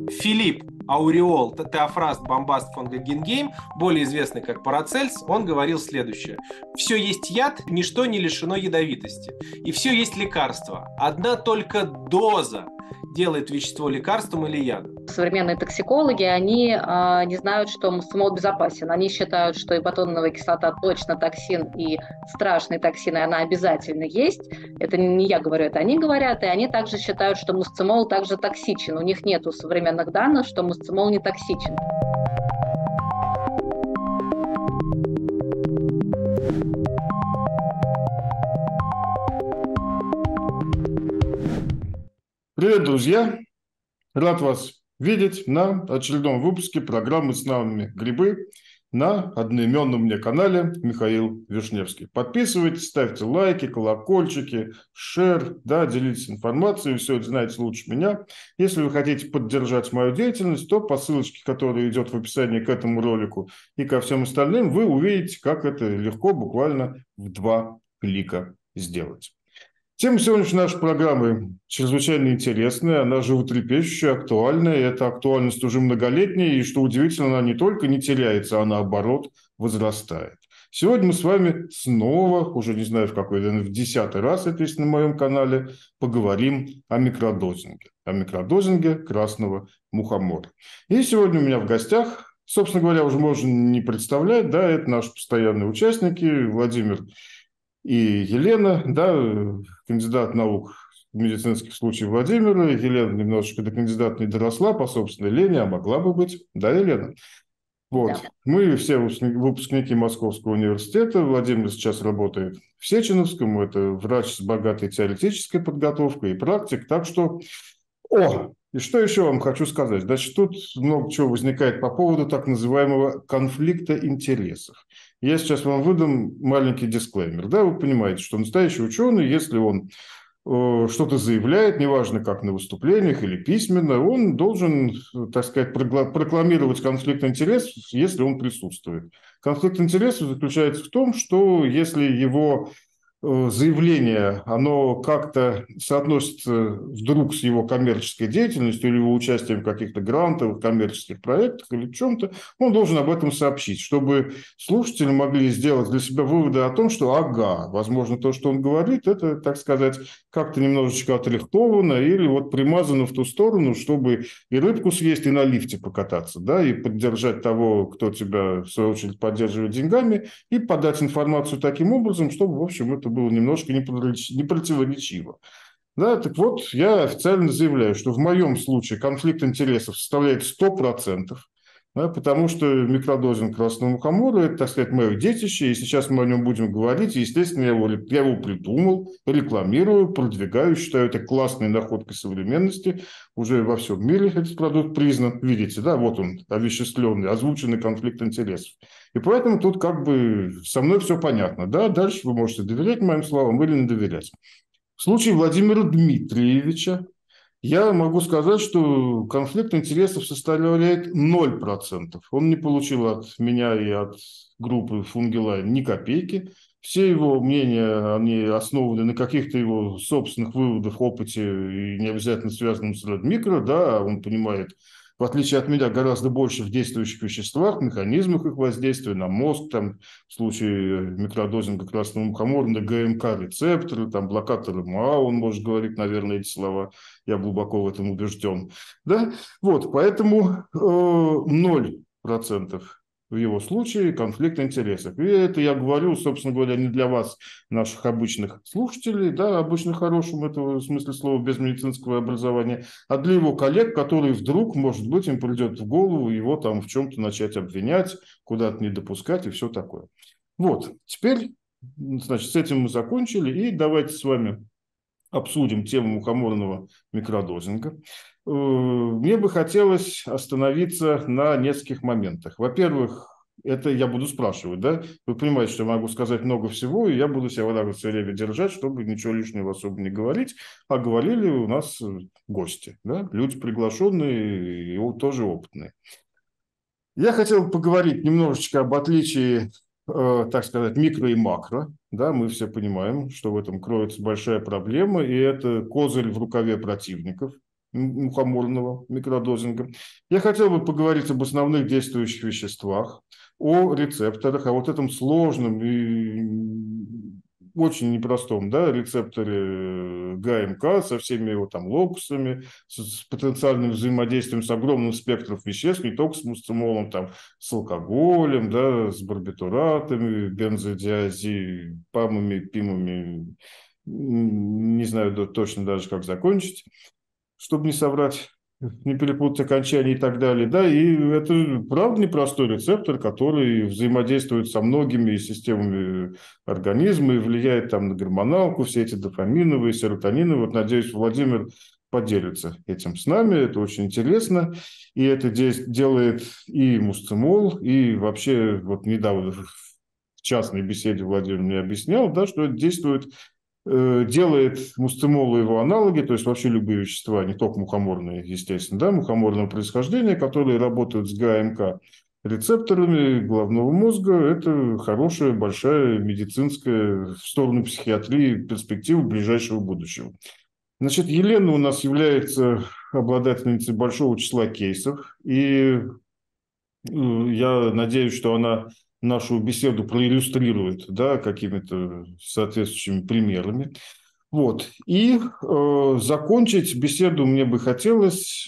Филипп Ауреол Теофраст Бомбаст фон Гогенгейм, более известный как Парацельс, он говорил следующее. Все есть яд, ничто не лишено ядовитости. И все есть лекарство. Одна только доза делает вещество лекарством или ядом. Современные токсикологи, они не знают, что мустцимол безопасен. Они считают, что ибатоновая кислота точно токсин и страшный токсин, и она обязательно есть. Это не я говорю, это они говорят. И они также считают, что мусцимол также токсичен. У них нет современных данных, что мусцимол не токсичен. Привет, друзья! Рад вас видеть на очередном выпуске программы «С нами грибы» на одноименном мне канале Михаил Вишневский. Подписывайтесь, ставьте лайки, колокольчики, шер, да, делитесь информацией, все это знаете лучше меня. Если вы хотите поддержать мою деятельность, то по ссылочке, которая идет в описании к этому ролику и ко всем остальным, вы увидите, как это легко, буквально в 2 клика сделать. Тема сегодняшней нашей программы чрезвычайно интересная, она животрепещущая, актуальная. И эта актуальность уже многолетняя, и, что удивительно, она не только не теряется, а наоборот возрастает. Сегодня мы с вами снова, уже не знаю в какой, в 10-й раз, это есть на моем канале, поговорим о микродозинге красного мухомора. И сегодня у меня в гостях, собственно говоря, уже можно не представлять, да, это наши постоянные участники, Владимир и Елена, да, кандидат наук в медицинских случаях Владимира. Елена немножечко до кандидата не доросла по собственной лени, а могла бы быть. Да, Елена? Вот. Да. Мы все выпускники Московского университета. Владимир сейчас работает в Сеченовском. Это врач с богатой теоретической подготовкой и практик. Так что... И что еще вам хочу сказать? Значит, тут много чего возникает по поводу так называемого конфликта интересов. Я сейчас вам выдам маленький дисклеймер. Да, вы понимаете, что настоящий ученый, если он что-то заявляет, неважно как на выступлениях или письменно, он должен, так сказать, прокламировать конфликт интересов, если он присутствует. Конфликт интересов заключается в том, что если его заявление, оно как-то соотносится вдруг с его коммерческой деятельностью или его участием в каких-то грантовых коммерческих проектах или в чем-то, он должен об этом сообщить, чтобы слушатели могли сделать для себя выводы о том, что ага, возможно, то, что он говорит, это, так сказать, как-то немножечко отрихтовано или вот примазано в ту сторону, чтобы и рыбку съесть, и на лифте покататься, да, и поддержать того, кто тебя, в свою очередь, поддерживает деньгами, и подать информацию таким образом, чтобы, в общем, это было немножко не противоречиво. Да, так вот, я официально заявляю, что в моем случае конфликт интересов составляет 100%, да, потому что микродозинг красного мухомора – это, так сказать, мое детище, и сейчас мы о нем будем говорить, и, естественно, я его придумал, рекламирую, продвигаю, считаю это классной находкой современности. Уже во всем мире этот продукт признан. Видите, да, вот он, овеществленный, озвученный конфликт интересов. И поэтому тут как бы со мной все понятно. Да, дальше вы можете доверять моим словам или не доверять. В случае Владимира Дмитриевича я могу сказать, что конфликт интересов составляет 0%. Он не получил от меня и от группы Фунгелайн ни копейки. Все его мнения, они основаны на каких-то его собственных выводах, опыте, и не обязательно связанном с Редмикро, да, он понимает, в отличие от меня, гораздо больше в действующих веществах, механизмах их воздействия на мозг, там, в случае микродозинга красного мухомора, на ГМК-рецепторы, там, блокаторы МАО, он может говорить, наверное, эти слова, я глубоко в этом убежден. Да? Вот, поэтому 0% в его случае конфликт интересов. И это я говорю, собственно говоря, не для вас, наших обычных слушателей, да, обычно хорошим этого в смысле слова, без медицинского образования, а для его коллег, которые вдруг, может быть, им придет в голову его там в чем-то начать обвинять, куда-то не допускать и все такое. Вот, теперь, значит, с этим мы закончили, и давайте с вами обсудим тему мухоморного микродозинга. Мне бы хотелось остановиться на нескольких моментах. Во-первых, это я буду спрашивать, да? Вы понимаете, что я могу сказать много всего, и я буду себя вот так вот все время держать, чтобы ничего лишнего особо не говорить. А говорили у нас гости, да? Люди приглашенные и тоже опытные. Я хотел поговорить немножечко об отличии, так сказать, микро и макро. Да, мы все понимаем, что в этом кроется большая проблема, и это козырь в рукаве противников. мухоморного микродозинга. Я хотел бы поговорить об основных действующих веществах, о рецепторах, о вот этом сложном и очень непростом, да, рецепторе ГМК со всеми его там локусами, с потенциальным взаимодействием с огромным спектром веществ, не только с мустимолом, там, с алкоголем, да, с барбитуратами, бензодиазепамами, пимами, не знаю точно даже, как закончить, чтобы не соврать, не перепутать окончания и так далее. Да, и это, правда, непростой рецептор, который взаимодействует со многими системами организма и влияет там на гормоналку, все эти дофаминовые, серотониновые. Вот, надеюсь, Владимир поделится этим с нами. Это очень интересно. И это делает и мустимол, и вообще вот недавно в частной беседе Владимир мне объяснял, да, что это действует, делает мустимол и его аналоги, то есть вообще любые вещества, не только мухоморные, естественно, да, мухоморного происхождения, которые работают с ГАМК рецепторами головного мозга, это хорошая, большая медицинская в сторону психиатрии перспектива ближайшего будущего. Значит, Елена у нас является обладательницей большого числа кейсов, и я надеюсь, что она нашу беседу проиллюстрирует, да, какими-то соответствующими примерами. Вот. И закончить беседу мне бы хотелось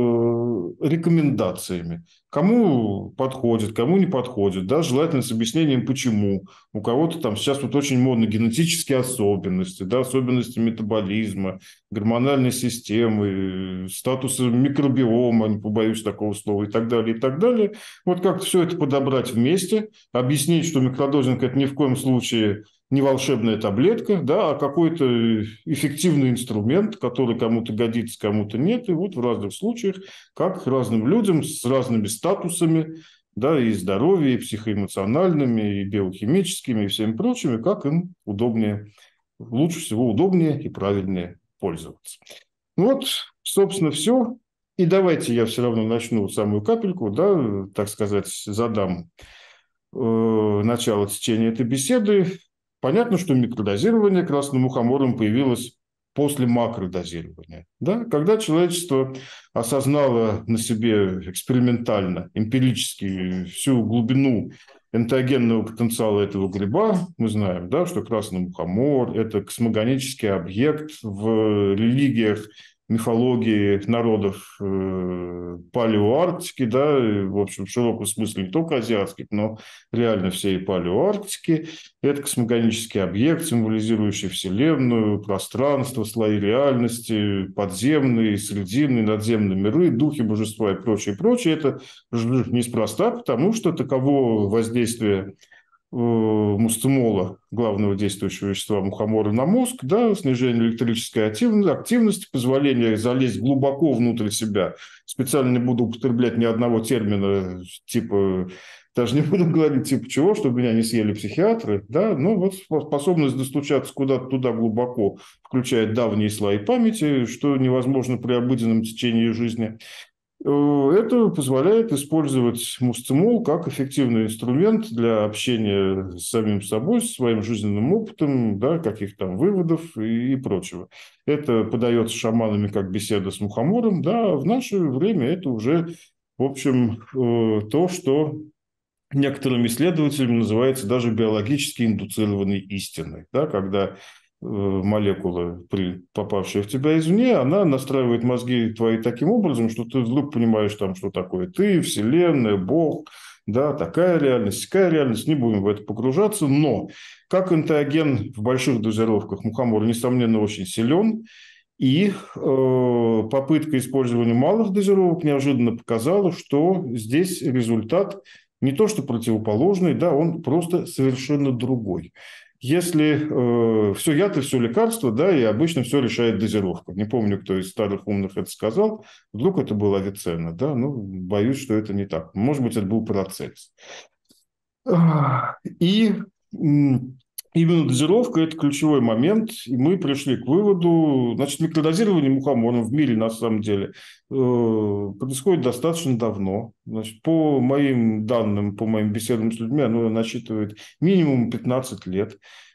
рекомендациями. Кому подходит, кому не подходит, да, желательно с объяснением, почему. У кого-то там сейчас вот очень модно генетические особенности, да, особенности метаболизма, гормональной системы, статуса микробиома, не побоюсь такого слова, и так далее, и так далее. Вот как-то все это подобрать вместе, объяснить, что микродозинг – это ни в коем случае не волшебная таблетка, да, а какой-то эффективный инструмент, который кому-то годится, кому-то нет. И вот в разных случаях, как разным людям с разными статусами, да, и здоровья, и психоэмоциональными, и биохимическими, и всеми прочими, как им удобнее, лучше всего удобнее и правильнее пользоваться. Вот, собственно, все. И давайте я все равно начну самую капельку, да, так сказать, задам начало течения этой беседы. Понятно, что микродозирование красным мухомором появилось после макродозирования. Да? Когда человечество осознало на себе экспериментально, эмпирически всю глубину энтеогенного потенциала этого гриба, мы знаем, да, что красный мухомор – это космогонический объект в религиях, мифологии народов палеоарктики, да, в общем, в широком смысле не только азиатских, но реально всей палеоарктики. Это космогонический объект, символизирующий Вселенную, пространство, слои реальности, подземные, срединные, надземные миры, духи, божества и прочее, прочее. Это неспроста, потому что таково воздействие мустимола, главного действующего вещества мухомора, на мозг, да, снижение электрической активности, позволение залезть глубоко внутрь себя. Специально не буду употреблять ни одного термина, типа, даже не буду говорить типа чего, чтобы меня не съели психиатры, да, но вот способность достучаться куда-то туда глубоко включает давние слои памяти, что невозможно при обыденном течении жизни. Это позволяет использовать мустимол как эффективный инструмент для общения с самим собой, с своим жизненным опытом, да, каких-то там выводов и прочего. Это подается шаманами как беседа с мухомором, да, в наше время это уже, в общем, то, что некоторыми исследователями называется даже биологически индуцированной истиной, да, когда молекула, попавшая в тебя извне, она настраивает мозги твои таким образом, что ты вдруг понимаешь, там, что такое ты, Вселенная, Бог, да, такая реальность, не будем в это погружаться, но как энтеоген в больших дозировках мухомор, несомненно, очень силен, и попытка использования малых дозировок неожиданно показала, что здесь результат не то что противоположный, да, он просто совершенно другой. Если все яд и все лекарство, да, и обычно все решает дозировка. Не помню, кто из старых умных это сказал. Вдруг это был Авиценна, да, ну, боюсь, что это не так. Может быть, это был Парацельс. И именно дозировка – это ключевой момент, и мы пришли к выводу, значит, микродозирование мухомором в мире на самом деле происходит достаточно давно. Значит, по моим данным, по моим беседам с людьми, оно насчитывает минимум 15 лет.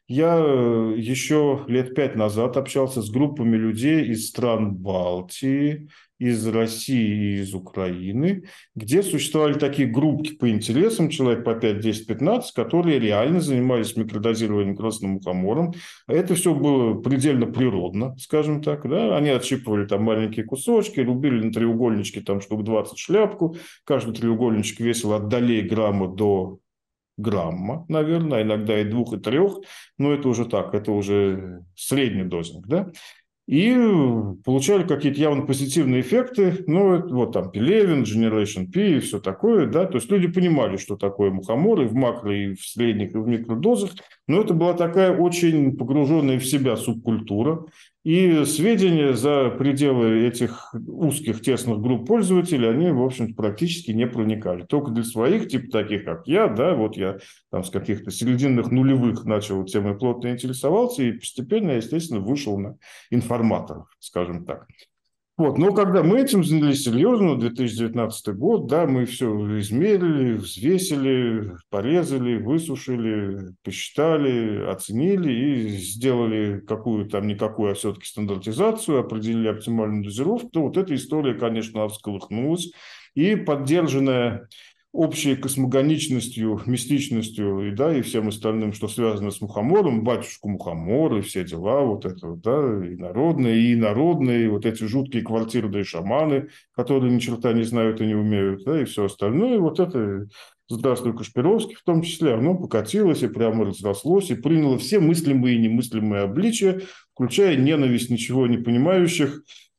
Я еще лет 5 назад общался с группами людей из стран Балтии, из России и из Украины, где существовали такие группки по интересам, человек по 5, 10, 15, которые реально занимались микродозированием красным мухомором. Это все было предельно природно, скажем так. Да? Они отщипывали там маленькие кусочки, рубили на треугольнички там штук 20 шляпку. Каждый треугольничек весил от долей грамма до грамма, наверное, иногда и 2, и 3, но это уже так, это уже средний дозинг, да, и получали какие-то явно позитивные эффекты, ну, вот там Пелевин, Generation P и все такое, да, то есть люди понимали, что такое мухомор и в макро, и в средних, и в микродозах, но это была такая очень погруженная в себя субкультура, и сведения за пределы этих узких, тесных групп пользователей, они, в общем-то, практически не проникали. Только для своих, типа таких, как я, да, вот я там с каких-то серединных нулевых начал темой плотно интересовался, и постепенно, естественно, вышел на информаторов, скажем так. Вот, но когда мы этим занялись серьезно, 2019 год, да, мы все измерили, взвесили, порезали, высушили, посчитали, оценили и сделали какую там, никакую, а все-таки стандартизацию, определили оптимальную дозировку, то вот эта история, конечно, всколыхнулась, и поддержанная общей космогоничностью, мистичностью и, да, и всем остальным, что связано с мухомором, батюшку мухомор и все дела, вот это вот, да, и народные, вот эти жуткие квартирные шаманы, которые ни черта не знают и не умеют, да, и все остальное, вот это, здравствуй, Кашпировский в том числе, оно покатилось и прямо разрослось и приняло все мыслимые и немыслимые обличия, включая ненависть ничего не понимающих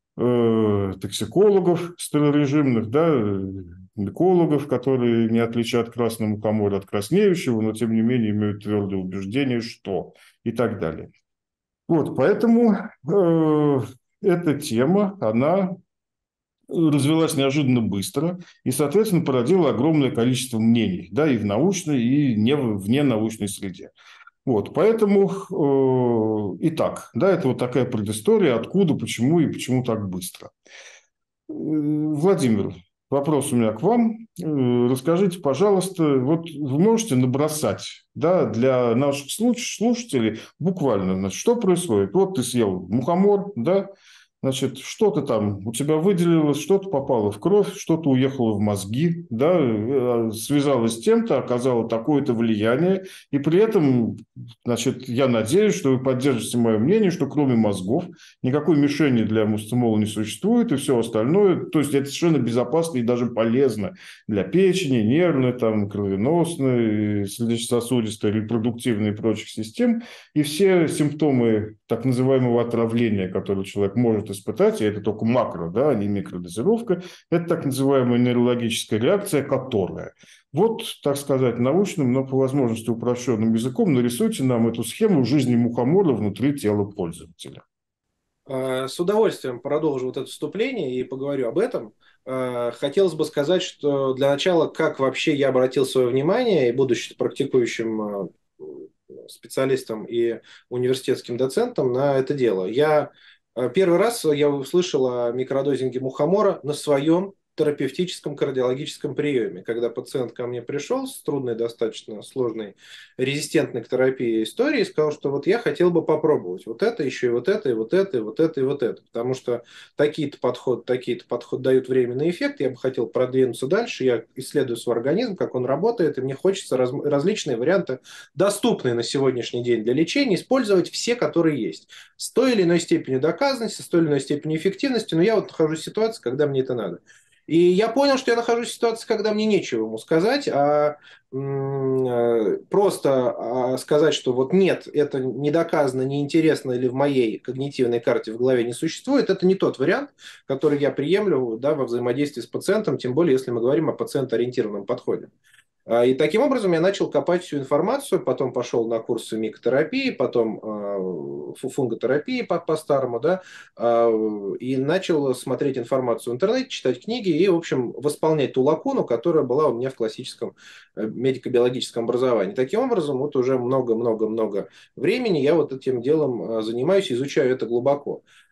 токсикологов старорежимных, да, экологов, которые не отличают красный мухомор от краснеющего, но тем не менее имеют твердое убеждение, что и так далее. Вот, поэтому эта тема, она развилась неожиданно быстро и, соответственно, породила огромное количество мнений, да, и в научной, и не в ненаучной среде. Вот, поэтому, итак, да, это вот такая предыстория, откуда, почему и почему так быстро. Владимир, вопрос у меня к вам. Расскажите, пожалуйста, вот вы можете набросать, да, для наших слушателей буквально, значит, что происходит? Вот ты съел мухомор, да, значит, что-то там у тебя выделилось, что-то попало в кровь, что-то уехало в мозги, да, связалось с тем-то, оказало такое-то влияние, и при этом, значит, я надеюсь, что вы поддержите мое мнение, что кроме мозгов никакой мишени для мустомола не существует, и все остальное, то есть это совершенно безопасно и даже полезно для печени, нервной, там, кровеносной, сердечно-сосудистой, репродуктивной и прочих систем, и все симптомы так называемого отравления, которые человек может испытать, и это только макро, да, а не микродозировка, это так называемая нейрологическая реакция, которая, вот, так сказать, научным, но по возможности упрощенным языком нарисуйте нам эту схему жизни мухомора внутри тела пользователя. С удовольствием продолжу вот это вступление и поговорю об этом. Хотелось бы сказать, что для начала, как вообще я обратил свое внимание, и будучи практикующим специалистом и университетским доцентом на это дело. Первый раз я услышал о микродозинге мухомора на своем терапевтическом кардиологическом приеме, когда пациент ко мне пришел с трудной, достаточно сложной, резистентной к терапии историей и сказал, что вот я хотел бы попробовать вот это, еще и вот это, и вот это, и вот это, и вот это, потому что такие-то подходы дают временный эффект, я бы хотел продвинуться дальше, я исследую свой организм, как он работает, и мне хочется различные варианты, доступные на сегодняшний день для лечения, использовать все, которые есть, с той или иной степенью доказанности, с той или иной степенью эффективности, но я вот нахожусь в ситуации, когда мне это надо. И я понял, что я нахожусь в ситуации, когда мне нечего ему сказать, просто сказать, что вот нет, это не доказано, неинтересно или в моей когнитивной карте в голове не существует, это не тот вариант, который я приемлю, да, во взаимодействии с пациентом, тем более, если мы говорим о пациентоориентированном подходе. И таким образом я начал копать всю информацию, потом пошел на курсы микотерапии, потом фунготерапии по-старому, да, и начал смотреть информацию в интернете, читать книги и, в общем, восполнять ту лакуну, которая была у меня в классическом медико-биологическом образовании. Таким образом, вот уже много-много-много времени я вот этим делом занимаюсь, изучаю это глубоко.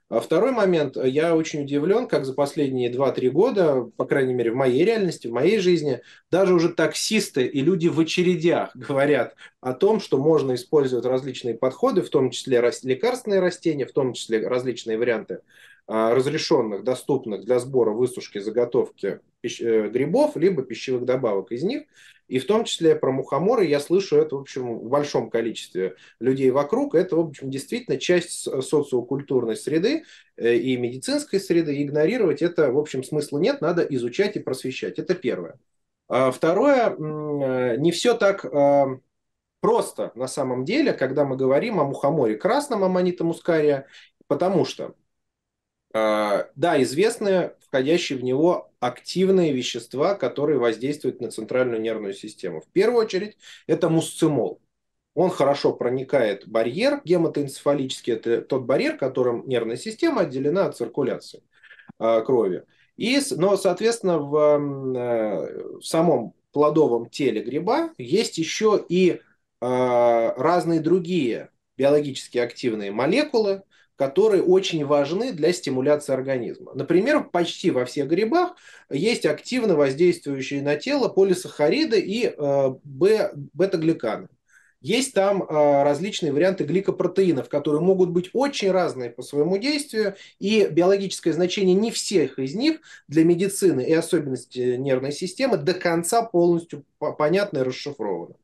А второй момент, я очень удивлен, как за последние 2-3 года, по крайней мере в моей реальности, в моей жизни, даже уже таксисты и люди в очередях говорят о том, что можно использовать различные подходы, в том числе лекарственные растения, в том числе различные варианты разрешенных, доступных для сбора, высушки, заготовки грибов, либо пищевых добавок из них. И в том числе про мухоморы я слышу это, в общем, в большом количестве людей вокруг. Это, в общем, действительно часть социокультурной среды и медицинской среды. И игнорировать это, в общем, смысла нет. Надо изучать и просвещать. Это первое. Второе, не все так просто на самом деле, когда мы говорим о мухоморе красном, аммонита мускария, потому что да, известны входящие в него активные вещества, которые воздействуют на центральную нервную систему. В первую очередь это мусцимол. Он хорошо проникает в барьер гематоэнцефалический, это тот барьер, которым нервная система отделена от циркуляции крови. Но, соответственно, в самом плодовом теле гриба есть еще и разные другие биологически активные молекулы, которые очень важны для стимуляции организма. Например, почти во всех грибах есть активно воздействующие на тело полисахариды и бета-гликаны. Есть там различные варианты гликопротеинов, которые могут быть очень разные по своему действию, и биологическое значение не всех из них для медицины и особенности нервной системы до конца полностью понятно и расшифровано.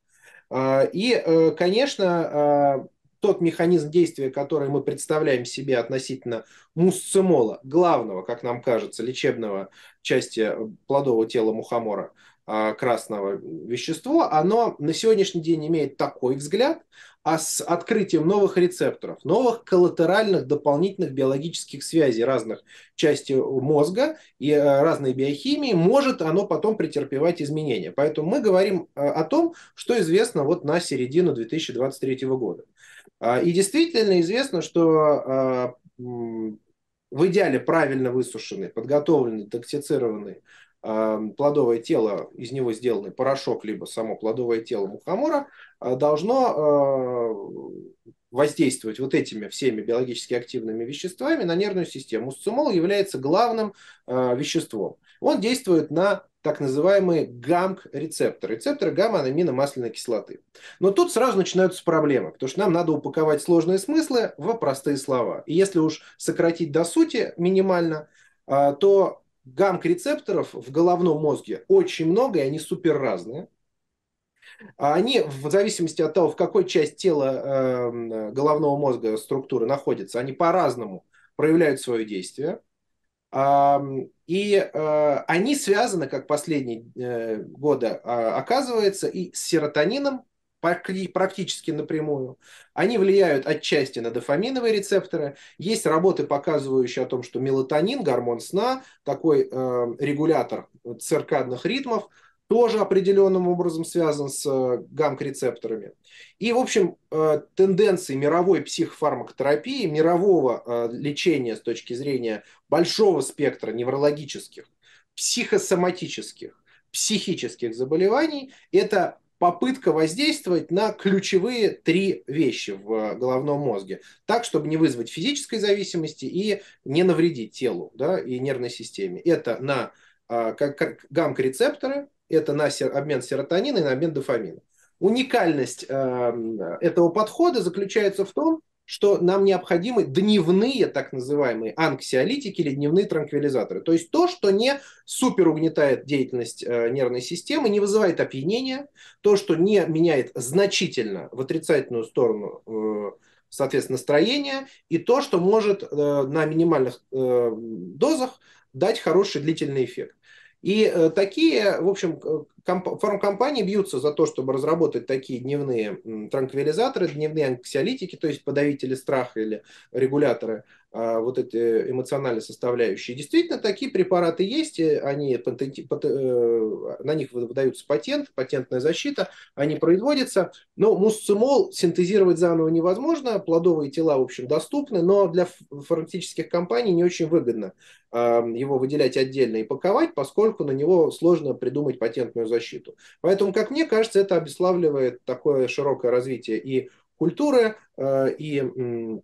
Конечно, тот механизм действия, который мы представляем себе относительно мусцимола, главного, как нам кажется, лечебного части плодового тела мухомора, красного вещества, оно на сегодняшний день имеет такой взгляд, а с открытием новых рецепторов, новых коллатеральных дополнительных биологических связей разных частей мозга и разной биохимии, может оно потом претерпевать изменения. Поэтому мы говорим о том, что известно вот на середину 2023 года. И действительно известно, что в идеале правильно высушенный, подготовленный, токсицированный плодовое тело, из него сделанный порошок, либо само плодовое тело мухомора, должно воздействовать вот этими всеми биологически активными веществами на нервную систему. Мусцимол является главным веществом. Он действует на так называемые ГАМК-рецепторы. Рецепторы гамма-аминомасляной кислоты. Но тут сразу начинаются проблемы, потому что нам надо упаковать сложные смыслы в простые слова. И если уж сократить до сути минимально, то ГАМК-рецепторов в головном мозге очень много, и они супер разные. Они, в зависимости от того, в какой части тела головного мозга структуры находятся, они по-разному проявляют свое действие. И они связаны, как последние годы оказывается, и с серотонином практически напрямую. Они влияют отчасти на дофаминовые рецепторы. Есть работы, показывающие о том, что мелатонин, гормон сна, такой регулятор циркадных ритмов, тоже определенным образом связан с ГАМК-рецепторами. И, в общем, тенденции мировой психофармакотерапии, мирового лечения с точки зрения большого спектра неврологических, психосоматических, психических заболеваний – это попытка воздействовать на ключевые 3 вещи в головном мозге, так, чтобы не вызвать физической зависимости и не навредить телу, да, и нервной системе. Это на ГАМК-рецепторы, это на обмен серотонина и на обмен дофамина. Уникальность этого подхода заключается в том, что нам необходимы дневные так называемые анксиолитики или дневные транквилизаторы. То есть то, что не супер угнетает деятельность нервной системы, не вызывает опьянения, то, что не меняет значительно в отрицательную сторону соответственно, настроения, и то, что может на минимальных дозах дать хороший длительный эффект. И такие, в общем, фармкомпании бьются за то, чтобы разработать такие дневные транквилизаторы, дневные анксиолитики, то есть подавители страха или регуляторы вот эти эмоциональные составляющие. Действительно, такие препараты есть, они, на них выдаются патентная защита, они производятся, но мусцимол синтезировать заново невозможно, плодовые тела, в общем, доступны, но для фармацевтических компаний не очень выгодно его выделять отдельно и паковать, поскольку на него сложно придумать патентную защиту. Поэтому, как мне кажется, это обуславливает такое широкое развитие и культуры, и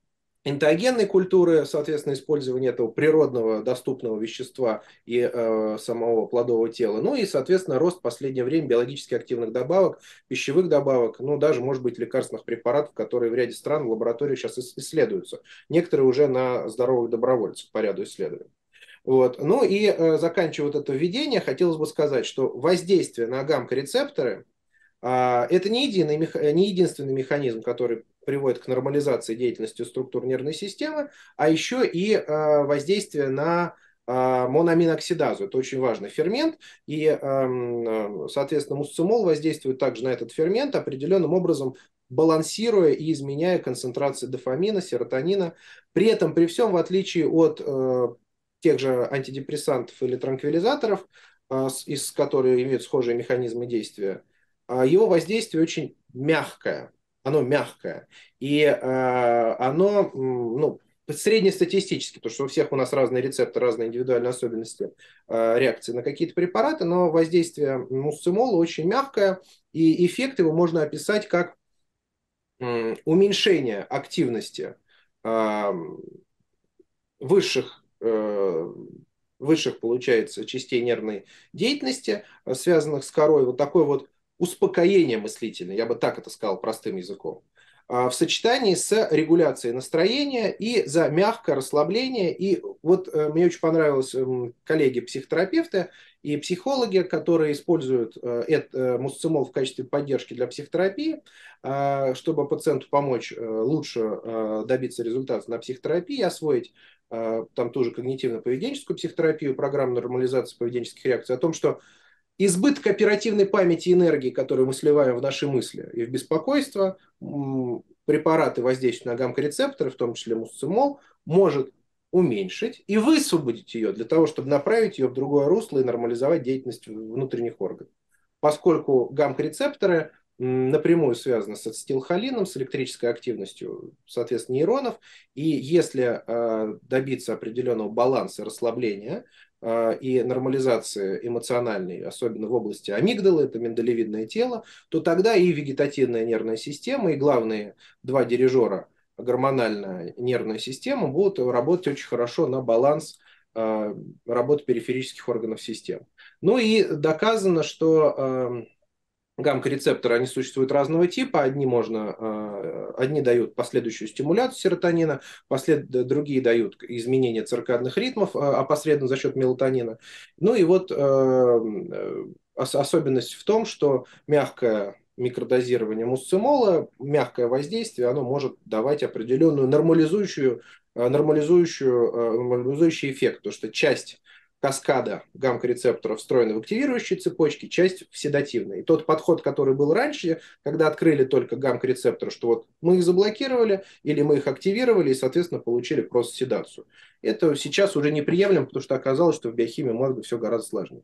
энтеогенной культуры, соответственно, использование этого природного доступного вещества и самого плодового тела. Ну и, соответственно, рост в последнее время биологически активных добавок, пищевых добавок, ну даже, может быть, лекарственных препаратов, которые в ряде стран в лаборатории сейчас исследуются. Некоторые уже на здоровых добровольцах по ряду исследований. Вот. Ну и заканчивая вот это введение, хотелось бы сказать, что воздействие на гамма-рецепторы это не единственный механизм, который приводит к нормализации деятельности структур нервной системы, а еще и воздействие на моноаминоксидазу. Это очень важный фермент. И, соответственно, мусцимол воздействует также на этот фермент, определенным образом балансируя и изменяя концентрацию дофамина, серотонина. При этом, при всем, в отличие от тех же антидепрессантов или транквилизаторов, из которых имеют схожие механизмы действия, его воздействие очень мягкое. Оно мягкое. И оно, ну, среднестатистически, потому что у всех у нас разные рецепты, разные индивидуальные особенности реакции на какие-то препараты, но воздействие мусцимола очень мягкое, и эффект его можно описать как уменьшение активности высших, получается, частей нервной деятельности, связанных с корой, вот такое вот успокоение мыслительное, я бы так это сказал простым языком, в сочетании с регуляцией настроения и за мягкое расслабление. И вот мне очень понравилось коллеги-психотерапевты и психологи, которые используют мусцимол в качестве поддержки для психотерапии, чтобы пациенту помочь лучше добиться результата на психотерапии, освоить там ту же когнитивно-поведенческую психотерапию, программу нормализации поведенческих реакций, о том, что избыток оперативной памяти и энергии, которую мы сливаем в наши мысли и в беспокойство, препараты, воздействующие на гамма-рецепторы, в том числе мусцимол, может уменьшить и высвободить ее для того, чтобы направить ее в другое русло и нормализовать деятельность внутренних органов. Поскольку гамма-рецепторы напрямую связаны с ацетилхолином, с электрической активностью, соответственно, нейронов, и если добиться определенного баланса, расслабления и нормализации эмоциональной, особенно в области амигдалы, это миндалевидное тело, то тогда и вегетативная нервная система, и главные два дирижера, гормональная нервная система, будут работать очень хорошо на баланс работы периферических органов системы. Ну и доказано, что гамма-рецепторы, они существуют разного типа. Одни дают последующую стимуляцию серотонина, другие дают изменение циркадных ритмов опосредованно за счет мелатонина. Ну и вот особенность в том, что мягкое микродозирование мусцимола, мягкое воздействие, оно может давать определенную нормализующий эффект, потому что часть каскада гамма-рецепторов встроена в активирующие цепочки, часть в седативной. И тот подход, который был раньше, когда открыли только гамма-рецепторы, что вот мы их заблокировали или мы их активировали и, соответственно, получили просто седацию. Это сейчас уже неприемлемо, потому что оказалось, что в биохимии мозга все гораздо сложнее.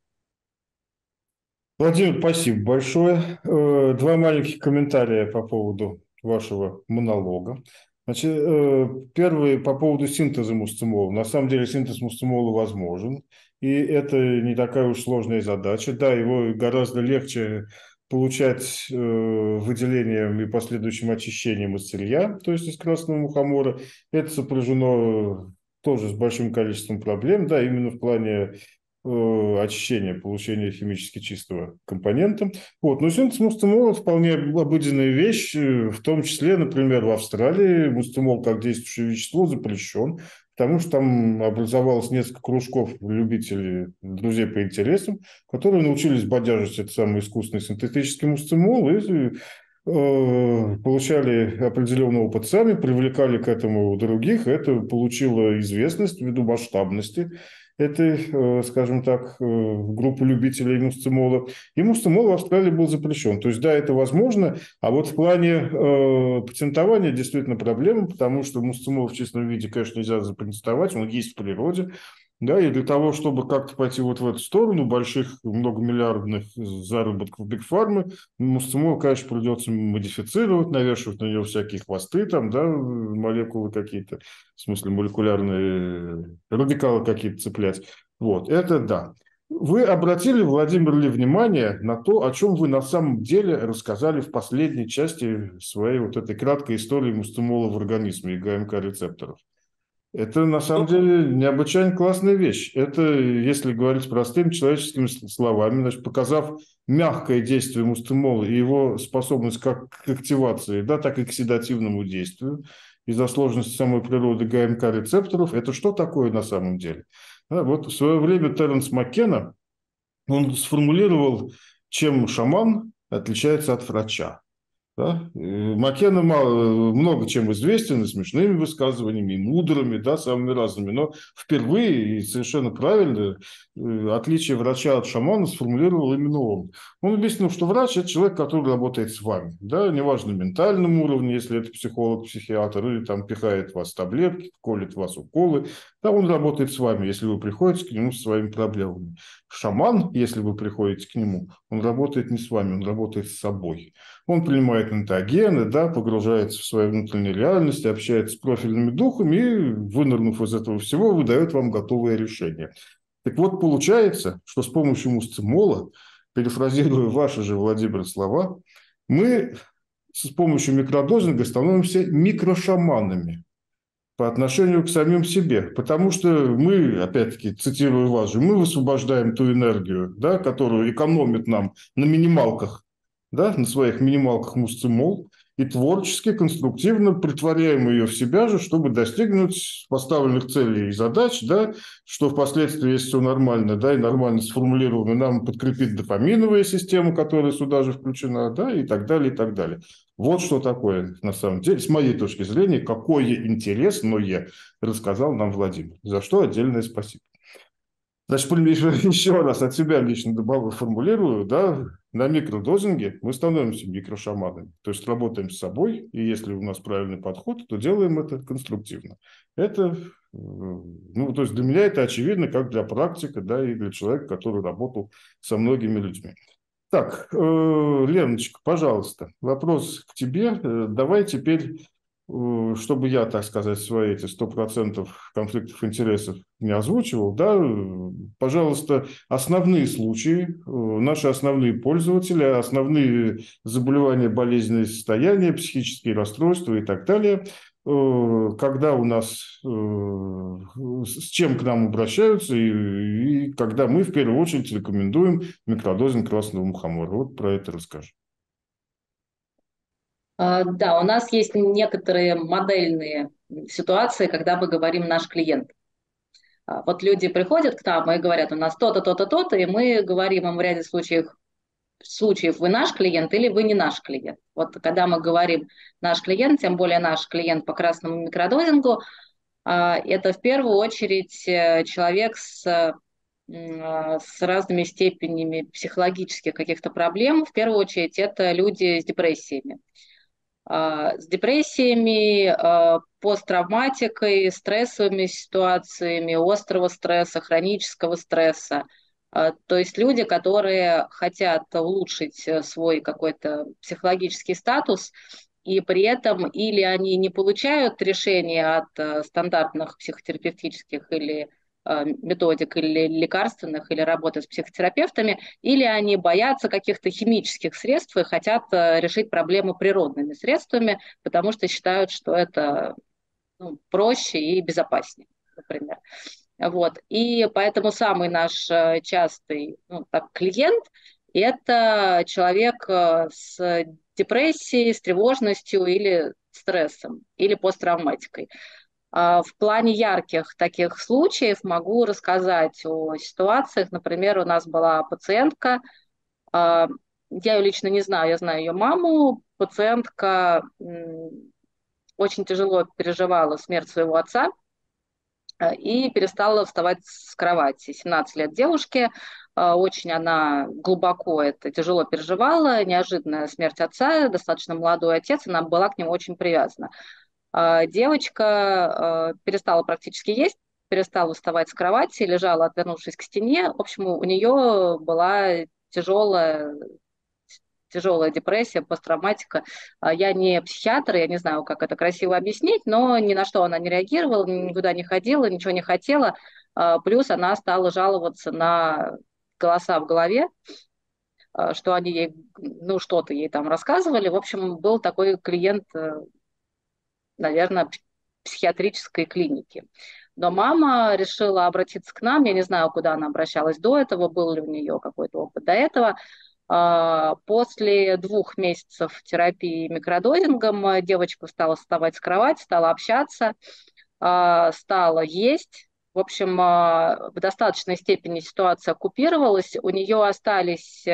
Владимир, спасибо большое. Два маленьких комментария по поводу вашего монолога. Значит, первый по поводу синтеза мусцимола. На самом деле синтез мусцимола возможен, и это не такая уж сложная задача. Да, его гораздо легче получать выделением и последующим очищением из сырья, то есть из красного мухомора. Это сопряжено тоже с большим количеством проблем, да, именно в плане очищения, получения химически чистого компонента. Вот. Но синтез мустимола вполне обыденная вещь, в том числе, например, в Австралии мустимол как действующее вещество запрещен, потому что там образовалось несколько кружков любителей, друзей по интересам, которые научились бодяжить этот самый искусственный синтетический мустимол и получали определенный опыт сами, привлекали к этому других. Это получило известность ввиду масштабности этой, скажем так, группы любителей мустимола. И мустимол в Австралии был запрещен. То есть, да, это возможно, а вот в плане патентования действительно проблема, потому что мустимол в чистом виде, конечно, нельзя запатентовать, он есть в природе. Да, и для того, чтобы как-то пойти вот в эту сторону больших многомиллиардных заработков бигфармы, мустимол, конечно, придется модифицировать, навешивать на него всякие хвосты, там, да, молекулы какие-то, в смысле молекулярные радикалы какие-то цеплять. Вот, это да. Вы обратили, Владимир Ли, внимание на то, о чем вы на самом деле рассказали в последней части своей вот этой краткой истории мустимола в организме и ГМК-рецепторов? Это на самом Ну, деле необычайно классная вещь. Это, если говорить простыми человеческими словами, значит, показав мягкое действие мустимола и его способность как к активации, да, так и к седативному действию из-за сложности самой природы ГМК-рецепторов, это что такое на самом деле? Да, вот в свое время Теренс Маккенна, он сформулировал, чем шаман отличается от врача. Да? Маккенна много чем известен, и смешными высказываниями, и мудрыми, да, самыми разными, но впервые и совершенно правильно отличие врача от шамана сформулировал именно он. Он объяснил, что врач – это человек, который работает с вами, да, неважно, на ментальном уровне, если это психолог, психиатр, или там пихает вас таблетки, колет вас уколы, да, он работает с вами, если вы приходите к нему со своими проблемами. Шаман, если вы приходите к нему, он работает не с вами, он работает с собой. Он принимает энтеогены, да, погружается в свою внутреннюю реальность, общается с профильными духами и, вынырнув из этого всего, выдает вам готовое решение. Так вот, получается, что с помощью мусцимола, перефразируя ваши же, Владимир, слова, мы с помощью микродозинга становимся микрошаманами по отношению к самим себе. Потому что мы, опять-таки, цитирую вас же, мы высвобождаем ту энергию, да, которую экономит нам на минималках, да, на своих минималках мусцимол, и творчески, конструктивно притворяем ее в себя же, чтобы достигнуть поставленных целей и задач, да, что впоследствии, если все нормально, да, и нормально сформулировано, нам подкрепит дофаминовая система, которая сюда же включена, да, и так далее, и так далее. Вот что такое, на самом деле, с моей точки зрения, какое интересное рассказал нам Владимир, за что отдельное спасибо. Значит, еще раз от себя лично добавлю, формулирую, да, на микродозинге мы становимся микрошаманами, то есть работаем с собой, и если у нас правильный подход, то делаем это конструктивно. Это, ну, то есть для меня это очевидно, как для практика, да, и для человека, который работал со многими людьми. Так, Леночка, пожалуйста, вопрос к тебе. Давай теперь, чтобы я, так сказать, свои эти 100% конфликтов интересов не озвучивал, да, пожалуйста, основные случаи, наши основные пользователи, основные заболевания, болезненные состояния, психические расстройства и так далее, когда у нас, с чем к нам обращаются и когда мы в первую очередь рекомендуем микродозинг красного мухомора. Вот про это расскажи. Да, у нас есть некоторые модельные ситуации, когда мы говорим «наш клиент». Вот люди приходят к нам и говорят, у нас то-то, то-то, то-то, и мы говорим им в ряде случаев вы наш клиент или вы не наш клиент. Вот когда мы говорим наш клиент, тем более наш клиент по красному микродозингу, это в первую очередь человек с разными степенями психологических каких-то проблем. В первую очередь это люди с депрессиями. С депрессиями, посттравматикой, стрессовыми ситуациями, острого стресса, хронического стресса. То есть люди, которые хотят улучшить свой какой-то психологический статус, и при этом или они не получают решения от стандартных психотерапевтических или методик, или лекарственных, или работы с психотерапевтами, или они боятся каких-то химических средств и хотят решить проблемы природными средствами, потому что считают, что это проще и безопаснее, например. Вот. И поэтому самый наш частый клиент – это человек с депрессией, с тревожностью или стрессом, или посттравматикой. В плане ярких таких случаев могу рассказать о ситуациях. Например, у нас была пациентка, я ее лично не знаю, я знаю ее маму. Пациентка очень тяжело переживала смерть своего отца и перестала вставать с кровати. 17 лет девушке, очень она глубоко это тяжело переживала, неожиданная смерть отца, достаточно молодой отец, она была к нему очень привязана. Девочка перестала практически есть, перестала вставать с кровати, лежала, отвернувшись к стене. В общем, у нее была тяжелая депрессия, посттравматика. Я не психиатр, я не знаю, как это красиво объяснить, но ни на что она не реагировала, никуда не ходила, ничего не хотела. Плюс она стала жаловаться на голоса в голове, что они ей, ну, что-то ей там рассказывали. В общем, был такой клиент, наверное, психиатрической клиники. Но мама решила обратиться к нам. Я не знаю, куда она обращалась до этого, был ли у нее какой-то опыт до этого. После 2 месяцев терапии микродозингом девочка стала вставать с кровати, стала общаться, стала есть. В общем, в достаточной степени ситуация купировалась. У нее остались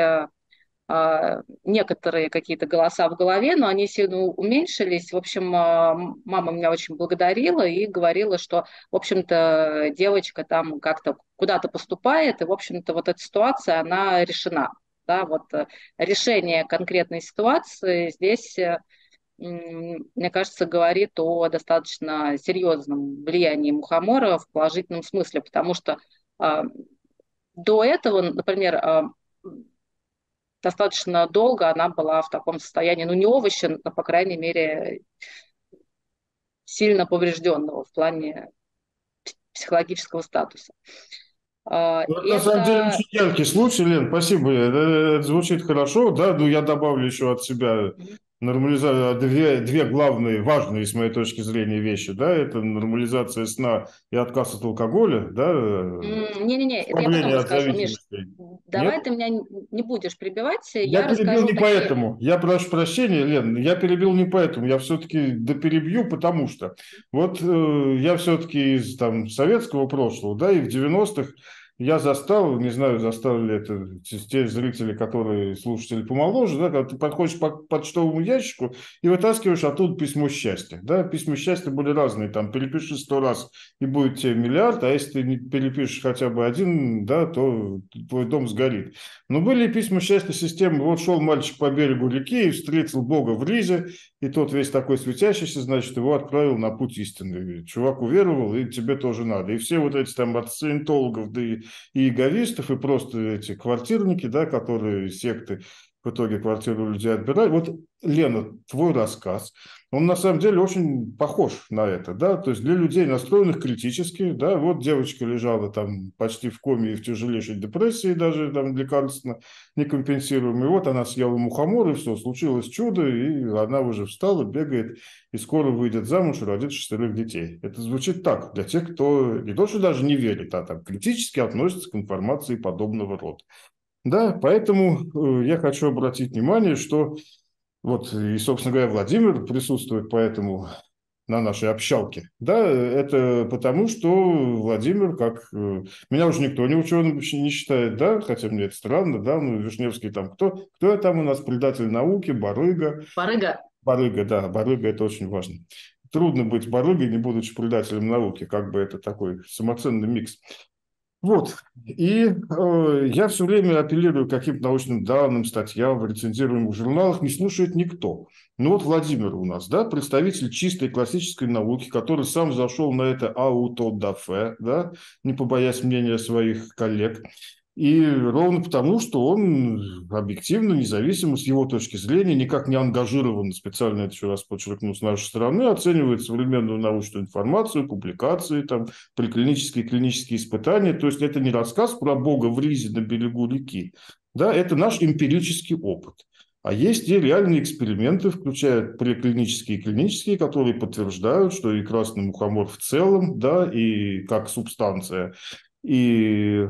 некоторые какие-то голоса в голове, но они сильно уменьшились. В общем, мама меня очень благодарила и говорила, что, в общем-то, девочка там как-то куда-то поступает, и, в общем-то, вот эта ситуация, она решена. Да, вот решение конкретной ситуации здесь, мне кажется, говорит о достаточно серьезном влиянии мухомора в положительном смысле, потому что до этого, например, достаточно долго она была в таком состоянии, ну не овощи, но, по крайней мере, сильно поврежденного в плане психологического статуса. Ну, это на самом деле Это... очень яркий случай, Лен, спасибо. Это звучит хорошо, да, но я добавлю еще от себя нормализацию, две главные, важные, с моей точки зрения, вещи, да, это нормализация сна и отказ от алкоголя, да, Не-не-не, это я потом избавление от расскажу, Миш. зависимости. Нет? Давай ты меня не будешь прибивать, Я я перебил расскажу, не какие... поэтому. Я прошу прощения, Лен, я перебил не поэтому. Я все-таки доперебью, потому что вот я все-таки из там советского прошлого, да, и в 90-х я застал, не знаю, застали ли это те зрители, которые слушатели помоложе, да, когда ты подходишь по почтовому ящику и вытаскиваешь оттуда письмо счастья. Да, письма счастья были разные, там перепиши 100 раз и будет тебе миллиард, а если ты не перепишешь хотя бы один, да, то твой дом сгорит. Но были и письма счастья системы. Вот шел мальчик по берегу реки и встретил Бога в ризе, и тот весь такой светящийся, значит, его отправил на путь истины. Чувак уверовал, и тебе тоже надо. И все вот эти там от саентологов, да и иеговистов, и просто эти квартирники, да, которые секты в итоге квартиру у людей отбирают. Вот, Лена, твой рассказ, он на самом деле очень похож на это, да, то есть для людей, настроенных критически, да, вот девочка лежала там почти в коме и в тяжелейшей депрессии, даже там лекарственно некомпенсируемой, вот она съела мухомор, и все, случилось чудо, и она уже встала, бегает, и скоро выйдет замуж и родит 6 детей. Это звучит так, для тех, кто не то, что даже не верит, а там критически относится к информации подобного рода. Да, поэтому я хочу обратить внимание, что вот, и, собственно говоря, Владимир присутствует поэтому на нашей общалке. Да, это потому, что Владимир, как... Меня уже никто не ученым не считает, да, хотя мне это странно, да, ну, Вишневский там кто там у нас, предатель науки, барыга. Барыга. Барыга, да, барыга, это очень важно. Трудно быть барыгой, не будучи предателем науки, как бы это такой самоценный микс. Вот, и я все время апеллирую к каким-то научным данным, статьям в рецензируемых журналах, не слушает никто. Ну вот Владимир у нас, да, представитель чистой классической науки, который сам зашел на это аутодафе, да, не побоясь мнения своих коллег. И ровно потому, что он объективно, независимо с его точки зрения, никак не ангажирован, специально это еще раз подчеркну, с нашей стороны, оценивает современную научную информацию, публикации, там, приклинические и клинические испытания. То есть это не рассказ про Бога в ризе на берегу реки, да, это наш эмпирический опыт. А есть и реальные эксперименты, включая преклинические и клинические, которые подтверждают, что и красный мухомор в целом, да, и как субстанция, и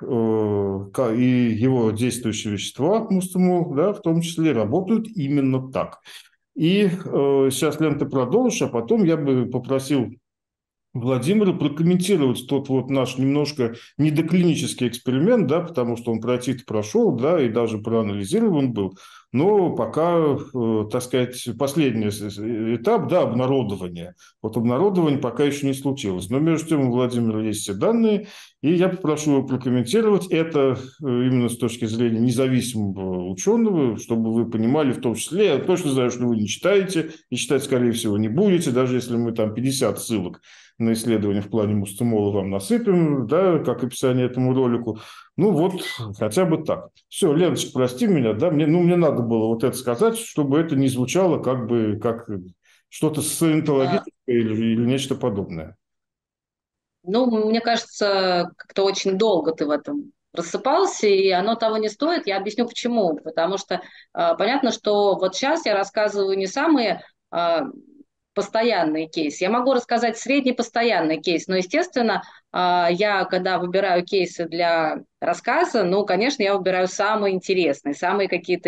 его действующие вещества, мустумол, да, в том числе, работают именно так. И сейчас, Лен, ты продолжишь, а потом я бы попросил Владимира прокомментировать тот вот наш немножко недоклинический эксперимент, да, потому что он пройти-то прошел, да, и даже проанализирован был, но пока, так сказать, последний этап, да, обнародования. Вот обнародование пока еще не случилось. Но между тем у Владимира есть все данные, и я попрошу его прокомментировать это именно с точки зрения независимого ученого, чтобы вы понимали, в том числе, я точно знаю, что вы не читаете, и читать, скорее всего, не будете, даже если мы там 50 ссылок на исследования в плане мустомола вам насыпем, да, как описание этому ролику. Ну вот, хотя бы так. Все, Леночка, прости меня, да, мне надо было вот это сказать, чтобы это не звучало как бы как что-то саентологическое или нечто подобное. Ну, мне кажется, как-то очень долго ты в этом рассыпался, и оно того не стоит. Я объясню почему. Потому что понятно, что вот сейчас я рассказываю не самые постоянные кейсы. Я могу рассказать средний постоянный кейс, но, естественно, я, когда выбираю кейсы для рассказа, ну, конечно, я выбираю самые интересные, самые какие-то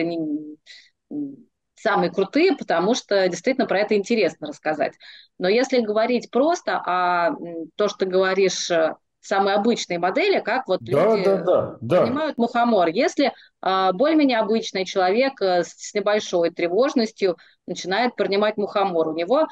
самые крутые, потому что действительно про это интересно рассказать. Но если говорить просто то, что ты говоришь, самые обычные модели, как вот Да, да, люди да, да. принимают мухомор. Если более-менее обычный человек с небольшой тревожностью начинает принимать мухомор, у него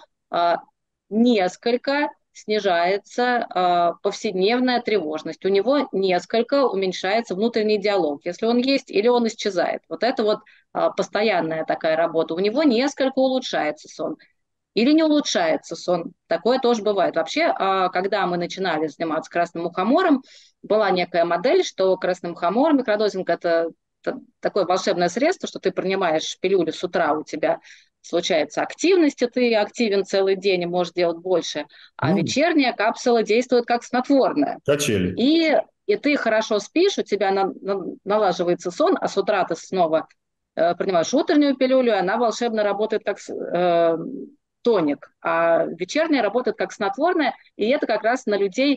несколько снижается повседневная тревожность, у него несколько уменьшается внутренний диалог, если он есть, или он исчезает. Вот это вот постоянная такая работа. У него несколько улучшается сон. Или не улучшается сон. Такое тоже бывает. Вообще, когда мы начинали заниматься красным мухомором, была некая модель, что красный мухомор, микродозинг – это такое волшебное средство, что ты принимаешь пилюлю с утра, у тебя случается активность, и ты активен целый день и можешь делать больше, а вечерняя капсула действует как снотворная. Качели. И ты хорошо спишь, у тебя налаживается сон, а с утра ты снова принимаешь утреннюю пилюлю, и она волшебно работает как тоник, а вечерняя работает как снотворная, и это как раз на людей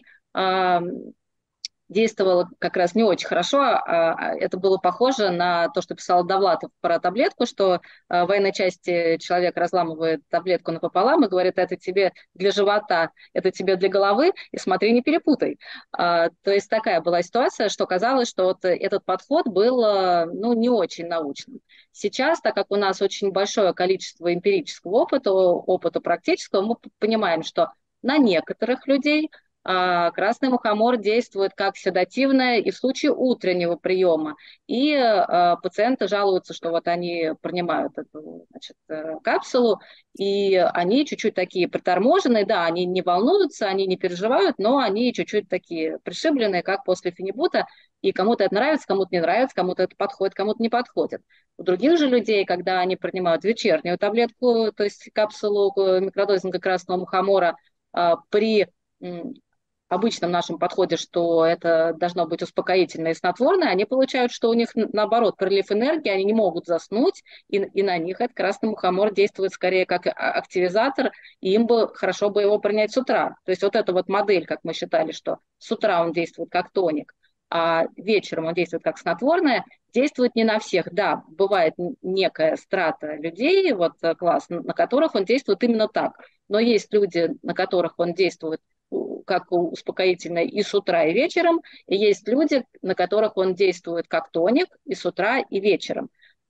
действовало как раз не очень хорошо. Это было похоже на то, что писал Довлатов про таблетку, что в военной части человек разламывает таблетку напополам и говорит, это тебе для живота, это тебе для головы, и смотри, не перепутай. То есть такая была ситуация, что казалось, что вот этот подход был не очень научным. Сейчас, так как у нас очень большое количество эмпирического опыта практического, мы понимаем, что на некоторых людей красный мухомор действует как седативное и в случае утреннего приема. И пациенты жалуются, что вот они принимают эту, значит, капсулу, и они чуть-чуть такие приторможенные, да, они не волнуются, они не переживают, но они чуть-чуть такие пришибленные, как после фенибута, и кому-то это нравится, кому-то не нравится, кому-то это подходит, кому-то не подходит. У других же людей, когда они принимают вечернюю таблетку, то есть капсулу микродозинга красного мухомора при обычном нашем подходе, что это должно быть успокоительное и снотворное, они получают, что у них, наоборот, прилив энергии, они не могут заснуть, и на них этот красный мухомор действует скорее как активизатор, и им бы хорошо бы его принять с утра. То есть вот эта вот модель, как мы считали, что с утра он действует как тоник, а вечером он действует как снотворное, действует не на всех. Да, бывает некая страта людей, вот класс, на которых он действует именно так. Но есть люди, на которых он действует как успокоительное и с утра, и вечером, и есть люди, на которых он действует как тоник и с утра, и вечером.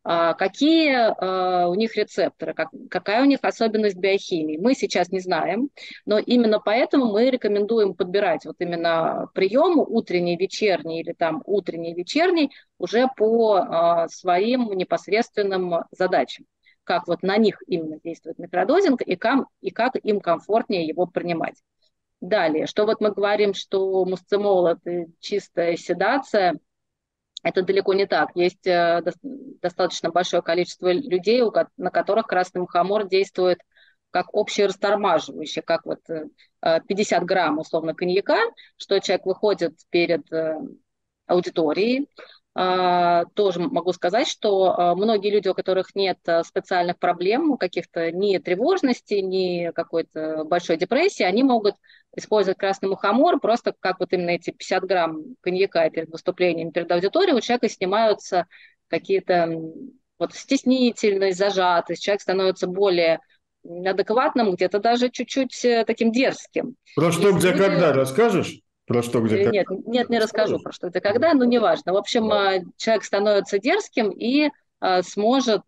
Какие у них рецепторы, какая у них особенность биохимии, мы сейчас не знаем, но именно поэтому мы рекомендуем подбирать вот именно прием утренний, вечерний или там утренний, вечерний уже по своим непосредственным задачам, как вот на них именно действует микродозинг и как им комфортнее его принимать. Далее, что вот мы говорим, что мусцимол – это чистая седация, это далеко не так. Есть достаточно большое количество людей, на которых красный мухомор действует как общерастормаживающий, как вот 50 грамм условно коньяка, что человек выходит перед аудиторией. Тоже могу сказать, что многие люди, у которых нет специальных проблем, каких-то ни тревожности, ни какой-то большой депрессии, они могут использовать красный мухомор просто как вот именно эти 50 грамм коньяка перед выступлением, перед аудиторией, у человека снимаются какие-то вот стеснительность, зажатость, человек становится более адекватным, где-то даже чуть-чуть таким дерзким. Про что, где, когда расскажешь? Про что, где, когда? Нет, не расскажу про что, где, когда, но неважно. В общем, человек становится дерзким и сможет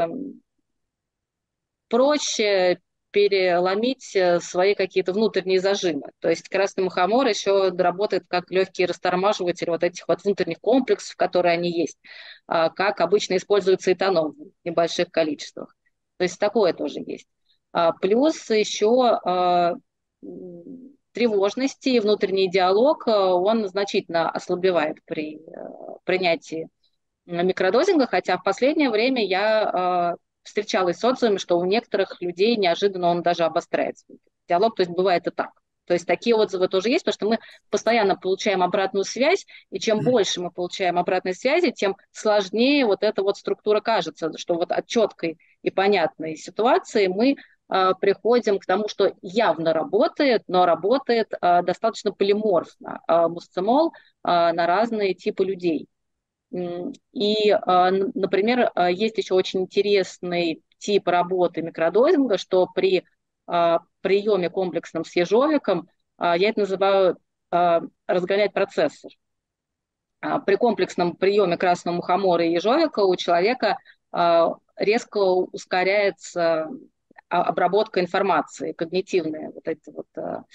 проще переломить свои какие-то внутренние зажимы. То есть красный мухомор еще работает как легкий растормаживатель вот этих вот внутренних комплексов, которые они есть, как обычно используется этанол в небольших количествах. То есть такое тоже есть. Плюс еще тревожности и внутренний диалог, он значительно ослабевает при принятии микродозинга, хотя в последнее время я встречалась с отзывами, что у некоторых людей неожиданно он даже обостряется. Диалог, то есть бывает и так. То есть такие отзывы тоже есть, потому что мы постоянно получаем обратную связь, и чем больше мы получаем обратной связи, тем сложнее вот эта вот структура кажется, что вот от четкой и понятной ситуации мы приходим к тому, что явно работает, но работает достаточно полиморфно, мусцимол на разные типы людей. И, например, есть еще очень интересный тип работы микродозинга, что при приеме комплексным с ежовиком, я это называю разгонять процессор. При комплексном приеме красного мухомора и ежовика у человека резко ускоряется обработка информации, когнитивная вот эта вот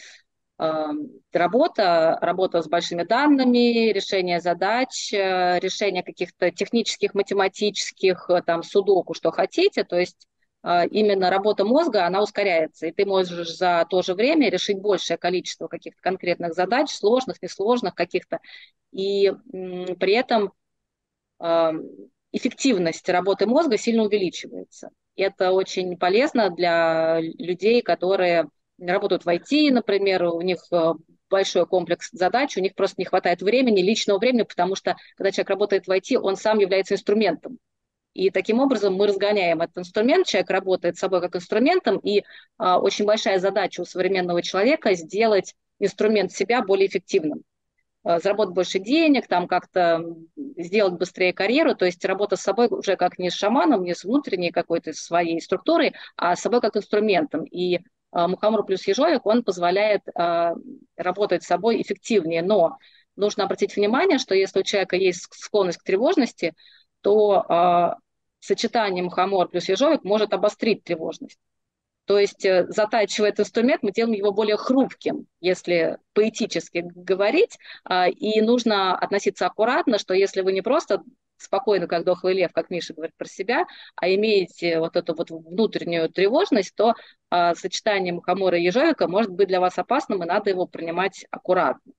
работа с большими данными, решение задач, решение каких-то технических, математических, там, судоку, что хотите, то есть именно работа мозга, она ускоряется, и ты можешь за то же время решить большее количество каких-то конкретных задач, сложных, несложных каких-то, и при этом эффективность работы мозга сильно увеличивается. И это очень полезно для людей, которые работают в IT, например, у них большой комплекс задач, у них просто не хватает времени, личного времени, потому что когда человек работает в IT, он сам является инструментом. И таким образом мы разгоняем этот инструмент, человек работает с собой как инструментом, и очень большая задача у современного человека сделать инструмент себя более эффективным. Заработать больше денег, там как-то сделать быстрее карьеру, то есть работа с собой уже как не с шаманом, не с внутренней какой-то своей структурой, а с собой как инструментом. И мухомор плюс ежовик, он позволяет работать с собой эффективнее, но нужно обратить внимание, что если у человека есть склонность к тревожности, то сочетание мухомор плюс ежовик может обострить тревожность. То есть затачивая этот инструмент, мы делаем его более хрупким, если поэтически говорить, и нужно относиться аккуратно, что если вы не просто спокойно, как дохлый лев, как Миша говорит про себя, а имеете вот эту вот внутреннюю тревожность, то сочетание мухомора и ежовика может быть для вас опасным, и надо его принимать аккуратно.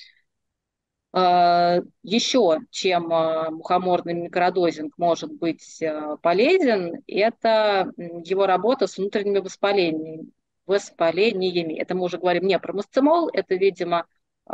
Еще чем мухоморный микродозинг может быть полезен, это его работа с внутренними воспалениями. Это мы уже говорим не про мусцимол, это, видимо,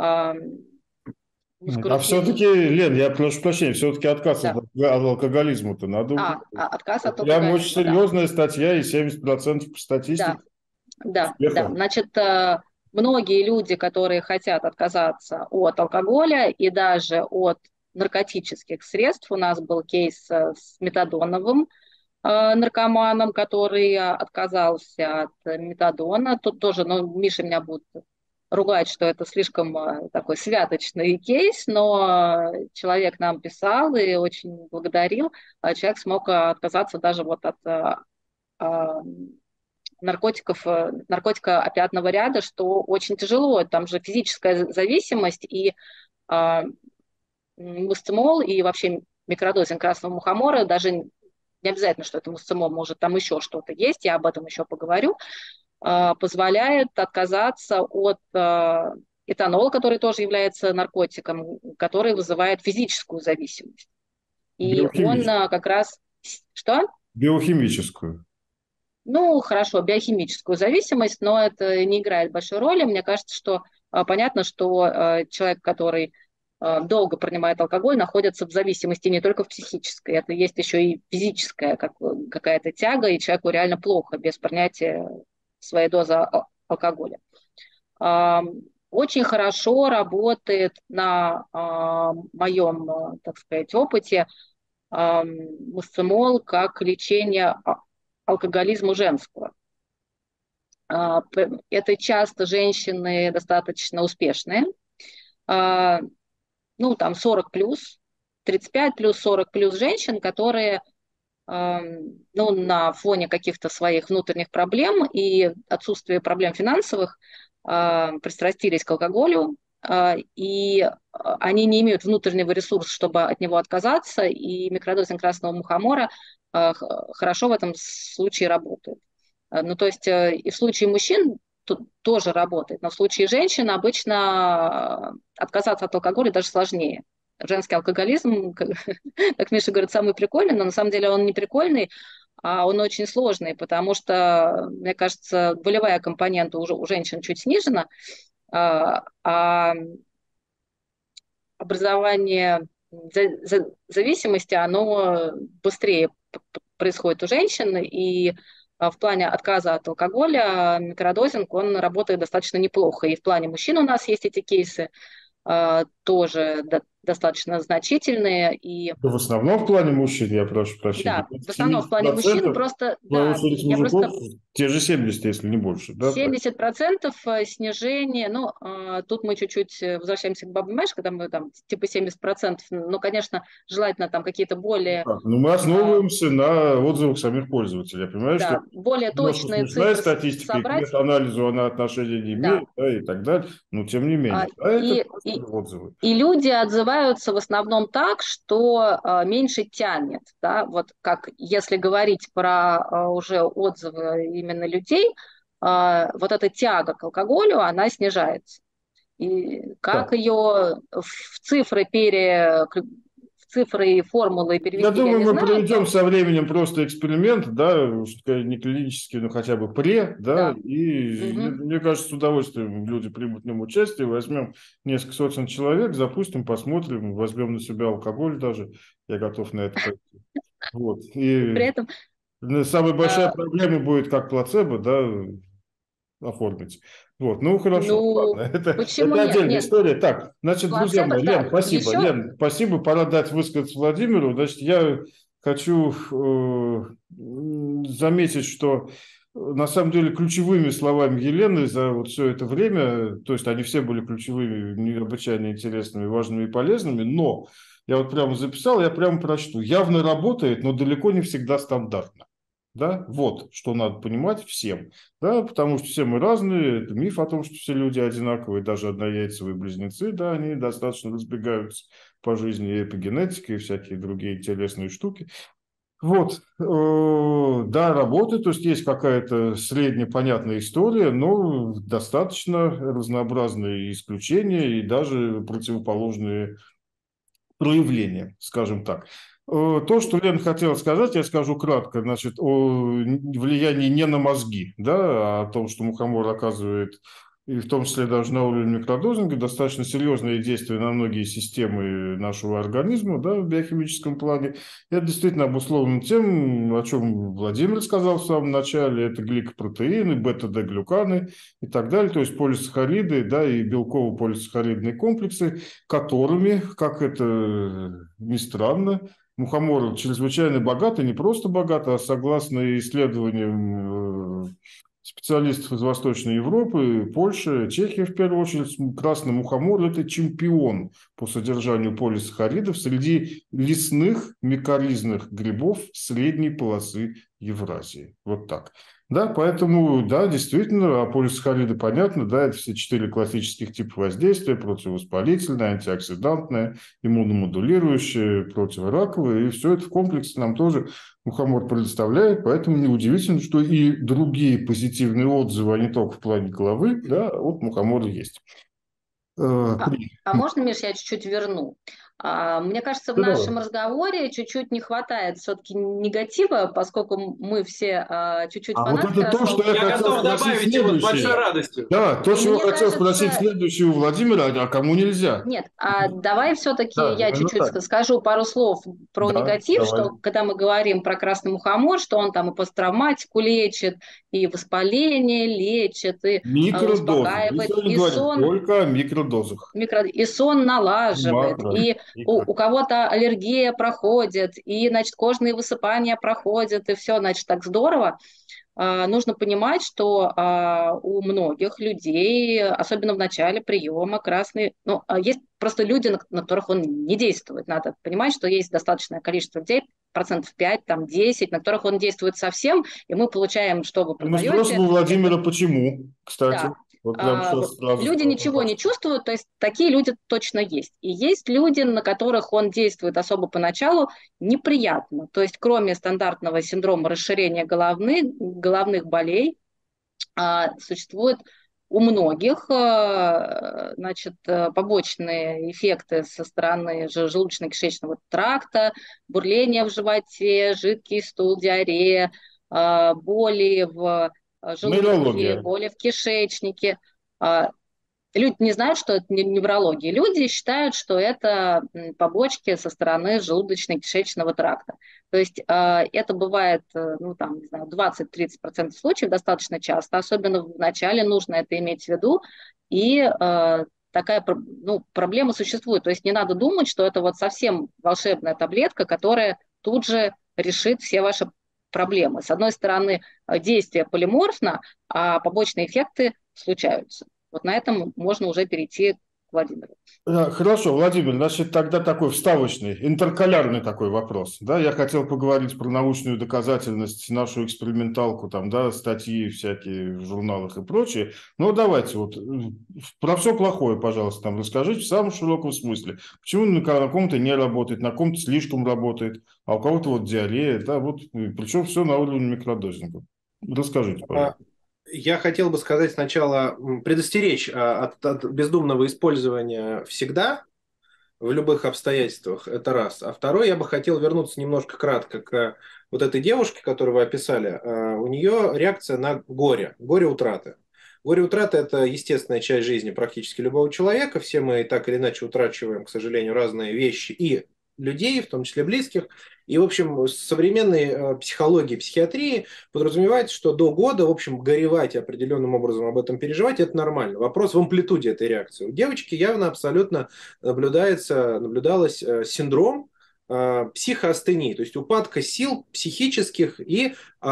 А все-таки, Лен, я прошу прощения, все-таки отказ да. от алкоголизма-то надо. Отказ от Прям алкоголизма, очень серьезная статья, и 70% по статистике. Да. Значит, многие люди, которые хотят отказаться от алкоголя и даже от наркотических средств, у нас был кейс с метадоновым наркоманом, который отказался от метадона. Тут тоже, Миша меня будет ругать, что это слишком такой святочный кейс, но человек нам писал и очень благодарил. Человек смог отказаться даже вот от наркотика опиатного ряда, что очень тяжело. Там же физическая зависимость, и мусцимол, и вообще микродозинг красного мухомора, даже не обязательно, что это мусцимол, может, там еще что-то есть, я об этом еще поговорю, позволяет отказаться от этанола, который тоже является наркотиком, который вызывает физическую зависимость. И он как раз... Что? Биохимическую. Хорошо, биохимическую зависимость, но это не играет большой роли. Мне кажется, что понятно, что человек, который долго принимает алкоголь, находится в зависимости не только в психической, это есть еще и физическая какая-то тяга, и человеку реально плохо без принятия своей дозы алкоголя. Очень хорошо работает на моем, так сказать, опыте мусцимол как лечение алкоголизму женского. Это часто женщины достаточно успешные, там 40 плюс, 35 плюс, 40 плюс женщин, которые на фоне каких-то своих внутренних проблем и отсутствия проблем финансовых пристрастились к алкоголю, и они не имеют внутреннего ресурса, чтобы от него отказаться, и микродозинг красного мухомора хорошо в этом случае работает. То есть и в случае мужчин тоже работает, но в случае женщин обычно отказаться от алкоголя даже сложнее. Женский алкоголизм, как Миша говорит, самый прикольный, но на самом деле он не прикольный, он очень сложный, потому что, мне кажется, болевая компонента уже у женщин чуть снижена, а образование зависимости, оно быстрее происходит у женщин, и в плане отказа от алкоголя микродозинг, он работает достаточно неплохо. И в плане мужчин у нас есть эти кейсы, тоже достаточно значительные. И Да, в основном в плане мужчин, я прошу прощения. да, в основном в плане мужчин 70%, просто, в свою да, очередь, я просто мужиков, те же 70, если не больше, да? Так. 70% снижение, ну, тут мы чуть-чуть возвращаемся к Бабе Мэш, когда мы там типа 70%, ну, конечно, желательно там какие-то более, Ну, мы а, основываемся на отзывах самих пользователей. Я понимаю, что да, более немножко точные смешная цифры статистика, и к собрать, мета-анализу она отношения не да, имеет, да, и так далее, но тем не А, менее. А это и, просто и, отзывы. и люди отзываются в основном так, что меньше тянет, да, вот как если говорить про уже отзывы именно людей, вот эта тяга к алкоголю, она снижается. И как Так, ее в цифры и формулы я перевести, я думаю, не мы знаю, проведем но со временем просто эксперимент, да, уж не клинический, но хотя бы да, да. и Мгм. мне кажется, с удовольствием люди примут в нем участие, возьмем несколько сотен человек, запустим, посмотрим, возьмем на себя алкоголь даже, я готов на это пойти. Вот. При И этом, самая большая э, проблема будет как плацебо, да, оформить. Вот, ну хорошо, ну, ладно, это, почему это нет? отдельная Нет, история. Так, значит, друзья плацебо, мои, да, Лен, спасибо, еще, Лен, спасибо, пора дать высказаться Владимиру. Значит, я хочу заметить, что на самом деле ключевыми словами Елены за вот все это время, то есть они все были ключевыми, необычайно интересными, важными и полезными, но я вот прямо записал, я прямо прочту. Явно работает, но далеко не всегда стандартно. Да, вот что надо понимать всем. Да, потому что все мы разные, это миф о том, что все люди одинаковые, даже однояйцевые близнецы, да, они достаточно разбегаются по жизни, и эпигенетика, и всякие другие интересные штуки. Вот, да, работает, то есть есть какая-то среднепонятная история, но достаточно разнообразные исключения и даже противоположные проявления, скажем так. То, что Лена хотела сказать, я скажу кратко, значит, о влиянии не на мозги, да, а о том, что мухомор оказывает, и в том числе даже на уровне микродозинга, достаточно серьезные действия на многие системы нашего организма, да, в биохимическом плане. Это действительно обусловлено тем, о чем Владимир сказал в самом начале, это гликопротеины, бета-д-глюканы и так далее, то есть полисахариды, да, и белково-полисахаридные комплексы, которыми, как это ни странно, мухомор чрезвычайно богат, и не просто богат, а согласно исследованиям специалистов из Восточной Европы, Польши, Чехии в первую очередь, красный мухомор – это чемпион по содержанию полисахаридов среди лесных микоризных грибов средней полосы Евразии. Вот так. Да, поэтому, да, действительно, полисахариды понятно, да, это все 4 классических типа воздействия: противовоспалительное, антиоксидантное, иммуномодулирующее, противораковое, и все это в комплексе нам тоже мухомор предоставляет, поэтому неудивительно, что и другие позитивные отзывы, а не только в плане головы, да, от мухомора есть. А, а можно, Миш, я чуть-чуть верну? Мне кажется, в Да, давай. нашем разговоре чуть-чуть не хватает все-таки негатива, поскольку мы все чуть-чуть А вот фанаты это то, что я Я хотел готов спросить добавить его с большой следующее. и, радостью. Да, то, и чего мне хотел спросить кажется, следующее у Владимира, а кому нельзя? нет, давай все-таки Да, я именно чуть-чуть так. скажу пару слов про Да, негатив, давай. что когда мы говорим про красный мухомор, что он там и посттравматику лечит, и воспаление лечит, и Микродозы. Мы успокаивает, сегодня и говорим сон только о микродозах. и сон налаживает, Макро. и Микро. у кого-то аллергия проходит, и, значит, кожные высыпания проходят, и все, значит, так здорово. Нужно понимать, что у многих людей, особенно в начале приема, красный, ну, есть просто люди, на которых он не действует. Надо понимать, что есть достаточное количество людей, 5%, там, 10%, на которых он действует совсем, и мы получаем, что вы Мы спросим продаете, у это Владимира, почему, кстати. да. Вот прямо сейчас сразу Люди скажу. ничего не чувствуют, то есть такие люди точно есть. И есть люди, на которых он действует особо поначалу неприятно. То есть кроме стандартного синдрома расширения головных болей, существует у многих значит, побочные эффекты со стороны желудочно-кишечного тракта, бурление в животе, жидкий стул, диарея, боли в желудке, Нейрология. боли в кишечнике. Люди не знают, что это неврология. Люди считают, что это побочки со стороны желудочно-кишечного тракта. То есть это бывает, ну, там, не знаю, 20-30% случаев достаточно часто, особенно в начале нужно это иметь в виду. И такая, ну, проблема существует. То есть не надо думать, что это вот совсем волшебная таблетка, которая тут же решит все ваши проблемы. С одной стороны, действие полиморфно, а побочные эффекты случаются. Вот на этом можно уже перейти к Владимиру. Хорошо, Владимир, значит, тогда такой вставочный, интеркалярный такой вопрос. Да, я хотел поговорить про научную доказательность, нашу эксперименталку, там, да, статьи всякие в журналах и прочее. Но давайте вот про все плохое, пожалуйста, там расскажите в самом широком смысле. Почему на ком-то не работает, на ком-то слишком работает, а у кого-то вот диарея, да, вот, причем все на уровне микродозинга. Расскажите, пожалуйста. Я хотел бы сказать сначала, предостеречь от бездумного использования всегда, в любых обстоятельствах, это раз. А второй, я бы хотел вернуться немножко кратко к вот этой девушке, которую вы описали. У нее реакция на горе утраты. Горе утраты – это естественная часть жизни практически любого человека. Все мы так или иначе утрачиваем, к сожалению, разные вещи и людей, в том числе близких. И, в общем, современной психологии, психиатрии подразумевается, что до года, в общем, горевать и определенным образом об этом переживать – это нормально. Вопрос в амплитуде этой реакции. У девочки явно абсолютно наблюдалось синдром психоастении, то есть упадка сил психических и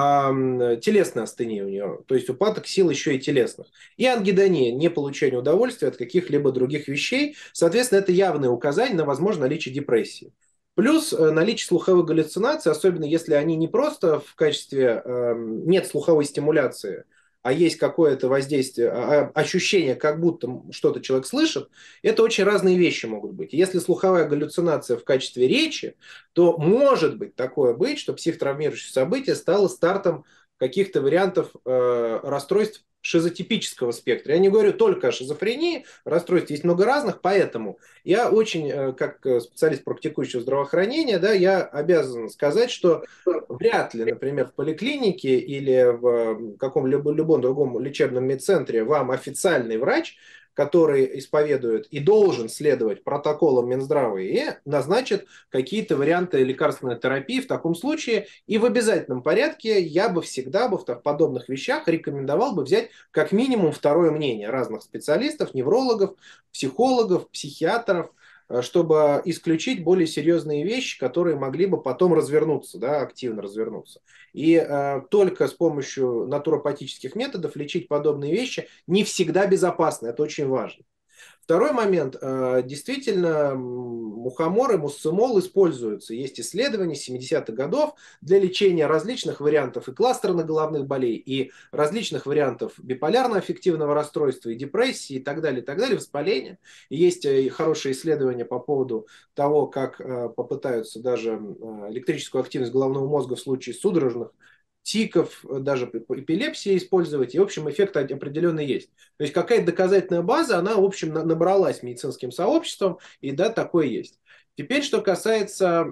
телесной астении у нее, то есть упадок сил еще и телесных. И ангидония, не получение удовольствия от каких-либо других вещей. Соответственно, это явное указание на возможное наличие депрессии. Плюс наличие слуховых галлюцинаций, особенно если они не просто в качестве нет слуховой стимуляции, а есть какое-то воздействие, ощущение, как будто что-то человек слышит, это очень разные вещи могут быть. Если слуховая галлюцинация в качестве речи, то может быть такое быть, что психотравмирующее событие стало стартом каких-то вариантов расстройств шизотипического спектра. Я не говорю только о шизофрении, расстройств есть много разных, поэтому я очень, как специалист практикующего здравоохранения, да, я обязан сказать, что вряд ли, например, в поликлинике или в каком-либо любом другом лечебном медцентре вам официальный врач, который исповедует и должен следовать протоколам Минздрава и назначит какие-то варианты лекарственной терапии в таком случае. И в обязательном порядке я бы всегда в подобных вещах рекомендовал бы взять как минимум второе мнение разных специалистов, неврологов, психологов, психиатров, чтобы исключить более серьезные вещи, которые могли бы потом развернуться, да, активно развернуться. И только с помощью натуропатических методов лечить подобные вещи не всегда безопасно, это очень важно. Второй момент. Действительно, мухомор и муссимол используются. Есть исследования 70-х годов для лечения различных вариантов и кластерных головных болей, и различных вариантов биполярно-аффективного расстройства, и депрессии, и так далее, воспаления. И есть хорошие исследования по поводу того, как попытаются даже электрическую активность головного мозга в случае судорожных тиков, даже эпилепсии использовать. И, в общем, эффект определенный есть. То есть какая-то доказательная база, она, в общем, набралась медицинским сообществом, и да, такое есть. Теперь, что касается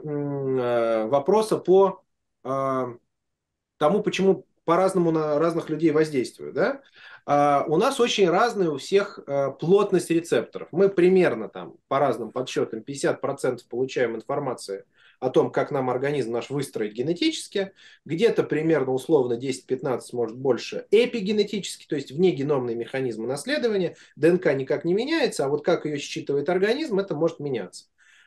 вопроса по тому, почему по-разному на разных людей воздействуют. Да? У нас очень разная у всех плотность рецепторов. Мы примерно там, по разным подсчетам 50% получаем информации о том, как нам организм наш выстроить генетически, где-то примерно условно 10-15, может больше, эпигенетически, то есть внегеномные механизмы наследования. ДНК никак не меняется, а вот как ее считывает организм, это может меняться.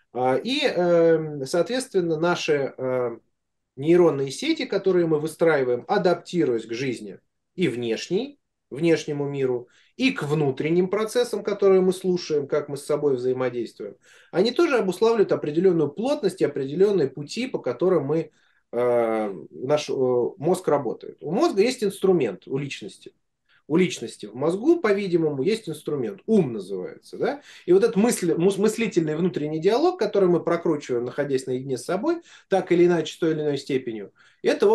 И, соответственно, наши нейронные сети, которые мы выстраиваем, адаптируясь к жизни и внешнему миру, и к внутренним процессам, которые мы слушаем, как мы с собой взаимодействуем, они тоже обуславливают определенную плотность и определенные пути, по которым наш мозг работает. У мозга есть инструмент, у личности. У личности в мозгу, по-видимому, есть инструмент. Ум называется. Да? И вот этот мыслительный внутренний диалог, который мы прокручиваем, находясь наедине с собой, так или иначе, с той или иной степенью, это, в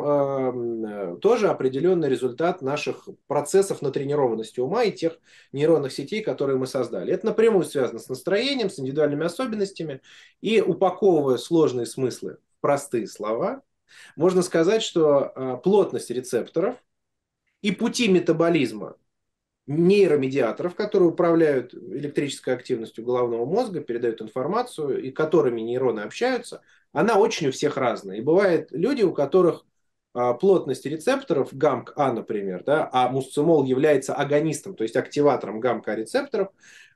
общем, тоже определенный результат наших процессов натренированности ума и тех нейронных сетей, которые мы создали. Это напрямую связано с настроением, с индивидуальными особенностями. И упаковывая сложные смыслы в простые слова, можно сказать, что плотность рецепторов и пути метаболизма нейромедиаторов, которые управляют электрической активностью головного мозга, передают информацию, и которыми нейроны общаются, она очень у всех разная. И бывают люди, у которых плотность рецепторов ГАМК-А, например, да, а мусцимол является агонистом, то есть активатором ГАМК-А рецепторов,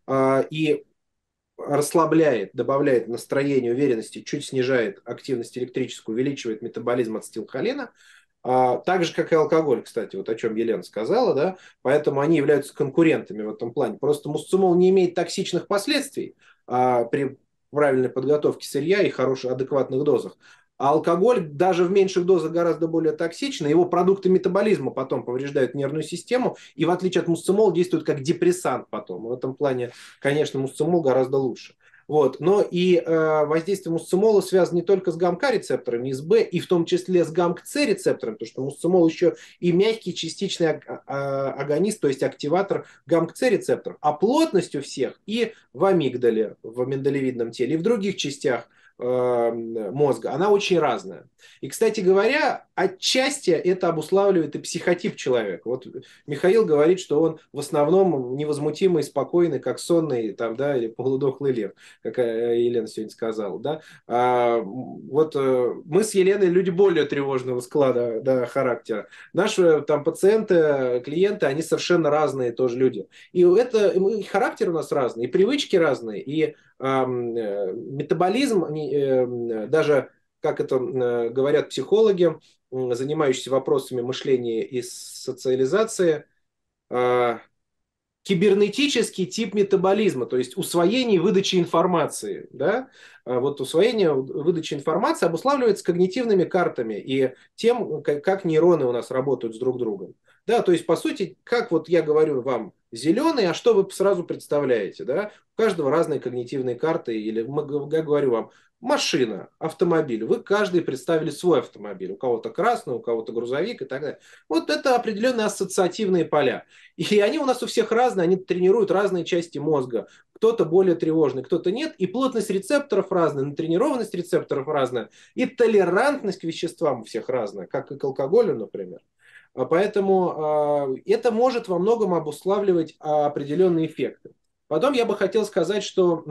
и расслабляет, добавляет настроение, уверенности, чуть снижает активность электрическую, увеличивает метаболизм ацетилхолина, так же, как и алкоголь, кстати, вот о чем Елена сказала, да, поэтому они являются конкурентами в этом плане. Просто мусцимол не имеет токсичных последствий при правильной подготовке сырья и хороших, адекватных дозах. А алкоголь даже в меньших дозах гораздо более токсичный. Его продукты метаболизма потом повреждают нервную систему и, в отличие от мусцимола, действует как депрессант потом. В этом плане, конечно, мусцимол гораздо лучше. Вот. Но и воздействие мусцимола связано не только с ГАМК-рецепторами, и с Б, и в том числе с ГАМК-С-рецепторами, потому что мусцимол еще и мягкий частичный агонист, то есть активатор ГАМК-С-рецепторов, а плотностью всех и в амигдале, в миндалевидном теле, и в других частях мозга, она очень разная. И, кстати говоря, отчасти это обуславливает и психотип человека. Вот Михаил говорит, что он в основном невозмутимый, спокойный, как сонный, там, да, или полудохлый лев, как Елена сегодня сказала. Да? Вот мы с Еленой люди более тревожного склада, да, характера. Наши там пациенты, клиенты, они совершенно разные тоже люди. И это и характер у нас разный, и привычки разные, и метаболизм, даже, как это говорят психологи, занимающиеся вопросами мышления и социализации, кибернетический тип метаболизма, то есть усвоение и выдача информации. Да? Вот усвоение, выдача информации обуславливается когнитивными картами и тем, как нейроны у нас работают с друг другом. Да, то есть, по сути, как вот я говорю вам зеленый, а что вы сразу представляете? Да? У каждого разные когнитивные карты, или я говорю вам, машина, автомобиль. Вы каждый представили свой автомобиль. У кого-то красный, у кого-то грузовик и так далее. Вот это определенные ассоциативные поля. И они у нас у всех разные, они тренируют разные части мозга. Кто-то более тревожный, кто-то нет. И плотность рецепторов разная, натренированность рецепторов разная. И толерантность к веществам у всех разная, как и к алкоголю, например. Поэтому это может во многом обуславливать определенные эффекты. Потом я бы хотел сказать, что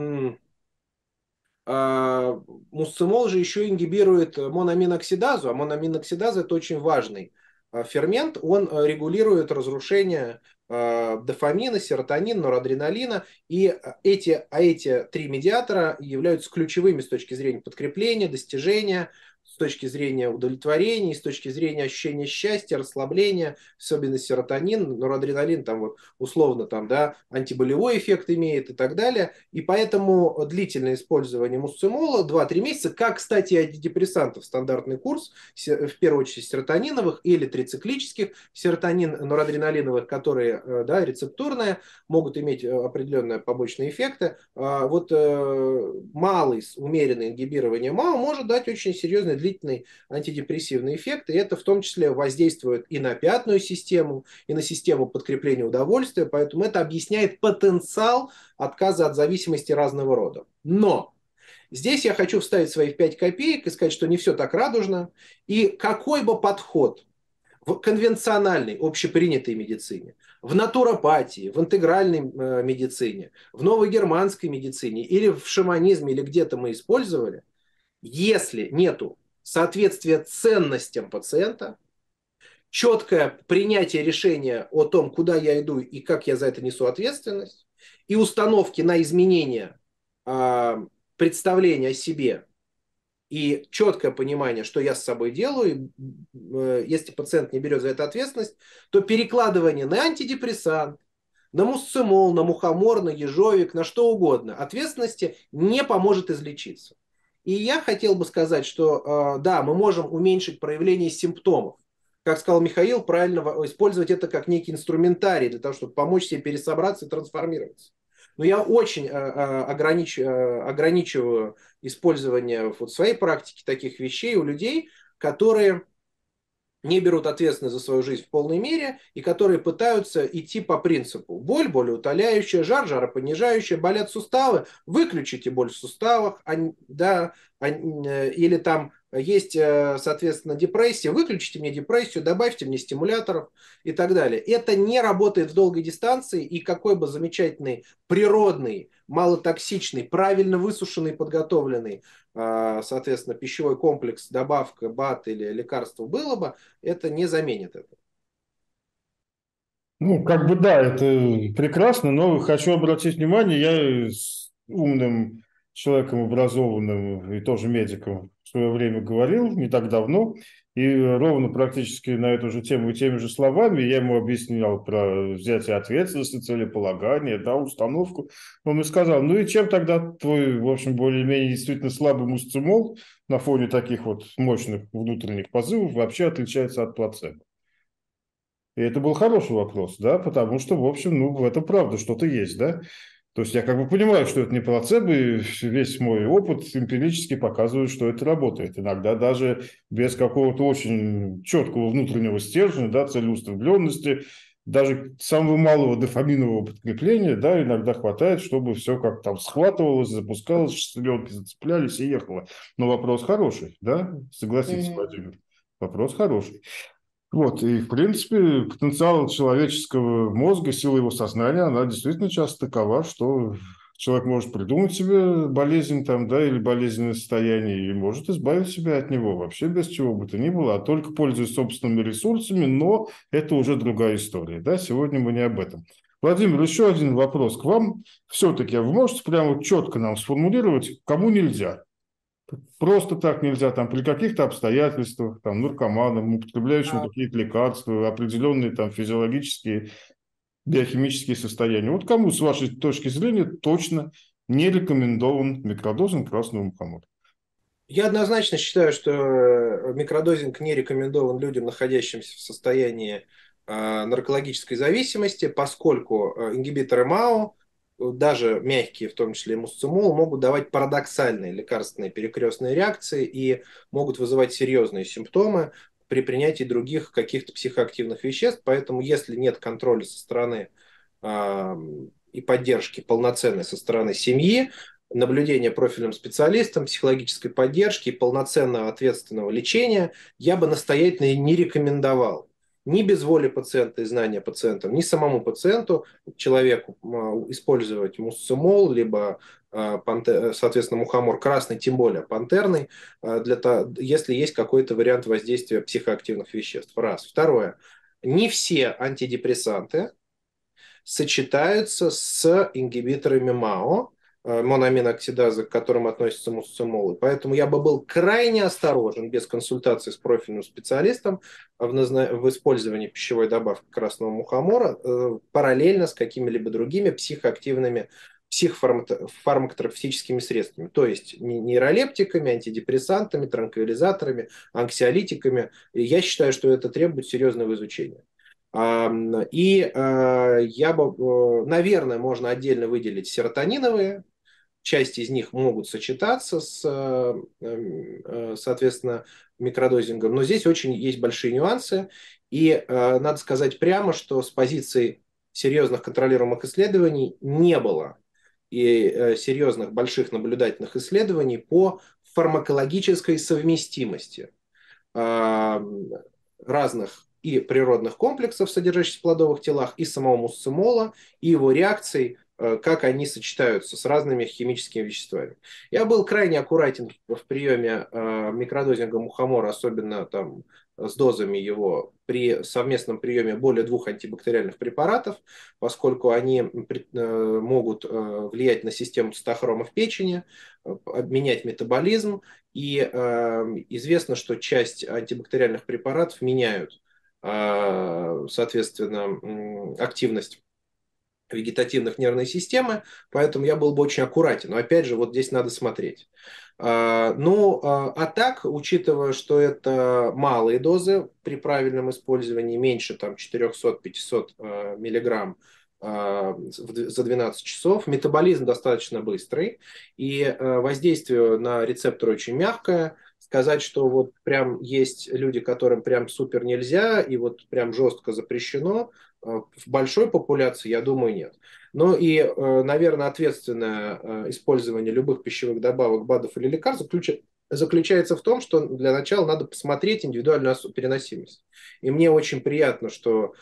мусцимол же еще ингибирует моноаминоксидазу, а моноаминоксидаза это очень важный фермент, он регулирует разрушение дофамина, серотонина, норадреналина, и эти три медиатора являются ключевыми с точки зрения подкрепления, достижения, с точки зрения удовлетворения, с точки зрения ощущения счастья, расслабления, особенно серотонин, норадреналин там вот условно там, да, антиболевой эффект имеет и так далее. И поэтому длительное использование мусцимола 2-3 месяца, как, кстати, антидепрессантов, стандартный курс, в первую очередь серотониновых или трициклических, серотонин-норадреналиновых, которые, да, рецептурные, могут иметь определенные побочные эффекты. Вот малый, умеренное ингибирование МАО может дать очень серьезный длительный антидепрессивный эффект, и это в том числе воздействует и на пятную систему, и на систему подкрепления удовольствия, поэтому это объясняет потенциал отказа от зависимости разного рода. Но здесь я хочу вставить свои 5 копеек и сказать, что не все так радужно, и какой бы подход в конвенциональной, общепринятой медицине, в натуропатии, в интегральной медицине, в новогерманской медицине или в шаманизме, или где-то мы использовали, если нету соответствия ценностям пациента, четкое принятие решения о том, куда я иду и как я за это несу ответственность, и установки на изменение представления о себе, и четкое понимание, что я с собой делаю, если пациент не берет за это ответственность, то перекладывание на антидепрессант, на мусцимол, на мухомор, на ежовик, на что угодно, ответственности не поможет излечиться. И я хотел бы сказать, что да, мы можем уменьшить проявление симптомов, как сказал Михаил, правильно использовать это как некий инструментарий для того, чтобы помочь себе пересобраться и трансформироваться. Но я очень ограничиваю использование в своей практике таких вещей у людей, которые не берут ответственность за свою жизнь в полной мере и которые пытаются идти по принципу: боль, болеутоляющая, жар, жаропонижающая, болят суставы, выключите боль в суставах, да, или там есть, соответственно, депрессия, выключите мне депрессию, добавьте мне стимуляторов и так далее. Это не работает в долгой дистанции, и какой бы замечательный, природный, малотоксичный, правильно высушенный, подготовленный, соответственно, пищевой комплекс, добавка, БАД или лекарство было бы, это не заменит это. Ну, как бы да, это прекрасно, но хочу обратить внимание, я с умным человеком, образованным и тоже медиком в свое время говорил, не так давно, и ровно практически на эту же тему и теми же словами я ему объяснял про взятие ответственности, целеполагание, да, установку. Он мне сказал: ну и чем тогда твой, в общем, более-менее действительно слабый мусцимол на фоне таких вот мощных внутренних позывов вообще отличается от плацебо? И это был хороший вопрос, да, потому что, в общем, ну, в этом правда что-то есть, да. То есть я как бы понимаю, что это не плацебо, и весь мой опыт эмпирически показывает, что это работает. Иногда даже без какого-то очень четкого внутреннего стержня, да, целеустремленности, даже самого малого дофаминового подкрепления, да, иногда хватает, чтобы все как там схватывалось, запускалось, шестеренки зацеплялись и ехало. Но вопрос хороший, да, согласитесь, Мгм. Владимир, вопрос хороший. Вот, и, в принципе, потенциал человеческого мозга, сила его сознания, она действительно часто такова, что человек может придумать себе болезнь там, да, или болезненное состояние, и может избавить себя от него вообще без чего бы то ни было, а только пользуясь собственными ресурсами, но это уже другая история, да, сегодня мы не об этом. Владимир, еще один вопрос к вам. Все-таки вы можете прямо четко нам сформулировать, кому нельзя? Просто так нельзя, там, при каких-то обстоятельствах, там, наркоманам, употребляющим какие-то лекарства, определенные там физиологические, биохимические состояния. Вот кому, с вашей точки зрения, точно не рекомендован микродозинг красного мухомора? Я однозначно считаю, что микродозинг не рекомендован людям, находящимся в состоянии наркологической зависимости, поскольку ингибиторы МАО, даже мягкие, в том числе и мусцимол, могут давать парадоксальные лекарственные перекрестные реакции и могут вызывать серьезные симптомы при принятии других каких-то психоактивных веществ. Поэтому, если нет контроля со стороны и поддержки полноценной со стороны семьи, наблюдения профильным специалистом, психологической поддержки и полноценного ответственного лечения, я бы настоятельно не рекомендовал ни без воли пациента и знания пациента, ни самому пациенту, человеку использовать мусцимол, либо, соответственно, мухомор красный, тем более пантерный, если есть какой-то вариант воздействия психоактивных веществ. Раз. Второе. Не все антидепрессанты сочетаются с ингибиторами МАО, моноаминоксидазы, к которым относятся мусцимолы. Поэтому я бы был крайне осторожен без консультации с профильным специалистом в использовании пищевой добавки красного мухомора параллельно с какими-либо другими психоактивными психофармакотерапевтическими средствами, то есть нейролептиками, антидепрессантами, транквилизаторами, анксиолитиками. И я считаю, что это требует серьезного изучения. И я бы, наверное, можно отдельно выделить серотониновые. Часть из них могут сочетаться с, соответственно, микродозингом. Но здесь очень есть большие нюансы. И надо сказать прямо, что с позиции серьезных контролируемых исследований не было и серьезных больших наблюдательных исследований по фармакологической совместимости разных и природных комплексов, содержащихся в плодовых телах, и самого мусцимола, и его реакций, как они сочетаются с разными химическими веществами. Я был крайне аккуратен в приеме микродозинга мухомора, особенно там с дозами его при совместном приеме более 2 антибактериальных препаратов, поскольку они могут влиять на систему цитохрома в печени, менять метаболизм, и известно, что часть антибактериальных препаратов меняют, соответственно, активность вегетативных нервной системы, поэтому я был бы очень аккуратен. Но опять же, вот здесь надо смотреть. А так, учитывая, что это малые дозы при правильном использовании, меньше там 400-500 миллиграмм за 12 часов, метаболизм достаточно быстрый, и воздействие на рецептор очень мягкое. Сказать, что вот прям есть люди, которым прям супер нельзя, и вот прям жестко запрещено, в большой популяции, я думаю, нет. Ну и, наверное, ответственное использование любых пищевых добавок, БАДов или лекарств заключается в том, что для начала надо посмотреть индивидуальную переносимость. И мне очень приятно, что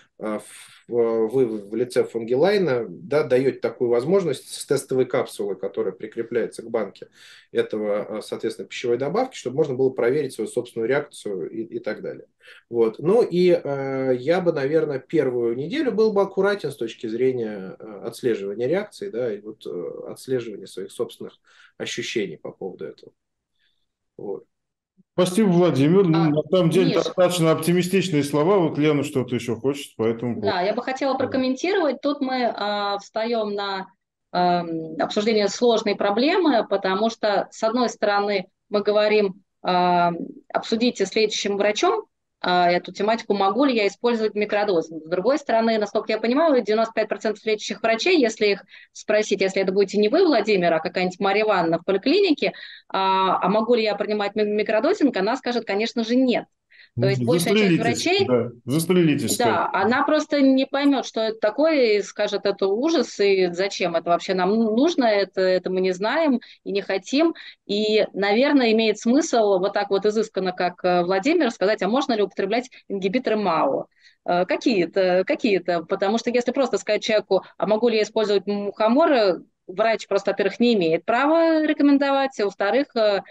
вы в лице Фунгилайна, да, даете такую возможность с тестовой капсулы, которая прикрепляется к банке этого, соответственно, пищевой добавки, чтобы можно было проверить свою собственную реакцию и так далее. Вот. Ну и я бы, наверное, первую неделю был бы аккуратен с точки зрения отслеживания реакции, да, и вот отслеживания своих собственных ощущений по поводу этого. Вот. Спасибо, Владимир. Ну, на самом деле, Миш, достаточно оптимистичные слова. Вот Лена что-то еще хочет, поэтому... да, я бы хотела прокомментировать. Тут мы встаем на обсуждение сложной проблемы, потому что, с одной стороны, мы говорим, обсудите с лечащим врачом эту тематику, могу ли я использовать микродозы. С другой стороны, насколько я понимаю, 95% лечащих врачей, если их спросить, если это будете не вы, Владимир, а какая-нибудь Марья Ивановна в поликлинике, могу ли я принимать микродозинг, она скажет, конечно же, нет. То есть большая часть Застрелитесь, врачей, да, застрелитесь, скажем. да, она просто не поймет, что это такое, и скажет, это ужас, и зачем это вообще нам нужно, это мы не знаем и не хотим. И, наверное, имеет смысл вот так вот изысканно, как Владимир, сказать, а можно ли употреблять ингибиторы МАО? Какие-то, потому что если просто сказать человеку, а могу ли я использовать мухоморы, врач просто, во-первых, не имеет права рекомендовать, а во-вторых,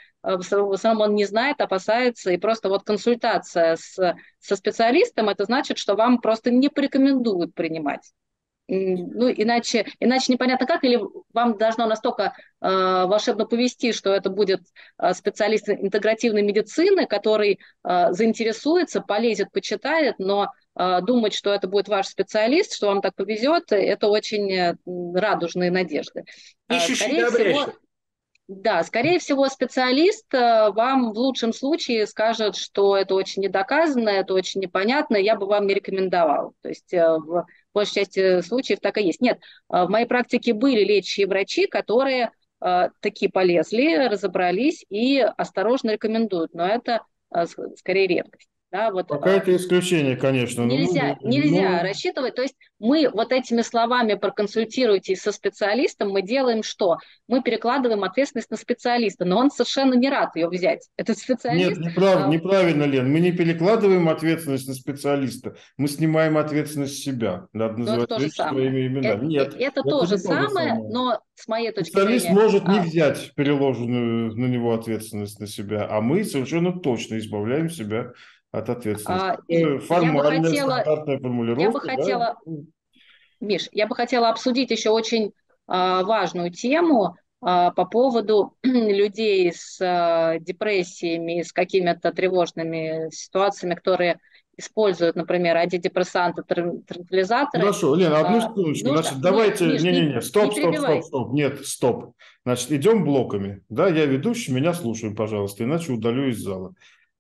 в основном он не знает, опасается, и просто вот консультация со специалистом, это значит, что вам просто не порекомендуют принимать. Ну, иначе непонятно как, или вам должно настолько волшебно повести, что это будет специалист интегративной медицины, который заинтересуется, полезет, почитает, но думать, что это будет ваш специалист, что вам так повезет, это очень радужные надежды. Ищущий Скорее всего, добрящий. да, скорее всего, специалист вам в лучшем случае скажет, что это очень недоказанно, это очень непонятно, я бы вам не рекомендовал. То есть в большей части случаев так и есть. Нет, в моей практике были лечащие врачи, которые таки полезли, разобрались и осторожно рекомендуют, но это скорее редкость. Да, вот, Пока это исключение, конечно. нельзя рассчитывать. То есть мы вот этими словами проконсультируйтесь со специалистом, мы делаем что? Мы перекладываем ответственность на специалиста, но он совершенно не рад ее взять. Этот Нет, специалист... неправильно, Лен. Мы не перекладываем ответственность на специалиста, мы снимаем ответственность с себя. Надо Но это называть то же вещи самое. своими именами. Нет, Это то это же не то же самое, самое. но с моей точки Специалист зрения... может не взять переложенную на него ответственность на себя, а мы совершенно точно избавляем себя от ответственности. Это Я бы формальная, стандартная я бы формулировка, да? хотела Миш, я бы хотела обсудить еще очень важную тему по поводу людей с депрессиями, с какими-то тревожными ситуациями, которые используют, например, антидепрессанты, транквилизаторы. Хорошо, Лена, одну секундочку. Значит, Нет, давайте... Миш, Не-не-не, не стоп, стоп, стоп, перебивай. стоп. Нет, стоп. Значит, идем блоками. Да, я ведущий, меня слушай, пожалуйста, иначе удалю из зала.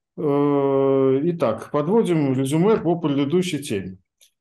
Итак, подводим резюме по предыдущей теме.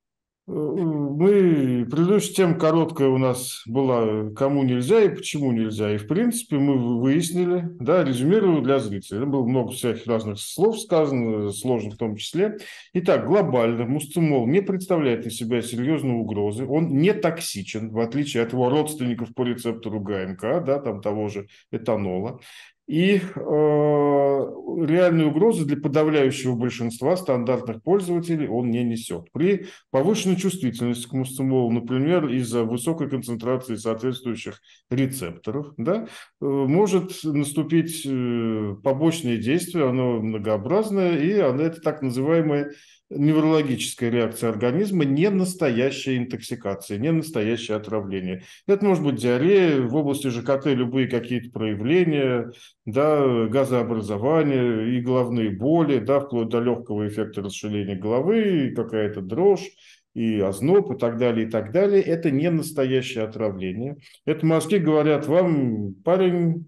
Предыдущая тема короткая у нас была, кому нельзя и почему нельзя. И, в принципе, мы выяснили, да, резюмирую для зрителей. Было много всяких разных слов сказано, сложных в том числе. Итак, глобально мустимол не представляет из себя серьезной угрозы. Он не токсичен, в отличие от его родственников по рецептору ГМК, да, там того же этанола. И реальной угрозы для подавляющего большинства стандартных пользователей он не несет. При повышенной чувствительности к мустимолу, например, из-за высокой концентрации соответствующих рецепторов, да, может наступить побочное действие, оно многообразное, и это так называемая неврологическая реакция организма, не настоящая интоксикация, не настоящее отравление. Это может быть диарея, в области ЖКТ любые какие-то проявления, да, газообразование и головные боли, да, вплоть до легкого эффекта расширения головы, какая-то дрожь, и озноб, и так далее, и так далее. Это не настоящее отравление. Это мозги говорят вам, парень,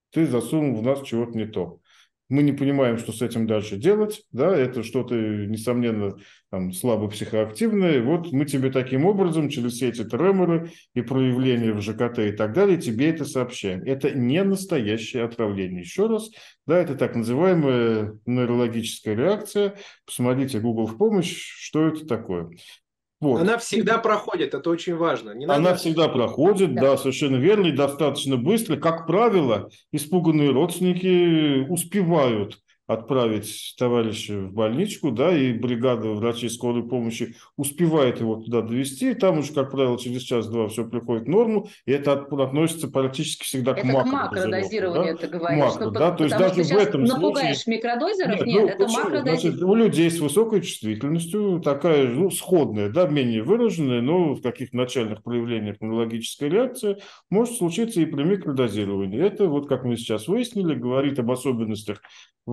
ты засунул в нас чего-то не то. Мы не понимаем, что с этим дальше делать, да, это что-то, несомненно, там, слабо психоактивное, вот мы тебе таким образом через все эти треморы и проявления в ЖКТ и так далее, тебе это сообщаем. Это не настоящее отравление. Еще раз, да, это так называемая нейрологическая реакция. Посмотрите Google в помощь, что это такое. Вот. Она всегда проходит, это очень важно. Не Она надо... всегда проходит, да, совершенно верно, и достаточно быстро. Как правило, испуганные родственники успевают отправить товарища в больничку, да, и бригада врачей скорой помощи успевает его туда довести, и там уже, как правило, через час-два все приходит в норму, и это относится практически всегда к Это к макродозировке, да, макродозированию ты к говоришь. макро, Ну, да, то есть потому что даже ты в сейчас этом случае... напугаешь микродозеров. Нет, Нет, ну это почему? Значит, макродозирование. у людей с высокой чувствительностью такая, ну, сходная, да, менее выраженная, но в каких-то начальных проявлениях нейрологическая реакция может случиться и при микродозировании. Это, вот как мы сейчас выяснили, говорит об особенностях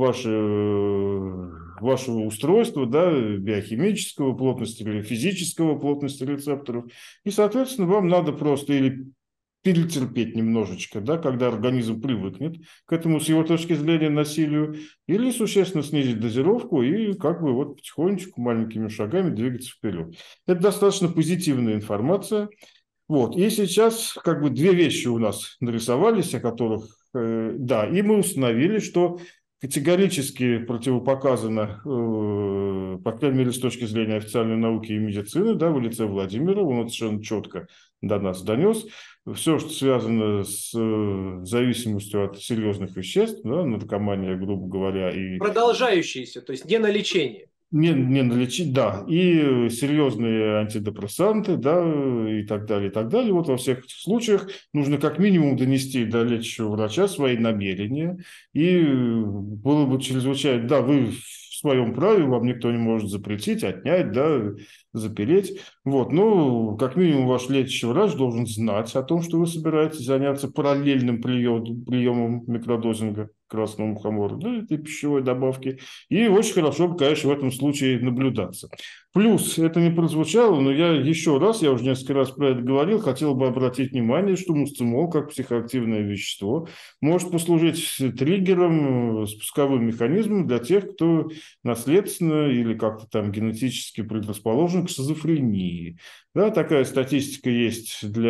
вашего устройства, да, биохимического плотности или физического плотности рецепторов. И, соответственно, вам надо просто или перетерпеть немножечко, да, когда организм привыкнет к этому с его точки зрения насилию, или существенно снизить дозировку и как бы вот потихонечку, маленькими шагами двигаться вперед. Это достаточно позитивная информация. Вот. И сейчас как бы две вещи у нас нарисовались, о которых, да, и мы установили, что категорически противопоказано, по крайней мере, с точки зрения официальной науки и медицины, да, в лице Владимира, он это совершенно четко до нас донес. Все, что связано с зависимостью от серьезных веществ, да, наркомания, грубо говоря, и Продолжающиеся, то есть не на лечение. не налечить, да, и серьезные антидепрессанты, да, и так далее, и так далее. Вот во всех этих случаях нужно как минимум донести до лечащего врача свои намерения, и было бы чрезвычайно, да, вы в своем праве, вам никто не может запретить, отнять, да, запереть. Вот, но как минимум ваш лечащий врач должен знать о том, что вы собираетесь заняться параллельным приемом микродозинга красного мухомора, да, этой пищевой добавки. И очень хорошо бы, конечно, в этом случае наблюдаться. Плюс, это не прозвучало, но я еще раз, я уже несколько раз про это говорил, хотел бы обратить внимание, что мусцимол, как психоактивное вещество, может послужить триггером, спусковым механизмом для тех, кто наследственно или как-то там генетически предрасположен к шизофрении. Да, такая статистика есть для,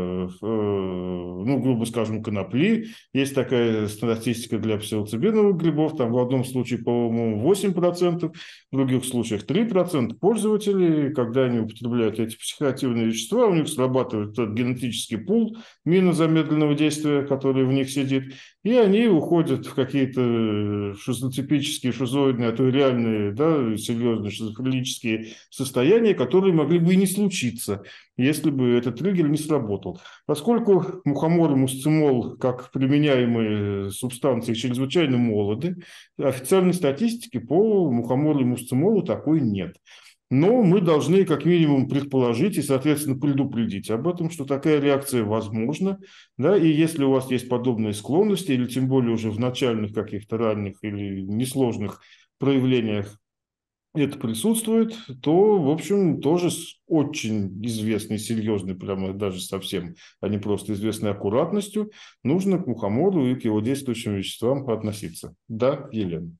ну, грубо скажем, конопли, есть такая статистика для псилоцибиновых грибов, там в одном случае, по-моему, 8%, в других случаях 3% пользователей, когда они употребляют эти психоактивные вещества, у них срабатывает этот генетический пул мина замедленного действия, который в них сидит, и они уходят в какие-то шизотипические, шизоидные, а то и реальные, да, серьезные шизофренические состояния, которые могли бы и не случиться, если бы этот триггер не сработал. Поскольку мухомор и мусцимол, как применяемые субстанции, чрезвычайно молоды, официальной статистики по мухомору и мусцимолу такой нет. Но мы должны как минимум предположить и, соответственно, предупредить об этом, что такая реакция возможна. Да, и если у вас есть подобные склонности, или тем более уже в начальных каких-то ранних или несложных проявлениях это присутствует, то, в общем, тоже с очень известной, серьезной, прямо даже совсем, а не просто известной аккуратностью, нужно к мухомору и к его действующим веществам относиться. Да, Елена?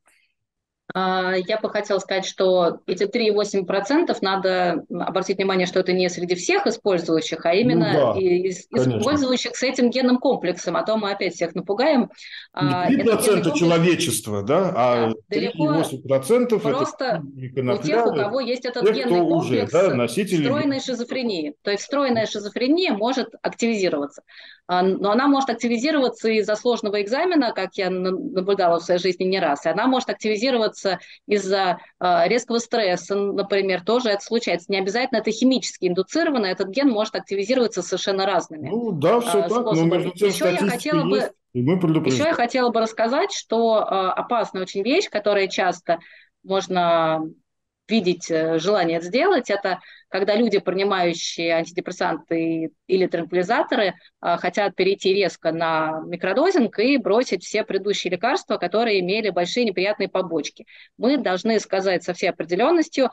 Я бы хотела сказать, что эти 3,8% надо обратить внимание, что это не среди всех использующих, а Ну именно да, конечно. использующих с этим генным комплексом, а то мы опять всех напугаем. Не Этот генный 3% комплекс, человечества, да, да, а далеко 3,8% это просто у тех, конопля, у кого есть этот те, кто генный уже, комплекс да, носители. встроенной шизофрении. То есть встроенная шизофрения может активизироваться. Но она может активизироваться из-за сложного экзамена, как я наблюдала в своей жизни не раз. И она может активизироваться из-за резкого стресса, например, тоже это случается. Не обязательно это химически индуцировано, этот ген может активизироваться совершенно разными Ну да, все так, но между способами. тем статистика есть, и мы Еще я предупреждаем. хотела бы рассказать, что опасная очень вещь, которая часто можно видеть желание это сделать, это когда люди, принимающие антидепрессанты или транквилизаторы, хотят перейти резко на микродозинг и бросить все предыдущие лекарства, которые имели большие неприятные побочки. Мы должны сказать со всей определенностью,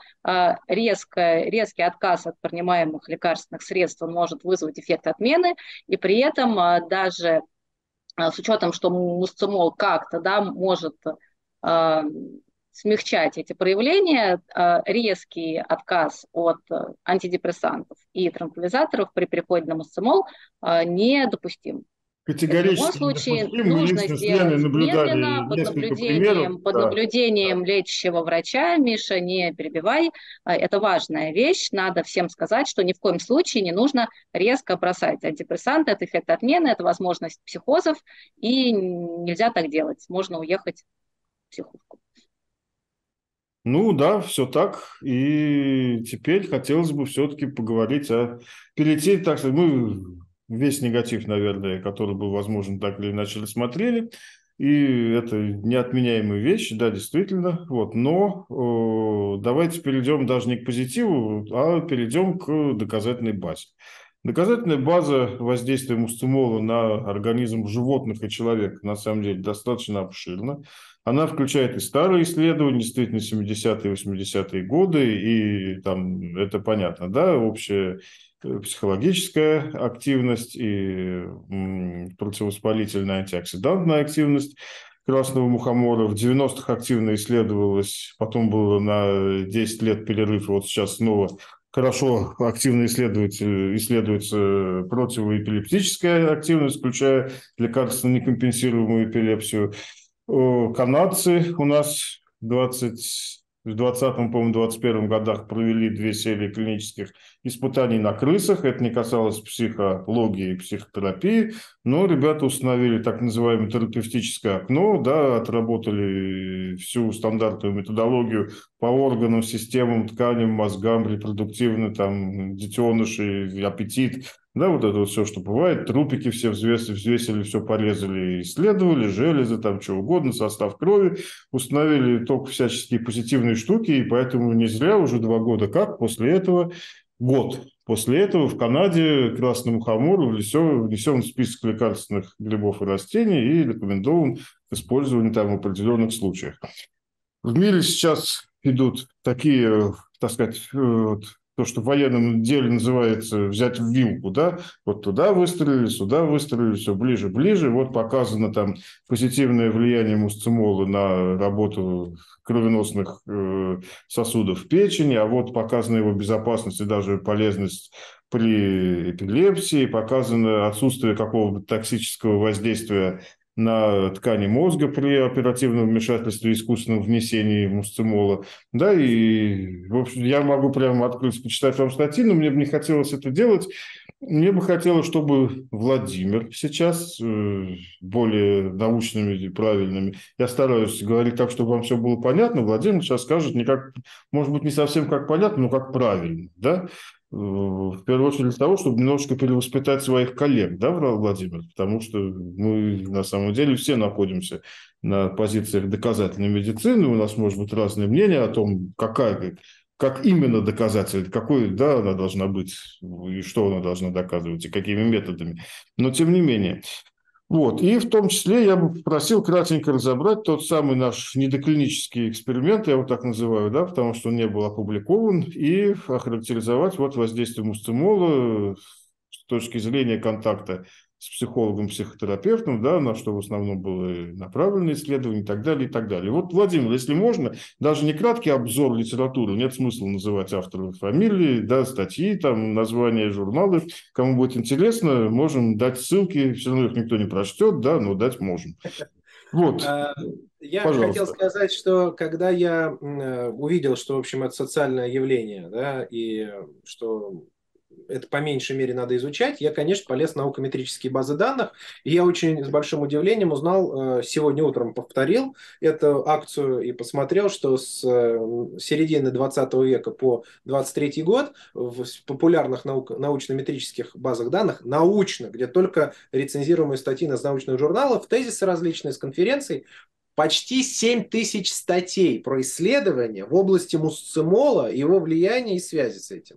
резкий отказ от принимаемых лекарственных средств может вызвать эффект отмены, и при этом даже с учетом, что мусцимол как-то, да, может э, смягчать эти проявления, резкий отказ от антидепрессантов и транквилизаторов при переходе на мусцимол недопустим. Это в любом Категорически случае недопустим. Мы нужно лично с Леной сделать медленно, наблюдали несколько примеров. под Да. наблюдением лечащего врача. Миша, не перебивай. Это важная вещь. Надо всем сказать, что ни в коем случае не нужно резко бросать антидепрессанты. Это эффект отмены, это возможность психозов, и нельзя так делать. Можно уехать в психушку. Ну да, все так. И теперь хотелось бы все-таки поговорить перейти, так сказать, мы весь негатив, наверное, который был возможен, так или иначе рассмотрели. И это неотменяемая вещь, да, действительно. Вот. Но давайте перейдем даже не к позитиву, а перейдем к доказательной базе. Доказательная база воздействия мустимола на организм животных и человека на самом деле достаточно обширна. Она включает и старые исследования, действительно, 70-е, 80-е годы, и там это понятно, да, общая психологическая активность и противовоспалительная антиоксидантная активность красного мухомора. В 90-х активно исследовалось, потом было на 10 лет перерыв, и вот сейчас снова хорошо активно исследуется противоэпилептическая активность, включая лекарственно некомпенсируемую эпилепсию. Канадцы у нас в 20-м, по-моему, 21-м годах провели 2 серии клинических испытаний на крысах. Это не касалось психологии и психотерапии, но ребята установили так называемое терапевтическое окно, да, отработали всю стандартную методологию по органам, системам, тканям, мозгам, репродуктивно, там, детеныши, аппетит. Да, вот это вот все, что бывает. Трупики все взвесили, все порезали, исследовали, железы, там, что угодно, состав крови. Установили только всяческие позитивные штуки, и поэтому не зря уже 2 года как год после этого в Канаде красному мухомору внесен в список лекарственных грибов и растений и рекомендован к использованию там в определенных случаях. В мире сейчас идут такие, так сказать, то, что в военном деле называется взять в вилку, да, вот туда выстрелили, сюда выстрелили, все ближе, ближе, вот показано там позитивное влияние мусцимола на работу кровеносных сосудов печени, а вот показана его безопасность и даже полезность при эпилепсии, показано отсутствие какого-то токсического воздействия на ткани мозга при оперативном вмешательстве и искусственном внесении мусцимола. Да, и, в общем, я могу прямо открыть, почитать вам статьи, но мне бы не хотелось это делать. Мне бы хотелось, чтобы Владимир сейчас более научными, правильными, я стараюсь говорить так, чтобы вам все было понятно, Владимир сейчас скажет не как, может быть, не совсем как понятно, но как правильно, да, в первую очередь для того, чтобы немножко перевоспитать своих коллег, да, Владимир? Потому что мы на самом деле все находимся на позициях доказательной медицины, у нас может быть разные мнения о том, как именно доказатель, какой, да, она должна быть, и что она должна доказывать, и какими методами. Но тем не менее. Вот. И в том числе я бы попросил кратенько разобрать тот самый наш недоклинический эксперимент, я его так называю, да, потому что он не был опубликован, и охарактеризовать вот воздействие мустимола с точки зрения контакта с психологом-психотерапевтом, да, на что в основном было направлено исследование и так далее, и так далее. Вот, Владимир, если можно, даже не краткий обзор литературы, нет смысла называть авторов фамилии, да, статьи, там, названия журналов. Кому будет интересно, можем дать ссылки, все равно их никто не прочтет, да, но дать можем. Вот, Я хотел пожалуйста. сказать, что когда я увидел, что, в общем, это социальное явление, да, и что это по меньшей мере надо изучать, я, конечно, полез в наукометрические базы данных, и я очень с большим удивлением узнал, сегодня утром повторил эту акцию и посмотрел, что с середины 20 века по 23 год в популярных научно-метрических базах данных, научно, где только рецензируемые статьи из научных журналов, тезисы различные с конференций, почти 7000 статей про исследования в области мусцимола, его влияния и связи с этим.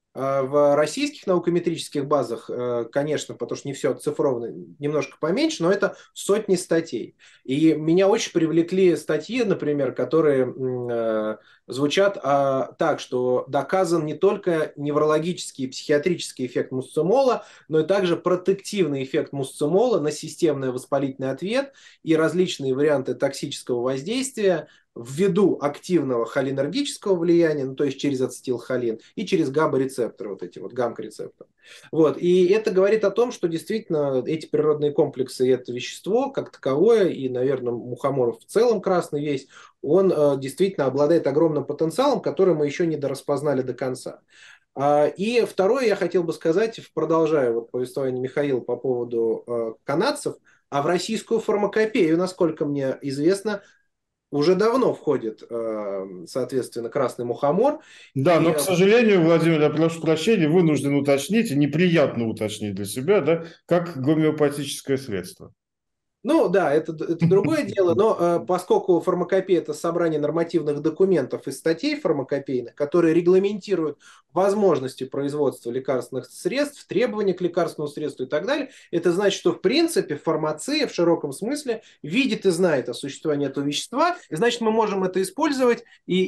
В российских наукометрических базах, конечно, потому что не все оцифровано, немножко поменьше, но это сотни статей. И меня очень привлекли статьи, например, которые звучат так, что доказан не только неврологический и психиатрический эффект мусцимола, но и также протективный эффект мусцимола на системный воспалительный ответ и различные варианты токсического воздействия ввиду активного холинергического влияния, ну, то есть через ацетилхолин, и через ГАБА-рецепторы, вот эти вот гамма-рецепторы. Вот. И это говорит о том, что действительно эти природные комплексы и это вещество как таковое, и, наверное, мухомор в целом красный весь, он действительно обладает огромным потенциалом, который мы еще не дораспознали до конца. И второе, я хотел бы сказать, продолжая вот повествование Михаила по поводу канадцев, а в российскую фармакопею, насколько мне известно, уже давно входит, соответственно, красный мухомор. Да, И, но, к сожалению, Владимир, я прошу прощения, вынужден уточнить, и неприятно уточнить для себя, да, как гомеопатическое средство. ну да, это другое дело, но поскольку фармакопея – это собрание нормативных документов и статей фармакопейных, которые регламентируют возможности производства лекарственных средств, требования к лекарственному средству и так далее, это значит, что в принципе фармация в широком смысле видит и знает о существовании этого вещества, и значит мы можем это использовать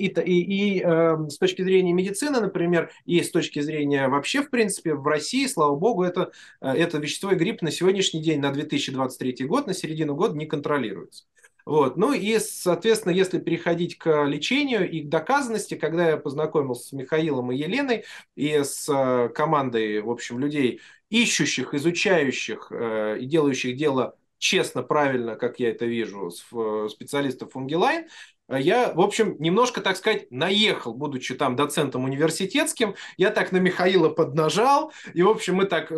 с точки зрения медицины, например, и с точки зрения вообще в принципе в России, слава богу, это вещество и грипп на сегодняшний день, на 2023 год, на середину года не контролируется. Вот. Ну и, соответственно, если переходить к лечению и к доказанности, когда я познакомился с Михаилом и Еленой и с командой, в общем, людей, ищущих, изучающих и делающих дело честно, правильно, как я это вижу, специалистов Фунгилайн, я, в общем, немножко, так сказать, наехал, будучи там доцентом университетским, я так на Михаила поднажал, и, в общем, мы так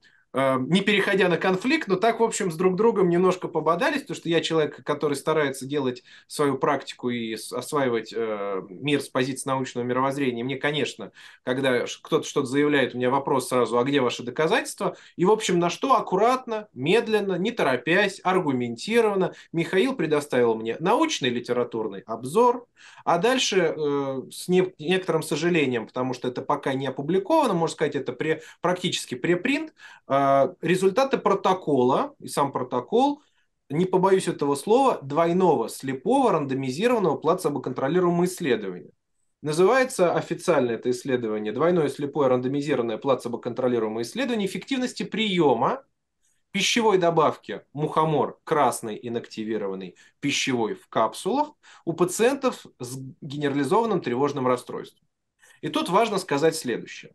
не переходя на конфликт, но так, в общем, с друг другом немножко пободались, потому что я человек, который старается делать свою практику и осваивать мир с позиции научного мировоззрения. Мне, конечно, когда кто-то что-то заявляет, у меня вопрос сразу, а где ваши доказательства? И, в общем, на что аккуратно, медленно, не торопясь, аргументированно Михаил предоставил мне научный литературный обзор, а дальше с некоторым сожалением, потому что это пока не опубликовано, можно сказать, это практически препринт, результаты протокола, и сам протокол, не побоюсь этого слова, двойного слепого рандомизированного плацебо-контролируемого исследования. Называется официально это исследование «Двойное слепое рандомизированное плацебо-контролируемое исследование эффективности приема пищевой добавки мухомор красный инактивированный пищевой в капсулах у пациентов с генерализованным тревожным расстройством». И тут важно сказать следующее.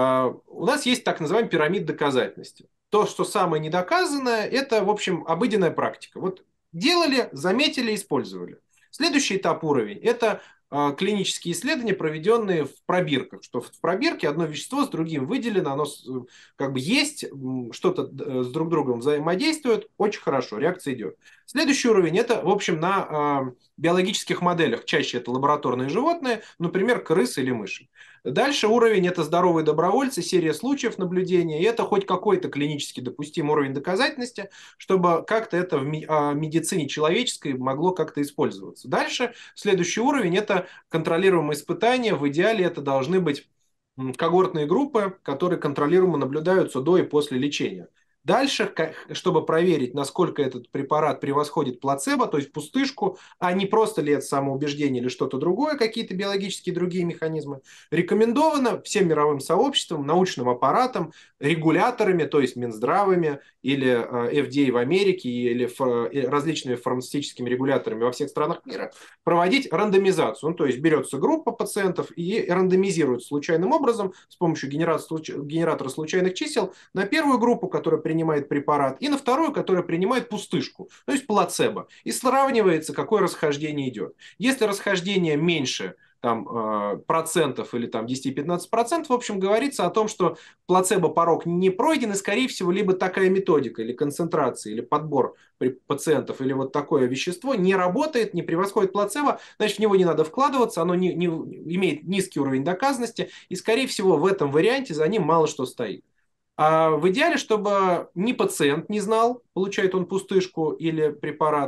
У нас есть так называемая пирамида доказательности. То, что самое недоказанное, это, в общем, обыденная практика. Вот делали, заметили, использовали. Следующий этап уровень – это клинические исследования, проведенные в пробирках. Что в пробирке одно вещество с другим выделено, оно как бы есть, что-то с друг другом взаимодействует, очень хорошо, реакция идет. Следующий уровень – это, в общем, на биологических моделях. Чаще это лабораторные животные, например, крысы или мыши. Дальше уровень – это здоровые добровольцы, серия случаев наблюдения, и это хоть какой-то клинически допустимый уровень доказательности, чтобы как-то это в медицине человеческой могло как-то использоваться. Дальше следующий уровень – это контролируемые испытания, в идеале это должны быть когортные группы, которые контролируемо наблюдаются до и после лечения. Дальше, чтобы проверить, насколько этот препарат превосходит плацебо, то есть пустышку, а не просто ли это самоубеждение или что-то другое, какие-то биологические другие механизмы, рекомендовано всем мировым сообществом, научным аппаратом, регуляторами, то есть Минздравами или FDA в Америке или различными фармацевтическими регуляторами во всех странах мира проводить рандомизацию. Ну, то есть берется группа пациентов и рандомизирует случайным образом с помощью генератора случайных чисел на первую группу, которая принимает препарат, и на вторую, которая принимает пустышку, то есть плацебо. И сравнивается, какое расхождение идет. Если расхождение меньше там, процентов или там 10-15%, в общем, говорится о том, что плацебо-порог не пройден, и, скорее всего, либо такая методика, или концентрация, или подбор пациентов, или вот такое вещество не работает, не превосходит плацебо, значит, в него не надо вкладываться, оно не имеет низкий уровень доказанности, и, скорее всего, в этом варианте за ним мало что стоит. А в идеале, чтобы ни пациент не знал, получает он пустышку или препарат,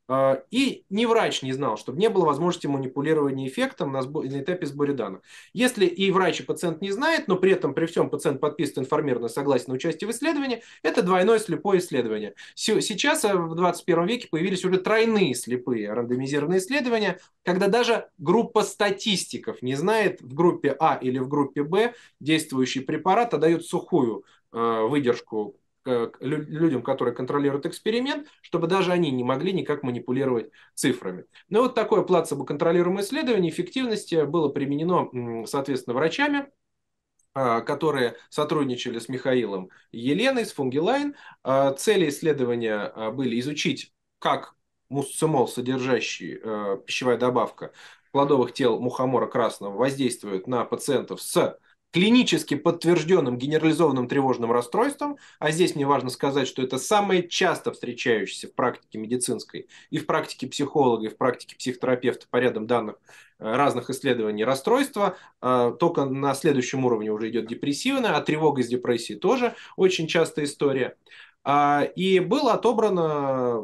И ни врач не знал, чтобы не было возможности манипулирования эффектом на этапе сбора данных. Если и врач, и пациент не знает, но при этом при всем пациент подписывает информированное согласие на участие в исследовании, это двойное слепое исследование. Сейчас в 21 веке появились уже тройные слепые рандомизированные исследования, когда даже группа статистиков не знает, в группе А или в группе Б действующий препарат, а дает сухую выдержку людям, которые контролируют эксперимент, чтобы даже они не могли никак манипулировать цифрами. Но вот такое плацебо-контролируемое исследование эффективности было применено, соответственно, врачами, которые сотрудничали с Михаилом и Еленой, с Фунгилайн. Цели исследования были изучить, как мусцимол, содержащий пищевая добавка плодовых тел мухомора красного, воздействует на пациентов с клинически подтвержденным генерализованным тревожным расстройством, а здесь мне важно сказать, что это самое часто встречающееся в практике медицинской и в практике психолога, и в практике психотерапевта по рядам данных разных исследований расстройства, только на следующем уровне уже идет депрессивное, а тревога из депрессии тоже очень частая история. И было отобрано,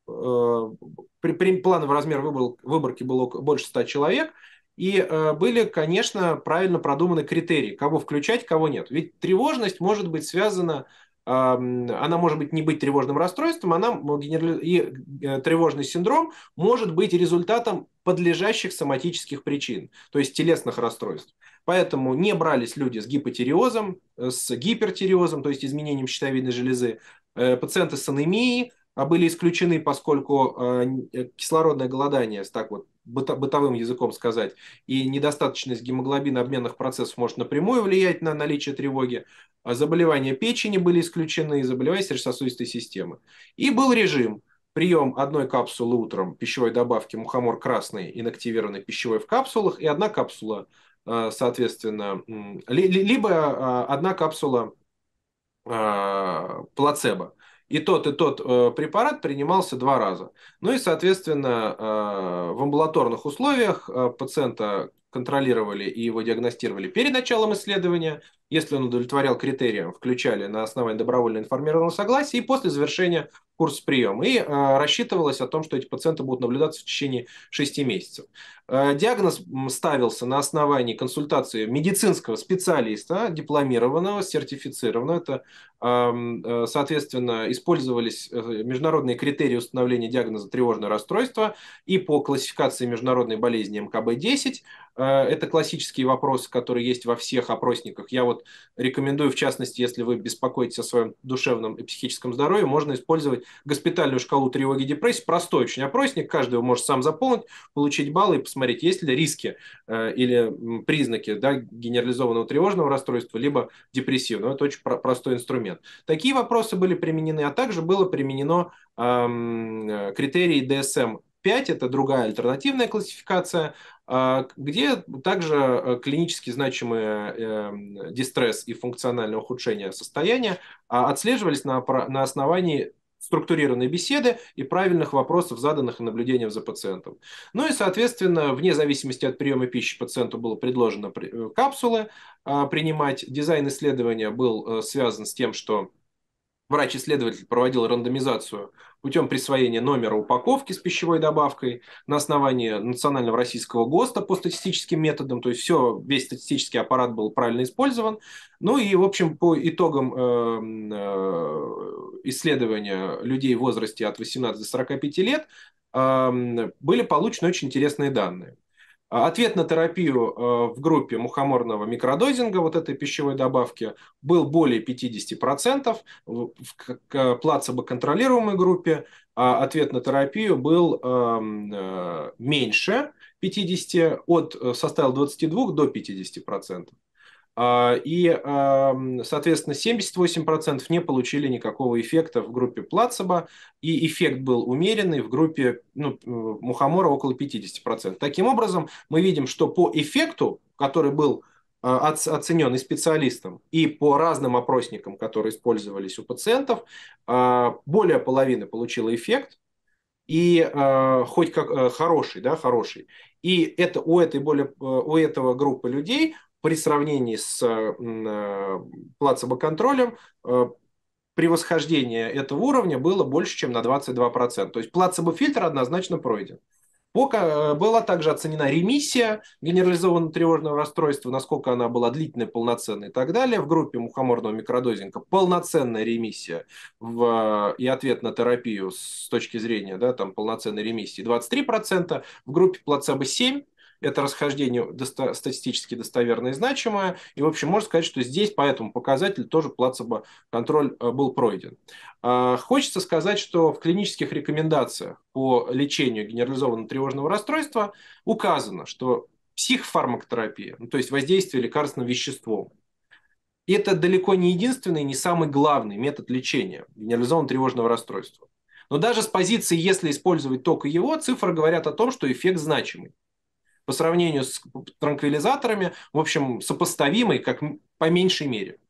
плановый размер выборки было больше 100 человек, и были, конечно, правильно продуманы критерии, кого включать, кого нет. Ведь тревожность может быть связана, она может быть не быть тревожным расстройством, и тревожный синдром может быть результатом подлежащих соматических причин, то есть телесных расстройств. Поэтому не брались люди с гипотиреозом, с гипертиреозом, то есть изменением щитовидной железы, пациенты с анемией, были исключены, поскольку кислородное голодание, так вот бытовым языком сказать, и недостаточность гемоглобина обменных процессов может напрямую влиять на наличие тревоги. Заболевания печени были исключены, заболевания сердечно-сосудистой системы. И был режим: прием одной капсулы утром пищевой добавки мухомор красный инактивированный пищевой в капсулах и одна капсула, соответственно, либо одна капсула плацебо. И тот препарат принимался 2 раза. Ну и, соответственно, в амбулаторных условиях пациента контролировали и его диагностировали перед началом исследования. Если он удовлетворял критериям, включали на основании добровольно информированного согласия и после завершения курса приема. И рассчитывалось о том, что эти пациенты будут наблюдаться в течение 6 месяцев. Диагноз ставился на основании консультации медицинского специалиста, дипломированного, сертифицированного. Это, соответственно, использовались международные критерии установления диагноза тревожное расстройство и по классификации международной болезни МКБ-10. Это классические вопросы, которые есть во всех опросниках. Я вот рекомендую, в частности, если вы беспокоитесь о своем душевном и психическом здоровье, можно использовать госпитальную шкалу тревоги и депрессии. Простой очень опросник, каждый его может сам заполнить, получить баллы и посмотреть, есть ли риски или признаки, да, генерализованного тревожного расстройства, либо депрессивного. Это очень простой инструмент. Такие вопросы были применены, а также было применено критерии DSM-5, это другая альтернативная классификация, где также клинически значимые дистресс и функциональное ухудшение состояния отслеживались на основании структурированной беседы и правильных вопросов, заданных и наблюдением за пациентом. Ну и, соответственно, вне зависимости от приема пищи пациенту было предложено капсулы принимать. Дизайн исследования был связан с тем, что врач-исследователь проводил рандомизацию путем присвоения номера упаковки с пищевой добавкой на основании национального российского ГОСТа по статистическим методам, то есть весь статистический аппарат был правильно использован. Ну и, в общем, по итогам исследования людей в возрасте от 18 до 45 лет были получены очень интересные данные. Ответ на терапию в группе мухоморного микродозинга, вот этой пищевой добавки, был более 50%. В плацебо-контролируемой группе ответ на терапию был меньше 50%, составил 22 до 50%. И, соответственно, 78% не получили никакого эффекта в группе плацебо, и эффект был умеренный в группе мухомора около 50%. Таким образом, мы видим, что по эффекту, который был оценен и специалистом, и по разным опросникам, которые использовались у пациентов, более половины получила эффект, и хоть как хороший, да, хороший. И это у этого группы людей при сравнении с плацебо-контролем превосхождение этого уровня было больше, чем на 22%. То есть плацебо-фильтр однозначно пройден. Была также оценена ремиссия генерализованного тревожного расстройства, насколько она была длительной, полноценной и так далее. В группе мухоморного микродозинга полноценная ремиссия и ответ на терапию с точки зрения, да, там, полноценной ремиссии 23%, в группе плацебо 7%. Это расхождение статистически достоверное и значимое. И, в общем, можно сказать, что здесь по этому показателю тоже плацебо-контроль был пройден. Хочется сказать, что в клинических рекомендациях по лечению генерализованного тревожного расстройства указано, что психофармакотерапия, то есть воздействие лекарственным веществом, это далеко не единственный, не самый главный метод лечения генерализованного тревожного расстройства. Но даже с позиции, если использовать только его, цифры говорят о том, что эффект значимый. По сравнению с транквилизаторами, в общем, сопоставимый, как по меньшей мере.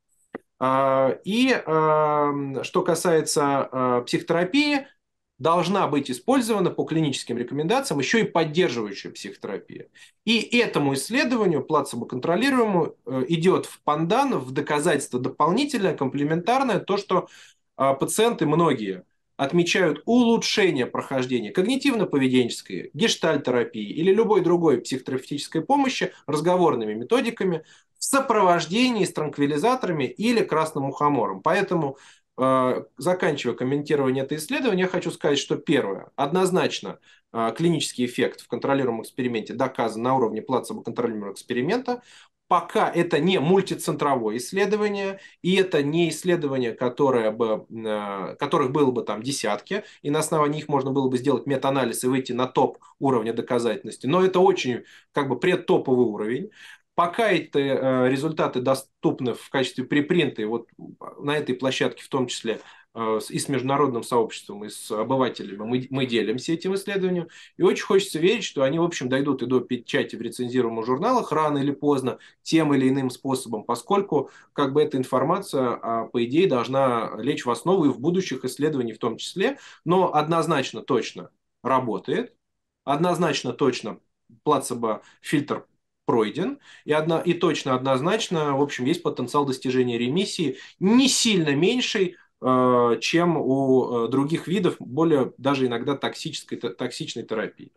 И что касается психотерапии, должна быть использована по клиническим рекомендациям еще и поддерживающая психотерапия. И этому исследованию, плацебо-контролируемому, идет в пандан, в доказательство дополнительное, комплементарное, то, что пациенты многие отмечают улучшение прохождения когнитивно-поведенческой, гештальт-терапии или любой другой психотерапевтической помощи разговорными методиками в сопровождении с транквилизаторами или красным мухомором. Поэтому, заканчивая комментирование этого исследования, я хочу сказать, что первое, однозначно клинический эффект в контролируемом эксперименте доказан на уровне плацебо-контролируемого эксперимента. Пока это не мультицентровое исследование, и это не исследование, которых было бы там десятки, и на основании них можно было бы сделать метаанализ и выйти на топ уровня доказательности. Но это очень как бы предтоповый уровень. Пока эти результаты доступны в качестве препринта, и вот на этой площадке в том числе и с международным сообществом, и с обывателями мы делимся этим исследованием. И очень хочется верить, что они, в общем, дойдут и до печати в рецензируемых журналах рано или поздно, тем или иным способом, поскольку как бы эта информация, по идее, должна лечь в основу и в будущих исследованиях в том числе, но однозначно точно работает, однозначно точно плацебо-фильтр пройден, и точно однозначно, в общем, есть потенциал достижения ремиссии не сильно меньший, чем у других видов, более даже иногда токсичной терапии.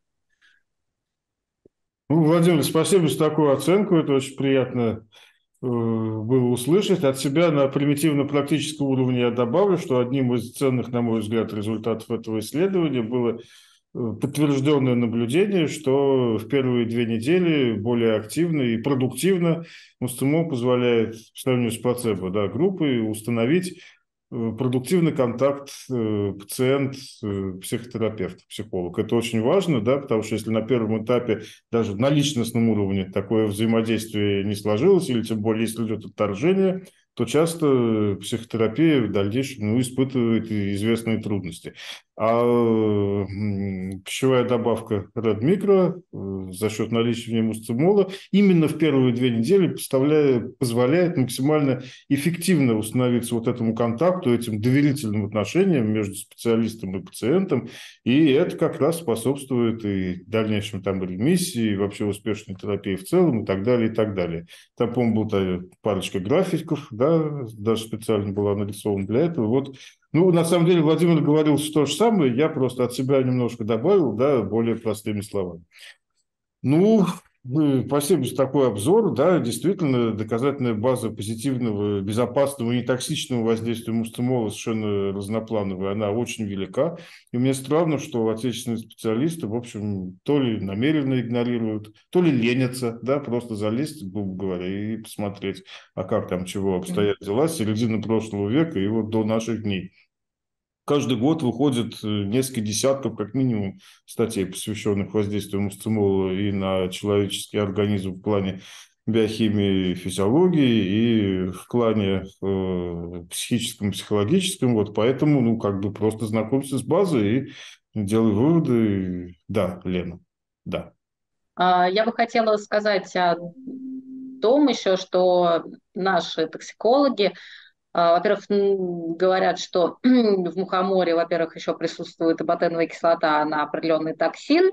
Ну, Владимир, спасибо за такую оценку. Это очень приятно было услышать. От себя на примитивно-практическом уровне я добавлю, что одним из ценных, на мой взгляд, результатов этого исследования было подтвержденное наблюдение, что в первые 2 недели более активно и продуктивно мустымол позволяет по сравнению с плацебо, да, группой установить продуктивный контакт пациент-психотерапевт, психолог. Это очень важно, да, потому что если на первом этапе даже на личностном уровне такое взаимодействие не сложилось, или тем более если идет отторжение, то часто психотерапия в дальнейшем испытывает известные трудности. А пищевая добавка Red Micro за счет наличия в ней мустимола именно в первые 2 недели позволяет максимально эффективно установиться вот этому контакту, этим доверительным отношениям между специалистом и пациентом, и это как раз способствует и дальнейшему там ремиссии, и вообще успешной терапии в целом, и так далее, и так далее. Там, по-моему, была парочка графиков, да, даже специально была нарисована для этого. Вот. Ну, на самом деле, Владимир говорил то же самое, я просто от себя немножко добавил, да, более простыми словами. Ну, спасибо за такой обзор. Да, действительно, доказательная база позитивного, безопасного и нетоксичного воздействия мустимола совершенно разноплановая. Она очень велика. И мне странно, что отечественные специалисты, в общем, то ли намеренно игнорируют, то ли ленятся, да, просто залезть, грубо говоря, и посмотреть, а как там чего обстоят дела с середины прошлого века и вот до наших дней. Каждый год выходит несколько десятков, как минимум, статей, посвященных воздействию мустимола и на человеческий организм в плане биохимии и физиологии, и в плане психическом, психологическом. Вот поэтому, ну, как бы просто знакомься с базой и делай выводы. Да, Лена, да. Я бы хотела сказать о том еще, что наши токсикологи, во-первых, говорят, что в мухоморе, во-первых, еще присутствует ботеновая кислота, она определенный токсин,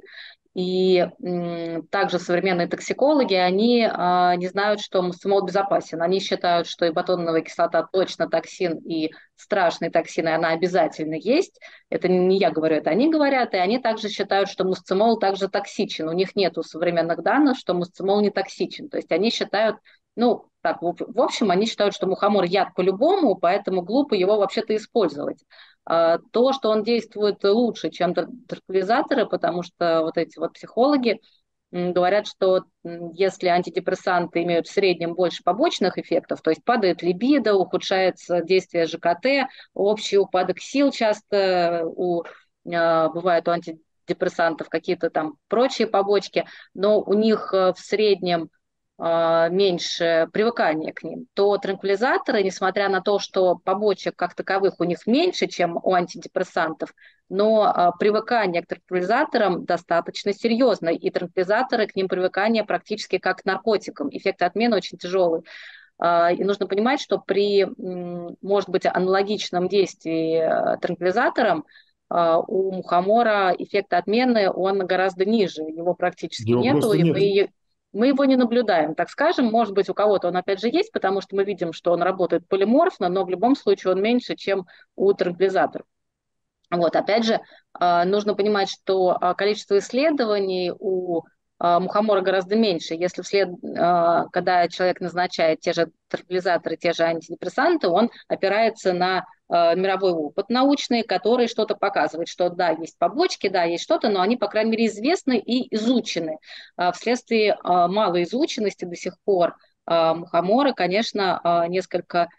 И также современные токсикологи, они не знают, что мустцимол безопасен. Они считают, что и ботоновая кислота точно токсин, и страшный токсин, и она обязательно есть. Это не я говорю, это они говорят. И они также считают, что мустцимол также токсичен. У них нет современных данных, что мустцимол не токсичен. То есть они считают, ну, так, в общем, они считают, что мухомор яд по-любому, поэтому глупо его вообще-то использовать. То, что он действует лучше, чем транквилизаторы, потому что вот эти вот психологи говорят, что если антидепрессанты имеют в среднем больше побочных эффектов, то есть падает либидо, ухудшается действие ЖКТ, общий упадок сил часто бывает у антидепрессантов, какие-то там прочие побочки, но у них в среднем меньше привыкания к ним, то транквилизаторы, несмотря на то, что побочек как таковых у них меньше, чем у антидепрессантов, но привыкание к транквилизаторам достаточно серьезно, и транквилизаторы к ним привыкание практически как к наркотикам. Эффект отмены очень тяжелый. И нужно понимать, что при, может быть, аналогичном действии транквилизатором у мухомора эффект отмены, он гораздо ниже, его практически Его нету, просто и нет. мы его не наблюдаем, так скажем. Может быть, у кого-то он опять же есть, потому что мы видим, что он работает полиморфно, но в любом случае он меньше, чем у транквилизаторов. Вот, опять же, нужно понимать, что количество исследований у мухомора гораздо меньше. Если когда человек назначает те же транквилизаторы, те же антидепрессанты, он опирается на мировой опыт научный, который что-то показывает, что да, есть побочки, да, есть что-то, но они, по крайней мере, известны и изучены. Вследствие малой изученности до сих пор мухомора, конечно, несколько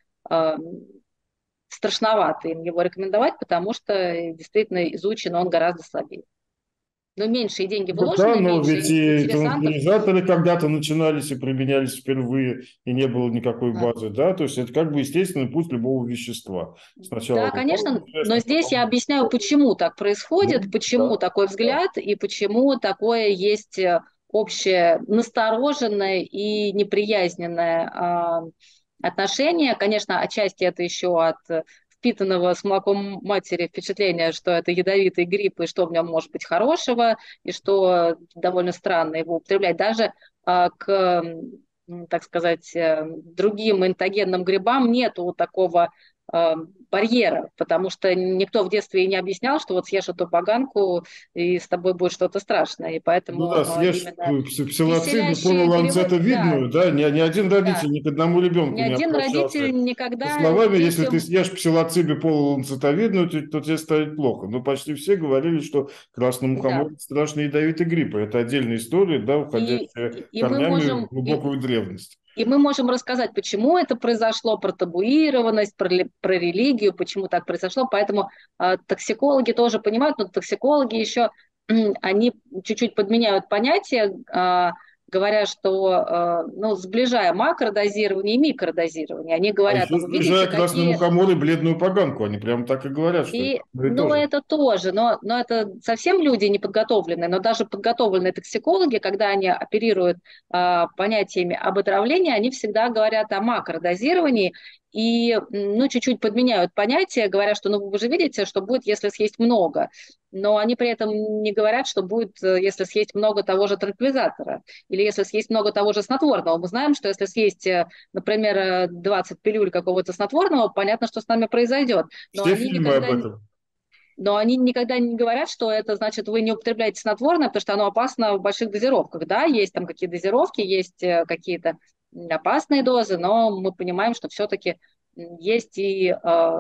страшновато им его рекомендовать, потому что действительно изучен он гораздо слабее. Но меньшие деньги Ну да, вложены, но меньше ведь и интересантов. транквилизаторы когда-то начинались и применялись впервые, и не было никакой А, базы, да, то есть это как бы естественный путь любого вещества. Сначала Да, мухомор конечно, но известный, здесь я потом... объясняю, почему так Ну, происходит, почему да, такой да. взгляд и почему такое есть общее настороженное и неприязненное отношение. Конечно, отчасти это еще от впитанного с молоком матери впечатления, что это ядовитый гриб, и что в нем может быть хорошего, и что довольно странно его употреблять. Даже к, так сказать, другим интогенным грибам нету такого барьера, потому что никто в детстве и не объяснял, что вот съешь эту поганку, и с тобой будет что-то страшное. И Ну да, поэтому съешь именно псилоцибе веселящие перевод, да, полуланцетовидную, да, ни один да, родитель ни к одному ни ребенку не один родитель обращался со никогда словами, если ты детям. съешь псилоцибе полуланцетовидную, то тебе станет плохо. Но почти все говорили, что красный Да. мухомор– это страшный ядовитый грипп. И это отдельная история, да, уходящая И мы корнями в можем, глубокую древность. и мы можем рассказать, почему это произошло, про табуированность, про религию, почему так произошло. Поэтому токсикологи тоже понимают, но токсикологи еще, они чуть-чуть подменяют понятия, говоря, что, ну, сближая макродозирование и микродозирование, они А говорят, еще ну, вы видите, сближая красный какие. мухомор и бледную поганку. Они прямо так и говорят, что это И, одно и то ну, же. это тоже, но это совсем люди неподготовленные, но даже подготовленные токсикологи, когда они оперируют понятиями об отравлении, они всегда говорят о макродозировании и, ну, чуть-чуть подменяют понятия, говорят, что, ну, вы же видите, что будет, если съесть много, но они при этом не говорят, что будет, если съесть много того же транквилизатора или если съесть много того же снотворного. Мы знаем, что если съесть, например, 20 пилюль какого-то снотворного, понятно, что с нами произойдет. Но Все они фильмы об никогда, этом. но они никогда не говорят, что это значит, вы не употребляете снотворное, потому что оно опасно в больших дозировках. Да, есть там какие дозировки, есть какие-то опасные дозы, но мы понимаем, что все-таки есть и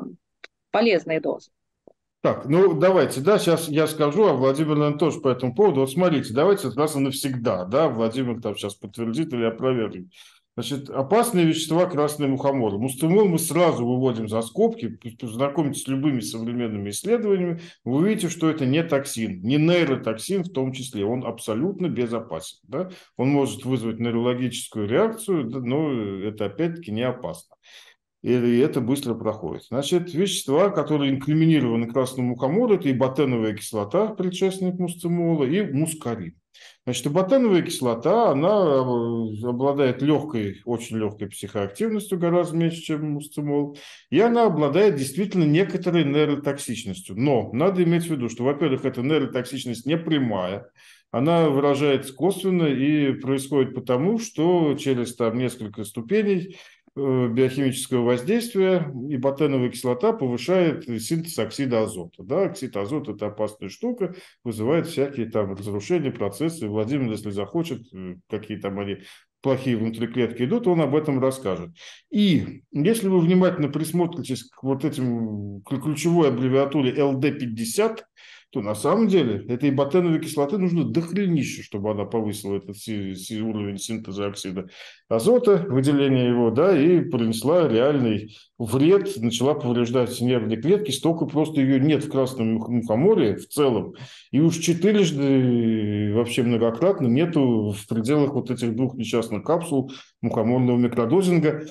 полезные дозы. Так, ну давайте, да, сейчас я скажу, а Владимир, наверное, тоже по этому поводу. Вот смотрите, давайте раз и навсегда, да, Владимир там сейчас подтвердит или опровергнет. Значит, опасные вещества красные мухоморы. Мустумол мы сразу выводим за скобки, познакомитесь с любыми современными исследованиями, вы увидите, что это не токсин, не нейротоксин в том числе, он абсолютно безопасен. Да? Он может вызвать нейрологическую реакцию, но это опять-таки не опасно. и это быстро проходит. Значит, вещества, которые инкриминированы красному мухомору, это и ботеновая кислота, предшественник мусцимола, и мускарин. Значит, и ботеновая кислота, она обладает легкой, очень легкой психоактивностью, гораздо меньше, чем мусцимол, и она обладает действительно некоторой нейротоксичностью. Но надо иметь в виду, что, во-первых, эта нейротоксичность не прямая, она выражается косвенно и происходит потому, что через там несколько ступеней биохимического воздействия, и ботеновая кислота повышает синтез оксида азота. Да, оксид азота – это опасная штука, вызывает всякие там разрушения, процессы. Владимир, если захочет, какие там они плохие внутри клетки идут, он об этом расскажет. И если вы внимательно присмотритесь к вот этим, к ключевой аббревиатуре LD50, то на самом деле этой ботеновой кислоты нужно дохренище, чтобы она повысила этот уровень синтеза оксида азота, выделение его, да, и принесла реальный вред, начала повреждать нервные клетки, столько просто ее нет в Красном мухоморе в целом, и уж четырежды, вообще многократно, нету в пределах вот этих 2 несчастных капсул мухоморного микродозинга.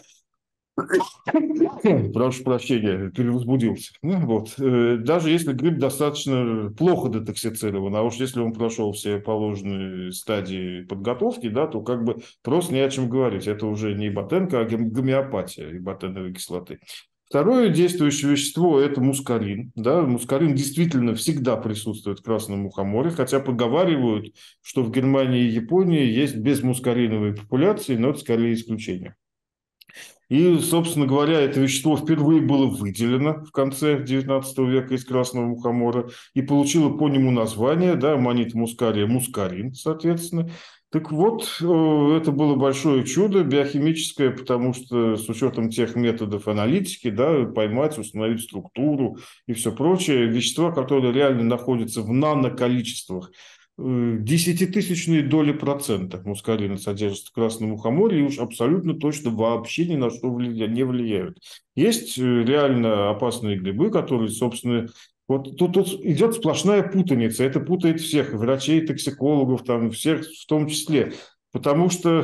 Прошу прощения, перевозбудился. Ну, вот. Даже если гриб достаточно плохо детоксицирован, а уж если он прошел все положенные стадии подготовки, да, то как бы просто не о чем говорить. Это уже не ботенка, а гомеопатия и ботеновой кислоты. Второе действующее вещество – это мускарин. Да? Мускарин действительно всегда присутствует в красном мухоморе, хотя поговаривают, что в Германии и Японии есть безмускариновые популяции, но это скорее исключение. И, собственно говоря, это вещество впервые было выделено в конце XIX века из красного мухомора и получило по нему название, да, аммонит мускария, мускарин, соответственно. Так вот, это было большое чудо биохимическое, потому что с учетом тех методов аналитики, да, поймать, установить структуру и все прочее, вещества, которые реально находятся в наноколичествах, десятитысячные доли процента мускарина содержится в красном мухоморе и уж абсолютно точно вообще ни на что не влияют. Есть реально опасные грибы, которые, собственно, вот тут идет сплошная путаница. Это путает всех, врачей, токсикологов, там, всех в том числе. Потому что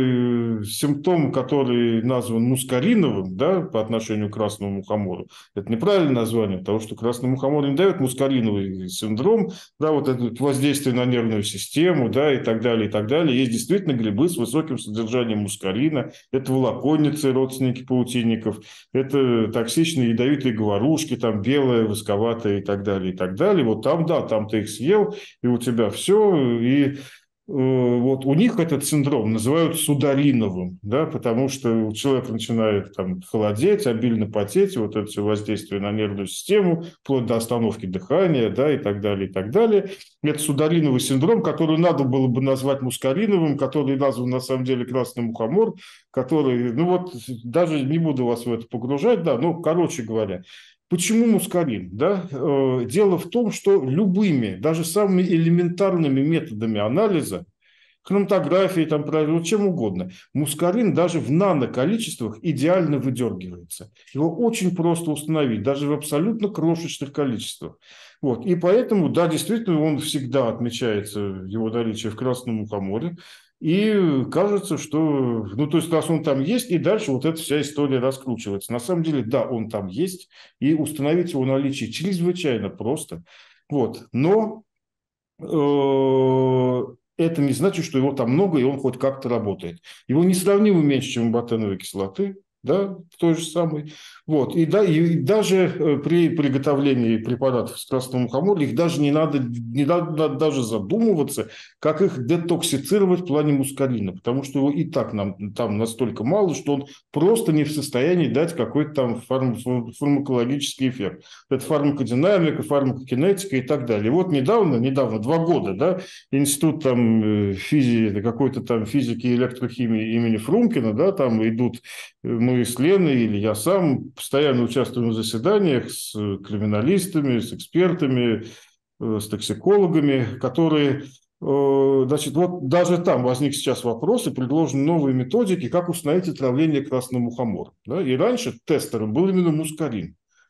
симптом, который назван мускариновым, да, по отношению к красному мухомору, это неправильное название, потому что красный мухомор не дает мускариновый синдром, да, вот это воздействие на нервную систему, да, и так далее, и так далее. Есть действительно грибы с высоким содержанием мускарина, это волоконницы, родственники паутинников, это токсичные ядовитые говорушки, там белая, восковатая и так далее, и так далее. Вот там, да, там ты их съел, и у тебя все, и вот у них этот синдром называют судариновым, да, потому что человек начинает там холодеть, обильно потеть, вот это все воздействие на нервную систему, вплоть до остановки дыхания, да, и так далее, и так далее. Это судариновый синдром, который надо было бы назвать мускариновым, который назван на самом деле красный мухомор, который, ну вот, даже не буду вас в это погружать, да, ну, короче говоря, почему мускарин? Да? Дело в том, что любыми, даже самыми элементарными методами анализа, хроматографии, там, вот чем угодно, мускарин даже в наноколичествах идеально выдергивается. Его очень просто установить, даже в абсолютно крошечных количествах. Вот. И поэтому, да, действительно, он всегда отмечается, его наличие в Красном мухоморе. И кажется, что, ну, то есть, раз он там есть, и дальше вот эта вся история раскручивается. На самом деле, да, он там есть, и установить его наличие чрезвычайно просто. Вот. Но это не значит, что его там много, и он хоть как-то работает. Его несравнимо меньше, чем ботеновой кислоты, да, той же самой. Вот. И даже при приготовлении препаратов с красным мухомором их даже не надо даже задумываться, как их детоксицировать в плане мускарина, потому что его и так нам там настолько мало, что он просто не в состоянии дать какой-то там фармакологический эффект. Это фармакодинамика, фармакокинетика и так далее. И вот недавно, 2 года, да, институт там какой-то там физики и электрохимии имени Фрумкина, да, там идут мы с Леной или я сам постоянно участвуем в заседаниях с криминалистами, с экспертами, с токсикологами, которые, значит, вот даже там возник сейчас вопрос и предложены новые методики, как установить отравление красным мухомором. Да? И раньше тестером был именно мускарин.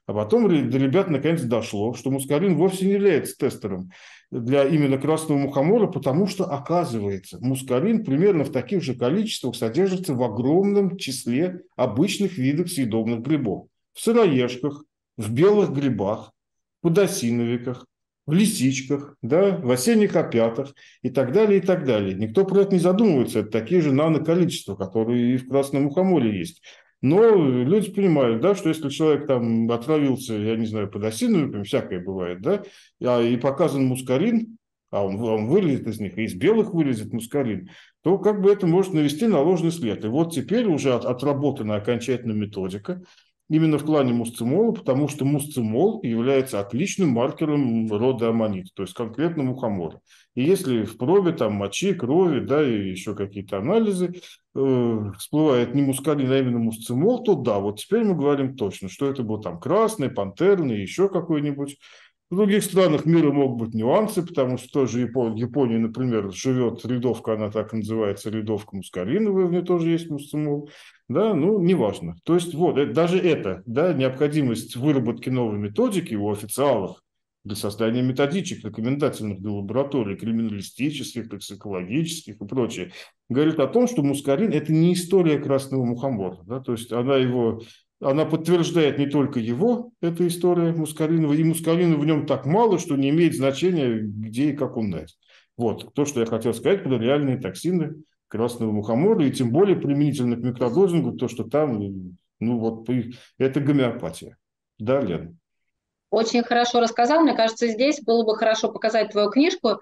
А потом до ребят наконец дошло, что мускарин вовсе не является тестером для именно красного мухомора, потому что, оказывается, мускарин примерно в таких же количествах содержится в огромном числе обычных видов съедобных грибов. В сыроежках, в белых грибах, в подосиновиках, в лисичках, да, в осенних опятах и так далее, и так далее. Никто про это не задумывается. Это такие же наноколичества, которые и в красном мухоморе есть. Но люди понимают, да, что если человек там отравился, я не знаю, подосиновиками, всякое бывает, да, и показан мускарин, а он вылезет из них, и из белых вылезет мускарин, то как бы это может навести на ложный след. И вот теперь уже отработана окончательная методика именно в клане мусцимола, потому что мусцимол является отличным маркером рода аммонит, то есть конкретно мухомора. И если в проbe, там, мочи, крови, да, и еще какие-то анализы всплывает не мускарин, а именно мусцимол, то да, вот теперь мы говорим точно, что это был там красный, пантерный, еще какой-нибудь. В других странах мира могут быть нюансы, потому что тоже Япония, например, живет рядовка, она так и называется, рядовка мускариновая, в ней тоже есть мусцимол. Да, ну, неважно. То есть, вот, даже это, да, необходимость выработки новой методики у официалов для создания методичек, рекомендательных для лабораторий, криминалистических, токсикологических и прочее, говорит о том, что мускарин – это не история красного мухомора. Да, то есть, она подтверждает не только его, эта история мускаринова, и мускарина в нем так мало, что не имеет значения, где и как он даст. Вот, то, что я хотел сказать про реальные токсины красного мухомора, и тем более применительно к микродозингу, то, что там, ну вот, это гомеопатия. Да, Лен? Очень хорошо рассказал. Мне кажется, здесь было бы хорошо показать твою книжку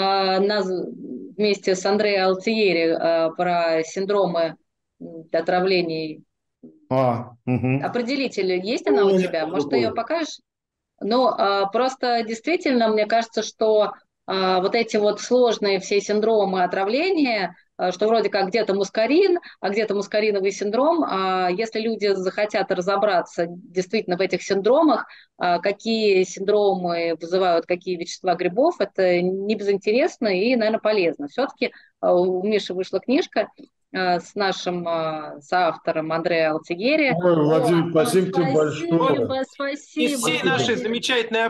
вместе с Андреа Алтиери про синдромы отравлений. Угу. Определитель есть она у тебя? Может, ты ее покажешь? Ну, просто действительно, мне кажется, что вот эти вот сложные все синдромы отравления, что вроде как где-то мускарин, а где-то мускариновый синдром, если люди захотят разобраться действительно в этих синдромах, какие синдромы вызывают какие вещества грибов, это не безинтересно и, наверное, полезно. Все-таки у Миши вышла книжка с нашим соавтором Андреа Алтигери. Ой, Владимир, спасибо тебе большое. Спасибо. Из всей нашей замечательной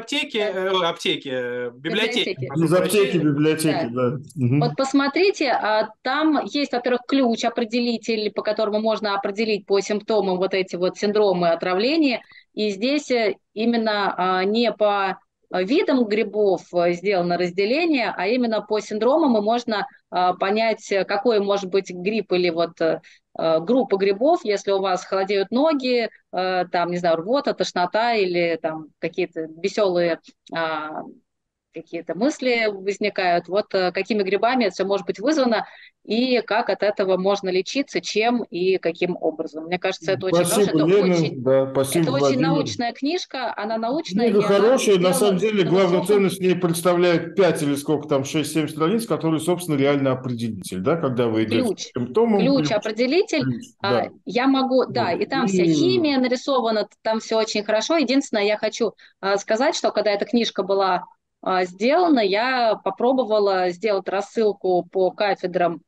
библиотеки. Из аптеки, библиотеки, да. Вот посмотрите, там есть, во-первых, ключ, определитель, по которому можно определить по симптомам вот эти вот синдромы отравления. И здесь именно не по видам грибов сделано разделение, а именно по синдромам и можно понять, какой может быть гриб или вот группа грибов, если у вас холодеют ноги, там, не знаю, рвота, тошнота или там какие-то веселые какие-то мысли возникают, вот какими грибами это все может быть вызвано, и как от этого можно лечиться, чем и каким образом. Мне кажется, это очень хорошо. это Лена, очень, да, спасибо, это очень Владимир. научная книжка, она научная. Книга хорошая, на самом деле, главную высоком... ценность в ней представляет 5 или сколько там, 6-7 страниц, которые, собственно, реально определитель, да, когда вы идете с симптомом. Ключ-определитель, да. Я могу, да, и там вся химия нарисована, там все очень хорошо. Единственное, я хочу сказать, что когда эта книжка была сделано, я попробовала сделать рассылку по кафедрам.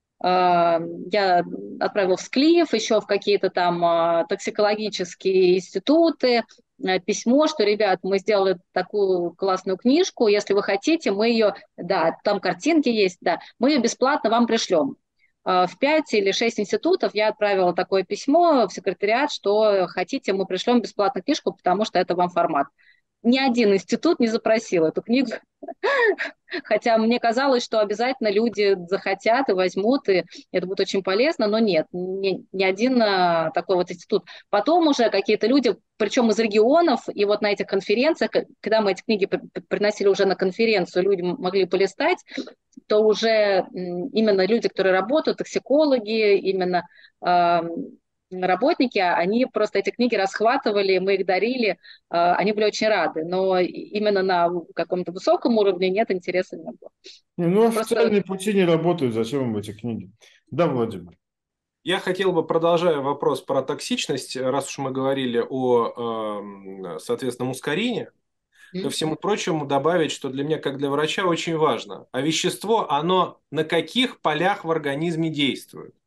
Я отправила в СКЛИФ, еще в какие-то там токсикологические институты, письмо, что, ребят, мы сделали такую классную книжку, если вы хотите, мы ее, да, там картинки есть, да, мы ее бесплатно вам пришлем. В 5 или 6 институтов я отправила такое письмо в секретариат, что хотите, мы пришлем бесплатную книжку, потому что это вам формат. Ни один институт не запросил эту книгу, хотя мне казалось, что обязательно люди захотят и возьмут, и это будет очень полезно, но нет, ни один такой вот институт. Потом уже какие-то люди, причем из регионов, и вот на этих конференциях, когда мы эти книги приносили уже на конференцию, люди могли полистать, то уже именно люди, которые работают, токсикологи, именно работники, они просто эти книги расхватывали, мы их дарили, они были очень рады, но именно на каком-то высоком уровне нет интереса не было. Ну, официальные пути не работают, зачем им эти книги? Да, Владимир. Я хотел бы, продолжая вопрос про токсичность, раз уж мы говорили о, соответственно, мускарине, ко всему прочему добавить, что для меня, как для врача, очень важно. А вещество, оно на каких полях в организме действует?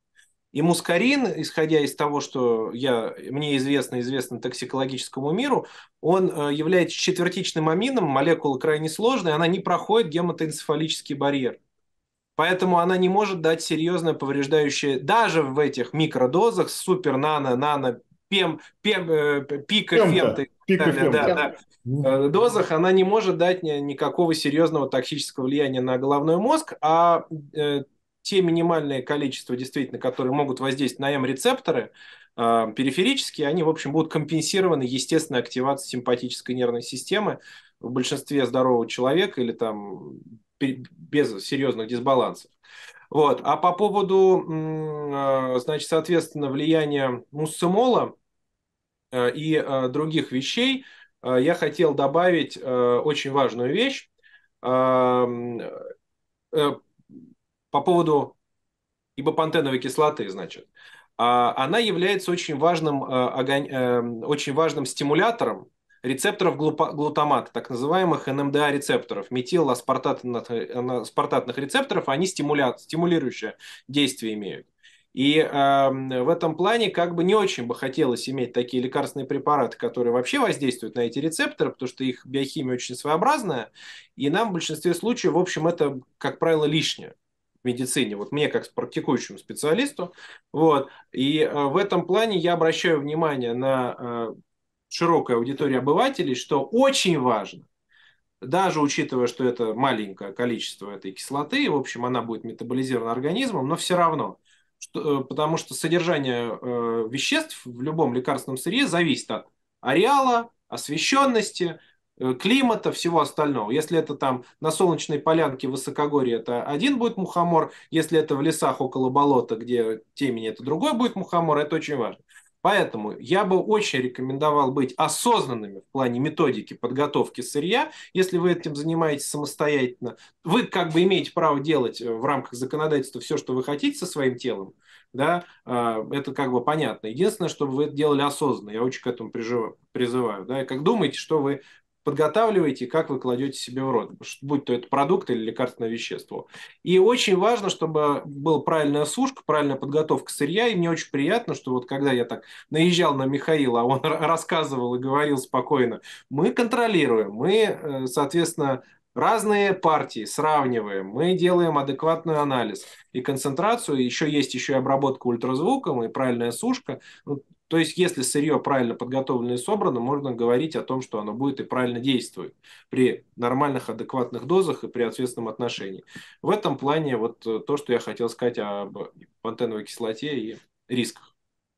И мускарин, исходя из того, что мне известно токсикологическому миру, он является четвертичным амином, молекула крайне сложная, она не проходит гематоэнцефалический барьер. Поэтому она не может дать серьезное повреждающее, даже в этих микродозах, супер, нано, пика, фемта и так Пика далее, фемта. да, дозах она не может дать никакого серьезного токсического влияния на головной мозг, а те минимальные количества, действительно, которые могут воздействовать на М-рецепторы, периферические, они, в общем, будут компенсированы естественной активацией симпатической нервной системы в большинстве здорового человека или там без серьезных дисбалансов. Вот. А по поводу, значит, соответственно, влияния мусцимола и других вещей, я хотел добавить очень важную вещь по поводу ибопантеновой кислоты, значит. Она является очень важным стимулятором рецепторов глутамата, так называемых НМДА-рецепторов, метиласпартатных рецепторов, они стимулирующее действие имеют. И в этом плане как бы не очень бы хотелось иметь такие лекарственные препараты, которые вообще воздействуют на эти рецепторы, потому что их биохимия очень своеобразная, и нам в большинстве случаев, в общем, это, как правило, лишнее в медицине, вот мне как практикующему специалисту. Вот. И в этом плане я обращаю внимание на широкую аудиторию обывателей, что очень важно, даже учитывая, что это маленькое количество этой кислоты, в общем, она будет метаболизирована организмом, но все равно, потому что содержание веществ в любом лекарственном сырье зависит от ареала, освещенности, климата, всего остального. Если это там на солнечной полянке в высокогорье, это один будет мухомор. Если это в лесах около болота, где темень, это другой будет мухомор. Это очень важно. Поэтому я бы очень рекомендовал быть осознанными в плане методики подготовки сырья. Если вы этим занимаетесь самостоятельно, вы как бы имеете право делать в рамках законодательства все, что вы хотите со своим телом. Да, это как бы понятно. Единственное, чтобы вы это делали осознанно. Я очень к этому призываю. Да, и как думаете, что вы подготавливаете и как вы кладете себе в рот, будь то это продукт или лекарственное вещество. И очень важно, чтобы была правильная сушка, правильная подготовка сырья. И мне очень приятно, что вот когда я так наезжал на Михаила, а он рассказывал и говорил спокойно, мы контролируем, мы, соответственно, разные партии сравниваем, мы делаем адекватный анализ и концентрацию, есть еще и обработка ультразвуком и правильная сушка. Ну, то есть, если сырье правильно подготовлено и собрано, можно говорить о том, что оно будет и правильно действует при нормальных, адекватных дозах и при ответственном отношении. В этом плане вот то, что я хотел сказать об пантеновой кислоте и рисках.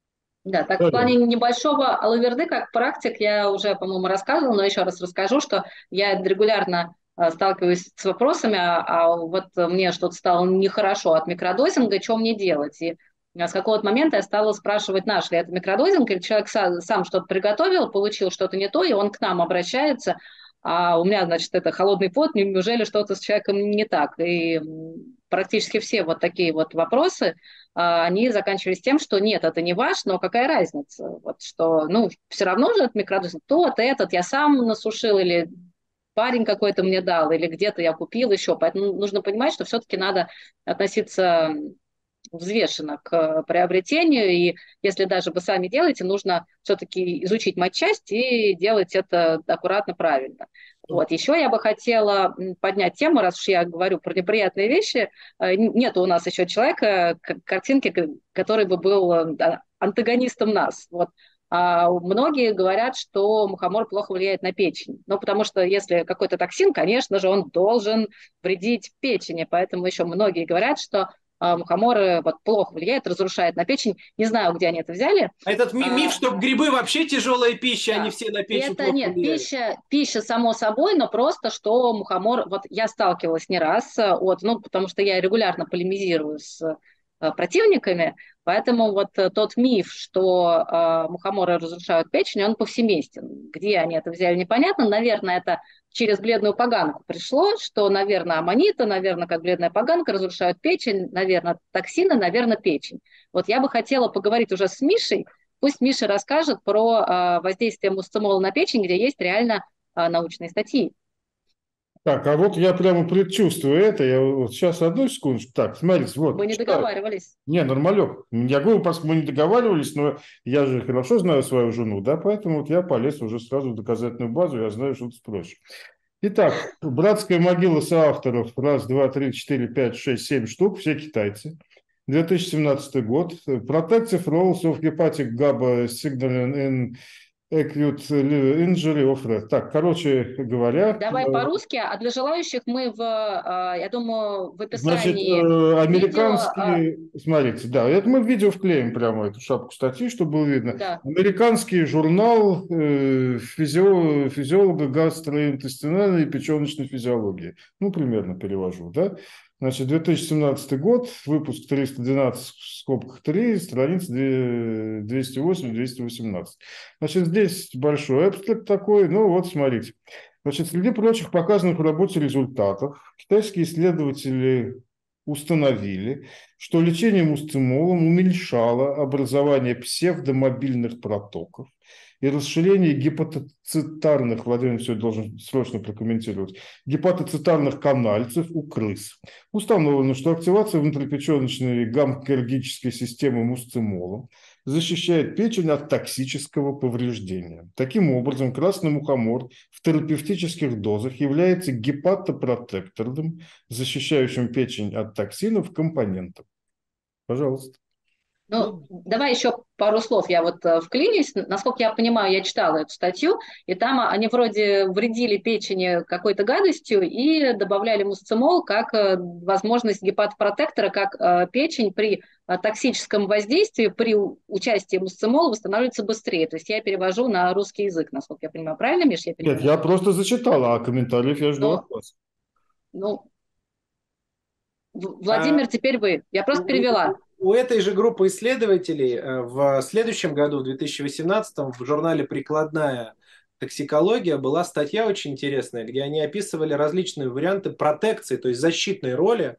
Да, так в плане небольшого алаверды, как практик, я уже, по-моему, рассказывала, но еще раз расскажу, что я регулярно сталкиваюсь с вопросами, вот мне что-то стало нехорошо от микродозинга, что мне делать? И с какого-то момента я стала спрашивать, наш ли это микродозинг, или человек сам что-то приготовил, получил что-то не то, и он к нам обращается, а у меня, значит, это холодный пот, неужели что-то с человеком не так? И практически все вот такие вот вопросы, они заканчивались тем, что нет, это не ваш, но какая разница? Вот что, ну, все равно же от микродозинг тот, этот, я сам насушил, или парень какой-то мне дал, или где-то я купил еще. Поэтому нужно понимать, что все-таки надо относиться взвешенно к приобретению, и если даже вы сами делаете, нужно все-таки изучить матчасть и делать это аккуратно, правильно. Вот. Еще я бы хотела поднять тему, раз уж я говорю про неприятные вещи, нет у нас еще человека, картинки, который бы был антагонистом нас. Вот. А многие говорят, что мухомор плохо влияет на печень. Ну, потому что если какой-то токсин, конечно же, он должен вредить печени. Поэтому еще многие говорят, что мухоморы вот плохо влияют, разрушают на печень. Не знаю, где они это взяли. А этот миф, что грибы вообще тяжелая пища, да. Они все на печень это плохо нет, влияют. пища само собой, но просто, что мухомор... Вот я сталкивалась не раз, потому что я регулярно полемизирую с противниками, поэтому вот тот миф, что мухоморы разрушают печень, он повсеместен. Где они это взяли, непонятно. Наверное, это через бледную поганку пришло, что, наверное, аммониты, наверное, как бледная поганка, разрушают печень, наверное, токсины, наверное, печень. Вот я бы хотела поговорить уже с Мишей, пусть Миша расскажет про воздействие мусцимола на печень, где есть реально научные статьи. Так, а вот я прямо предчувствую это. Я вот сейчас одну секундочку. Так, смотрите, Мы вот, не читаю. договаривались. Не, нормалек. Я говорю, поскольку мы не договаривались, но я же хорошо знаю свою жену, да, поэтому вот я полез уже сразу в доказательную базу, я знаю, что ты спросишь. Итак, братская могила соавторов, раз, два, три, четыре, пять, шесть, семь штук, все китайцы. 2017 год. Protective roles of hepatic GABA signaling in acute injury of red. Так, короче говоря, Давай по-русски, а для желающих мы я думаю, в значит, описании видео, американские, смотрите, да, это мы в видео вклеим прямо эту шапку статьи, чтобы было видно. да. Американский журнал физиолога гастроинтестинальной и печеночной физиологии. Ну, примерно перевожу, да. Значит, 2017 год, выпуск 312 в скобках 3, страница 208-218. Значит, здесь большой абстракт такой, ну вот, смотрите. Значит, среди прочих показанных в работе результатов китайские исследователи установили, что лечение мустцимолом уменьшало образование псевдомобильных протоков и расширение гепатоцитарных, Владимир все должен срочно прокомментировать, гепатоцитарных канальцев у крыс. Установлено, что активация внутрипеченочной гамма-гальгической системы мусцимолом защищает печень от токсического повреждения. Таким образом, красный мухомор в терапевтических дозах является гепатопротекторным, защищающим печень от токсинов компонентом. Пожалуйста. Ну, давай еще пару слов. Я вот вклинюсь. Насколько я понимаю, я читала эту статью, и там они вроде вредили печени какой-то гадостью и добавляли мусцимол как возможность гепатопротектора, как печень при токсическом воздействии, при участии мусцимола восстанавливается быстрее. То есть я перевожу на русский язык, насколько я понимаю. Правильно, Миш, я Нет, перевожу? я просто зачитала, а комментариев я жду от Но, вас. ну, А, Владимир, теперь вы. Я просто перевела. у этой же группы исследователей в следующем году, в 2018, в журнале «Прикладная токсикология» была статья очень интересная, где они описывали различные варианты протекции, то есть защитной роли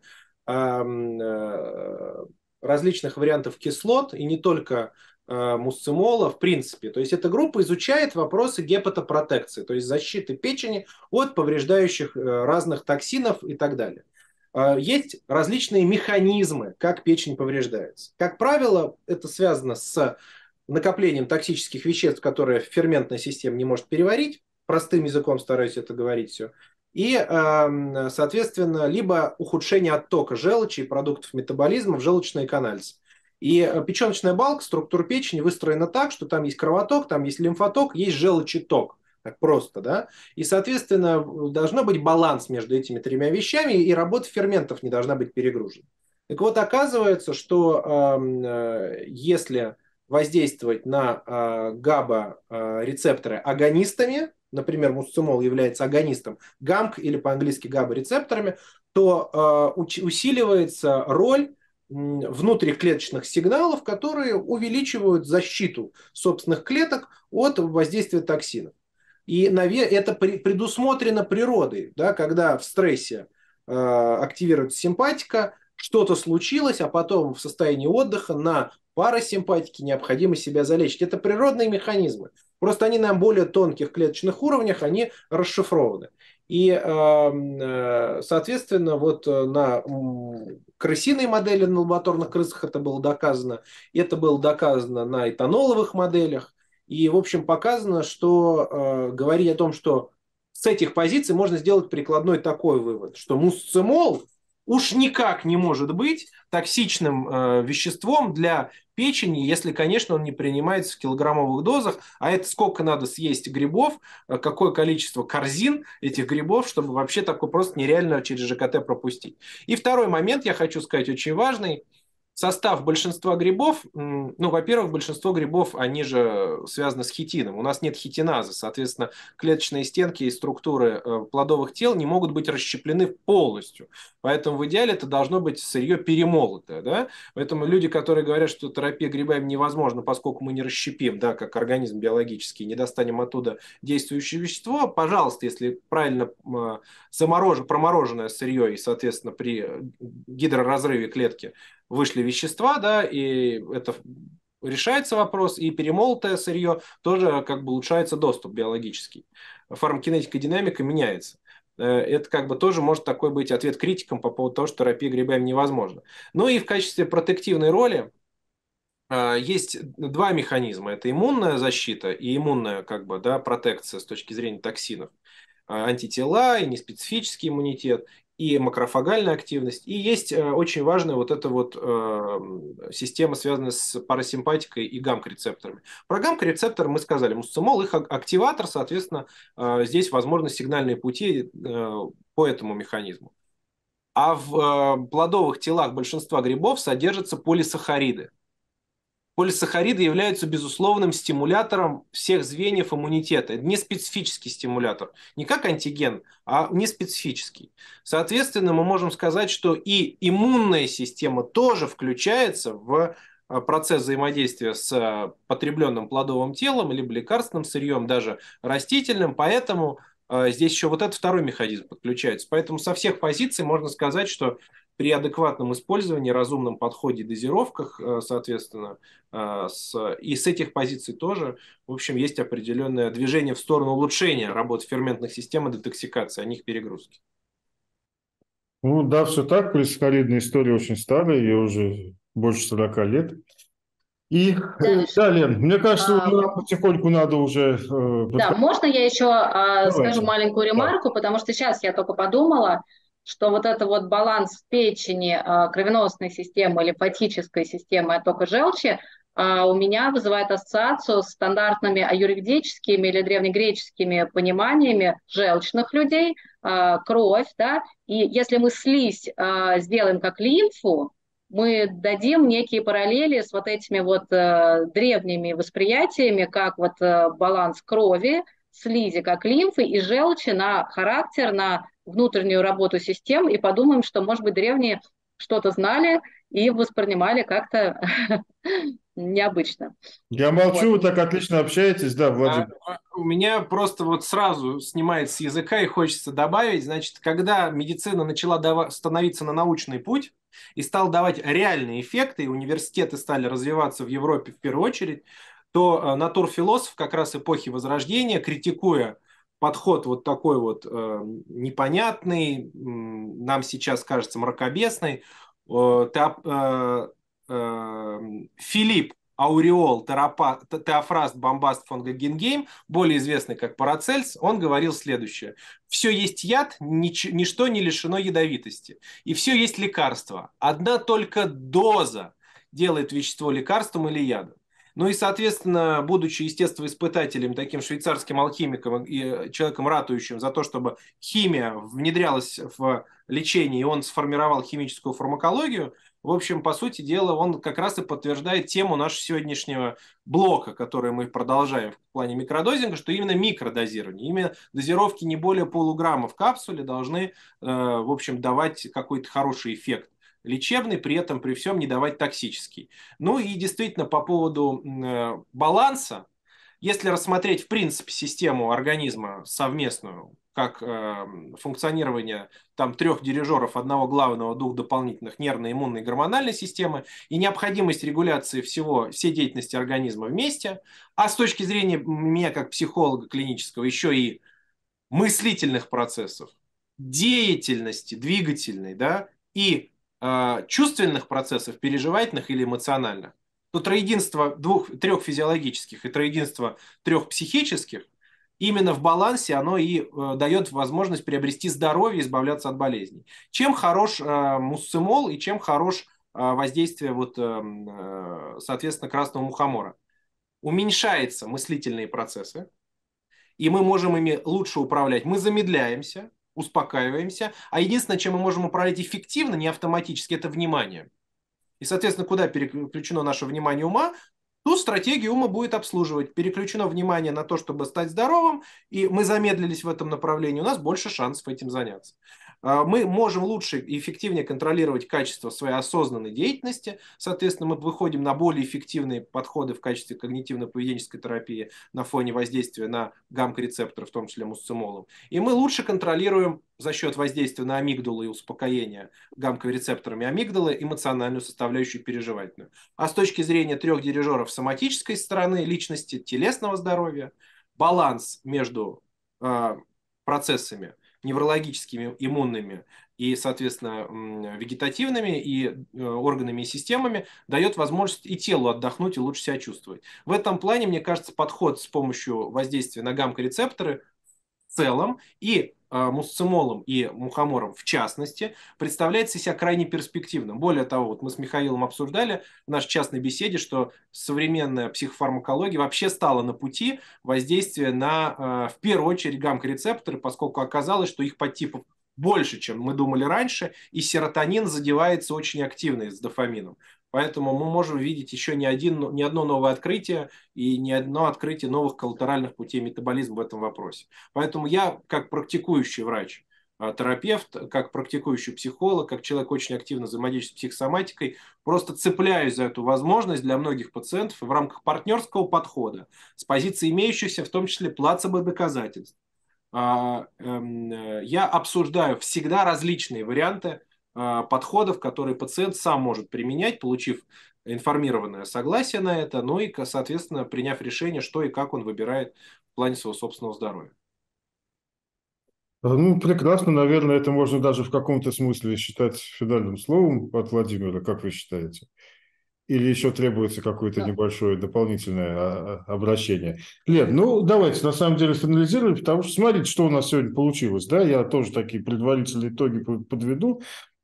различных вариантов кислот, и не только мусцимола, в принципе. То есть эта группа изучает вопросы гепатопротекции, то есть защиты печени от повреждающих разных токсинов и так далее. Есть различные механизмы, как печень повреждается. Как правило, это связано с накоплением токсических веществ, которые ферментная система не может переварить. Простым языком стараюсь это говорить все. И, соответственно, либо ухудшение оттока желчи и продуктов метаболизма в желчные канальцы. И печеночная балка, структура печени выстроена так, что там есть кровоток, там есть лимфоток, есть желчеток. Так просто, да? И, соответственно, должно быть баланс между этими тремя вещами, и работа ферментов не должна быть перегружена. Так вот, оказывается, что если воздействовать на ГАБА-рецепторы агонистами, например, мусцимол является агонистом ГАМК или по-английски ГАБА-рецепторами, то усиливается роль внутриклеточных сигналов, которые увеличивают защиту собственных клеток от воздействия токсинов. И это предусмотрено природой, да, когда в стрессе активируется симпатика, что-то случилось, а потом в состоянии отдыха на парасимпатике необходимо себя залечить. Это природные механизмы. Просто они на более тонких клеточных уровнях, они расшифрованы. И, соответственно, вот на крысиной модели на лабораторных крысах это было доказано. Это было доказано на этаноловых моделях. И, в общем, показано, что говорить о том, что с этих позиций можно сделать прикладной такой вывод, что мусцимол уж никак не может быть токсичным веществом для печени, если, конечно, он не принимается в килограммовых дозах, а это сколько надо съесть грибов, какое количество корзин этих грибов, чтобы вообще такое просто нереально через ЖКТ пропустить. И второй момент, я хочу сказать, очень важный. Состав большинства грибов, ну, во-первых, большинство грибов, они же связаны с хитином. У нас нет хитиназы, соответственно, клеточные стенки и структуры плодовых тел не могут быть расщеплены полностью. Поэтому в идеале это должно быть сырье перемолотое. Да? Поэтому люди, которые говорят, что терапия грибами невозможна, поскольку мы не расщепим, да, как организм биологический, не достанем оттуда действующее вещество, пожалуйста, если правильно промороженное сырье и, соответственно, при гидроразрыве клетки вышли вещества, да, и это решается вопрос, и перемолотое сырье тоже как бы улучшается доступ биологический. Фармакинетика и динамика меняется. Это как бы тоже может такой быть ответ критикам по поводу того, что терапия грибами невозможна. Ну и в качестве протективной роли есть два механизма. Это иммунная защита и иммунная как бы, да, протекция с точки зрения токсинов. Антитела и неспецифический иммунитет, и макрофагальная активность. И есть очень важная вот эта вот система, связанная с парасимпатикой и гамма-рецепторами. Про гамма-рецепторы мы сказали. Мусцимол, их активатор, соответственно, здесь возможны сигнальные пути по этому механизму. А в плодовых телах большинства грибов содержатся полисахариды. Полисахариды являются безусловным стимулятором всех звеньев иммунитета. Это не специфический стимулятор, не как антиген, а не специфический. Соответственно, мы можем сказать, что и иммунная система тоже включается в процесс взаимодействия с потребленным плодовым телом, либо лекарственным сырьем, даже растительным. Поэтому здесь еще вот этот второй механизм подключается. Поэтому со всех позиций можно сказать, что при адекватном использовании, разумном подходе, дозировках, соответственно, и с этих позиций тоже, в общем, есть определенное движение в сторону улучшения работы ферментных систем и детоксикации, а не их перегрузки. Ну да, все так. Полисахаридная история очень старая, ее уже больше 40 лет. И Дальше. да, Лен, мне кажется, нам потихоньку надо уже... Да, можно я еще скажу Давайте. маленькую Да. ремарку, потому что сейчас я только подумала, что вот это вот баланс печени, кровеносной системы, лимфатической системы оттока желчи у меня вызывает ассоциацию с стандартными аюрведическими или древнегреческими пониманиями желчных людей, кровь, да, и если мы слизь сделаем как лимфу, мы дадим некие параллели с вот этими вот древними восприятиями, как вот баланс крови, слизи как лимфы и желчи на характер, на внутреннюю работу систем, и подумаем, что, может быть, древние что-то знали и воспринимали как-то необычно. Я молчу, вы Вот. так отлично общаетесь, да, Владимир. У меня просто вот сразу снимает с языка и хочется добавить, значит, когда медицина начала становиться на научный путь и стала давать реальные эффекты, и университеты стали развиваться в Европе в первую очередь, то натурфилософ как раз эпохи Возрождения, критикуя подход вот такой вот непонятный, нам сейчас кажется мракобесный, Филипп Ауреол Теофраст Бомбаст фон Гогенгейм, более известный как Парацельс, он говорил следующее. Все есть яд, ничто не лишено ядовитости. И все есть лекарство. Одна только доза делает вещество лекарством или ядом. Ну и, соответственно, будучи естествоиспытателем, таким швейцарским алхимиком и человеком, ратующим за то, чтобы химия внедрялась в лечение, и он сформировал химическую фармакологию, в общем, по сути дела, он как раз и подтверждает тему нашего сегодняшнего блока, который мы продолжаем в плане микродозинга, что именно микродозирование, именно дозировки не более полуграмма в капсуле должны, в общем, давать какой-то хороший эффект лечебный, при этом при всем не давать токсический. Ну и действительно по поводу баланса, если рассмотреть в принципе систему организма совместную, как функционирование там 3 дирижеров, одного главного, 2 дополнительных нервной, иммунной и гормональной системы и необходимость регуляции всей деятельности организма вместе, а с точки зрения меня как психолога клинического еще и мыслительных процессов, деятельности двигательной, да, и чувственных процессов, переживательных или эмоциональных, то троединство трех физиологических и троединство 3 психических именно в балансе оно и дает возможность приобрести здоровье и избавляться от болезней. Чем хорош мусцимол и чем хорош воздействие, вот, соответственно, красного мухомора? Уменьшаются мыслительные процессы, и мы можем ими лучше управлять. Мы замедляемся, успокаиваемся, а единственное, чем мы можем управлять эффективно, не автоматически, это внимание. И, соответственно, куда переключено наше внимание ума, ту стратегию ума будет обслуживать. Переключено внимание на то, чтобы стать здоровым, и мы замедлились в этом направлении, у нас больше шансов этим заняться. Мы можем лучше и эффективнее контролировать качество своей осознанной деятельности. Соответственно, мы выходим на более эффективные подходы в качестве когнитивно-поведенческой терапии на фоне воздействия на гамма-рецепторы, в том числе мусцимолом. И мы лучше контролируем за счет воздействия на амигдалу и успокоения гамма-рецепторами амигдалы эмоциональную составляющую переживательную. А с точки зрения 3 дирижеров соматической стороны личности, телесного здоровья, баланс между процессами неврологическими, иммунными и, соответственно, вегетативными, и органами и системами, дает возможность и телу отдохнуть и лучше себя чувствовать. В этом плане, мне кажется, подход с помощью воздействия на гамма-рецепторы в целом и мусцимолом и мухомором в частности, представляется себя крайне перспективным. Более того, вот мы с Михаилом обсуждали в нашей частной беседе, что современная психофармакология вообще стала на пути воздействия на, в первую очередь, гамма-рецепторы, поскольку оказалось, что их подтипов больше, чем мы думали раньше, и серотонин задевается очень активно с дофамином. Поэтому мы можем видеть еще ни одно новое открытие и ни одно открытие новых коллатеральных путей метаболизма в этом вопросе. Поэтому я, как практикующий врач, терапевт, как практикующий психолог, как человек, очень активно взаимодействует с психосоматикой, просто цепляюсь за эту возможность для многих пациентов в рамках партнерского подхода с позиции имеющихся, в том числе плацебо-доказательств. Я обсуждаю всегда различные варианты подходов, которые пациент сам может применять, получив информированное согласие на это, ну и, соответственно, приняв решение, что и как он выбирает в плане своего собственного здоровья. Ну, прекрасно, наверное, это можно даже в каком-то смысле считать финальным словом от Владимира, как вы считаете? Или еще требуется какое-то Да. небольшое дополнительное обращение? Лен, ну давайте на самом деле финализируем, потому что смотрите, что у нас сегодня получилось. Да? Я тоже такие предварительные итоги подведу.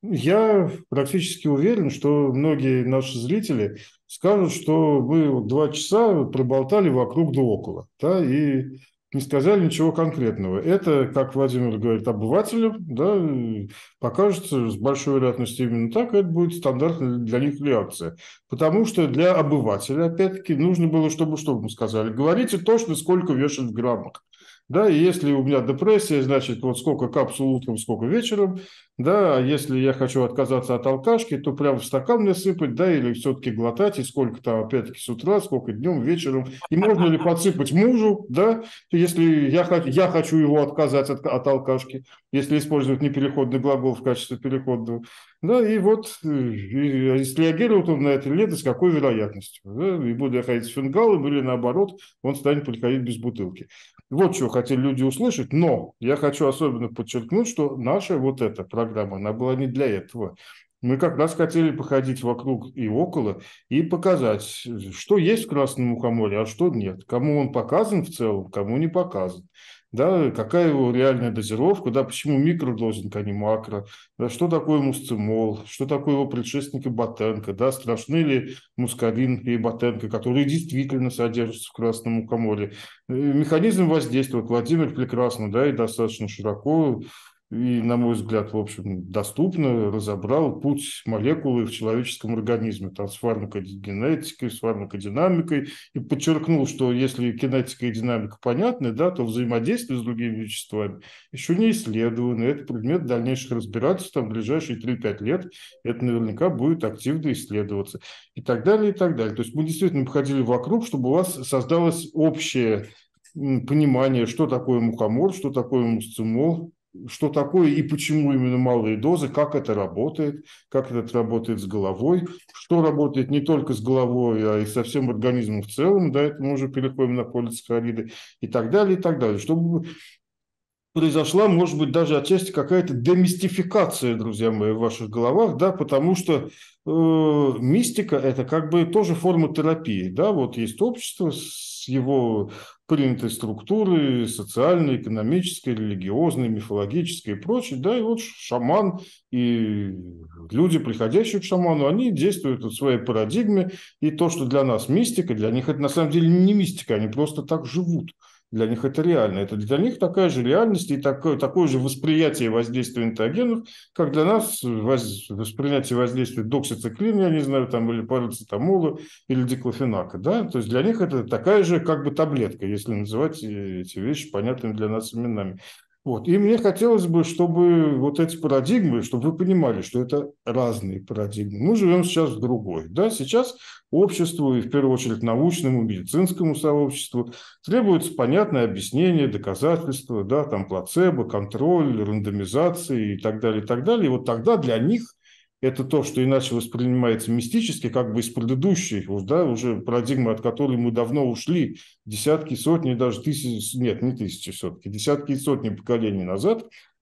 Я практически уверен, что многие наши зрители скажут, что мы 2 часа проболтали вокруг да около, да, и не сказали ничего конкретного. Это, как Владимир говорит, обывателям, да, покажется с большой вероятностью именно так, это будет стандартная для них реакция. Потому что для обывателя, опять-таки, нужно было, чтобы что мы сказали. Говорите точно, сколько вешать в граммах. Да, и если у меня депрессия, значит, вот сколько капсул утром, сколько вечером, да, а если я хочу отказаться от алкашки, то прямо в стакан мне сыпать, да, или все-таки глотать, и сколько там, опять-таки, с утра, сколько днем, вечером, и можно ли подсыпать мужу, да, если я хочу его отказать от алкашки, если использовать непереходный глагол в качестве переходного, да, и вот и среагирует он на это или нет, и с какой вероятностью, да, и буду я ходить с фингалом, или наоборот, он станет приходить без бутылки. Вот что хотели люди услышать, но я хочу особенно подчеркнуть, что наша вот эта программа, она была не для этого. Мы как раз хотели походить вокруг и около и показать, что есть в красном мухоморе, а что нет. Кому он показан в целом, кому не показан. Да, какая его реальная дозировка, да, почему микродозинг, а не макро, да, что такое мусцимол, что такое его предшественник ботенко, да, страшны ли мускарин и ботенко, которые действительно содержатся в красном мухоморе. Механизм воздействия Владимир прекрасно, да, и достаточно широко и, на мой взгляд, в общем, доступно разобрал путь молекулы в человеческом организме, там, с фармакогенетикой, с фармакодинамикой, и подчеркнул, что если кинетика и динамика понятны, да, то взаимодействие с другими веществами еще не исследовано. Это предмет дальнейших разбирательств, там, в ближайшие 3-5 лет это наверняка будет активно исследоваться. И так далее, и так далее. То есть мы действительно походили вокруг, чтобы у вас создалось общее понимание, что такое мухомор, что такое мусцимол, что такое и почему именно малые дозы, как это работает с головой, что работает не только с головой, а и со всем организмом в целом, да, это мы уже переходим на полисахариды и так далее, чтобы произошла, может быть, даже отчасти какая-то демистификация, друзья мои, в ваших головах, да, потому что мистика – это как бы тоже форма терапии, да, вот есть общество с его принятой структурой, социальной, экономической, религиозной, мифологической и прочей, да, и вот шаман и люди, приходящие к шаману, они действуют в своей парадигме, и то, что для нас мистика, для них это на самом деле не мистика, они просто так живут. Для них это реально. Это для них такая же реальность и такое же восприятие воздействия энтогенов, как для нас восприятие воздействия доксициклина, я не знаю, там, или парацетамола, или диклофенака. Да? То есть для них это такая же как бы таблетка, если называть эти вещи понятными для нас именами. Вот. И мне хотелось бы, чтобы вот эти парадигмы, чтобы вы понимали, что это разные парадигмы. Мы живем сейчас в другой. Да? Сейчас обществу, и в первую очередь научному, медицинскому сообществу, требуется понятное объяснение, доказательства, да, там плацебо, контроль, рандомизация и так далее, и так далее. И вот тогда для них это то, что иначе воспринимается мистически, как бы из предыдущей, да, уже парадигмы, от которой мы давно ушли, десятки, сотни, даже тысячи, нет, не тысячи все-таки, десятки и сотни поколений назад,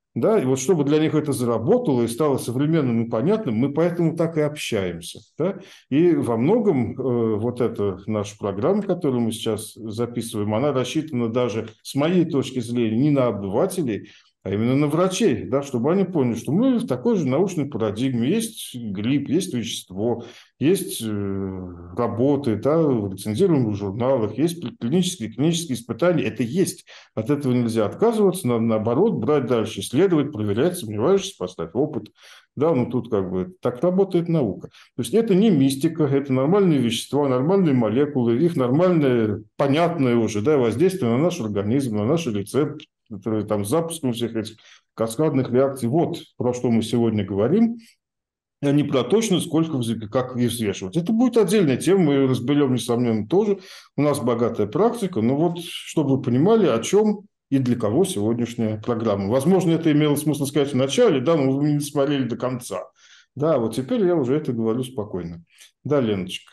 Да, и вот чтобы для них это заработало и стало современным и понятным, мы поэтому так и общаемся. Да? И во многом вот эта наша программа, которую мы сейчас записываем, она рассчитана даже, с моей точки зрения, не на обывателей, а именно на врачей, да, чтобы они поняли, что мы в такой же научной парадигме. Есть грипп, есть вещество, есть работы, да, в рецензируемых журналах, есть клинические испытания. Это есть. От этого нельзя отказываться, надо наоборот брать дальше, исследовать, проверять, сомневаешься, поставь опыт. Да, ну тут как бы так работает наука. То есть это не мистика, это нормальные вещества, нормальные молекулы, их нормальное, понятное уже, да, воздействие на наш организм, на наши рецепторы, там, с запуском всех этих каскадных реакций. Вот про что мы сегодня говорим, а не про точно, сколько, как их взвешивать. Это будет отдельная тема, мы ее разберем, несомненно, тоже. У нас богатая практика, но вот, чтобы вы понимали, о чем и для кого сегодняшняя программа. Возможно, это имело смысл сказать в начале, да, но вы не смотрели до конца. Да, вот теперь я уже это говорю спокойно. Да, Леночка.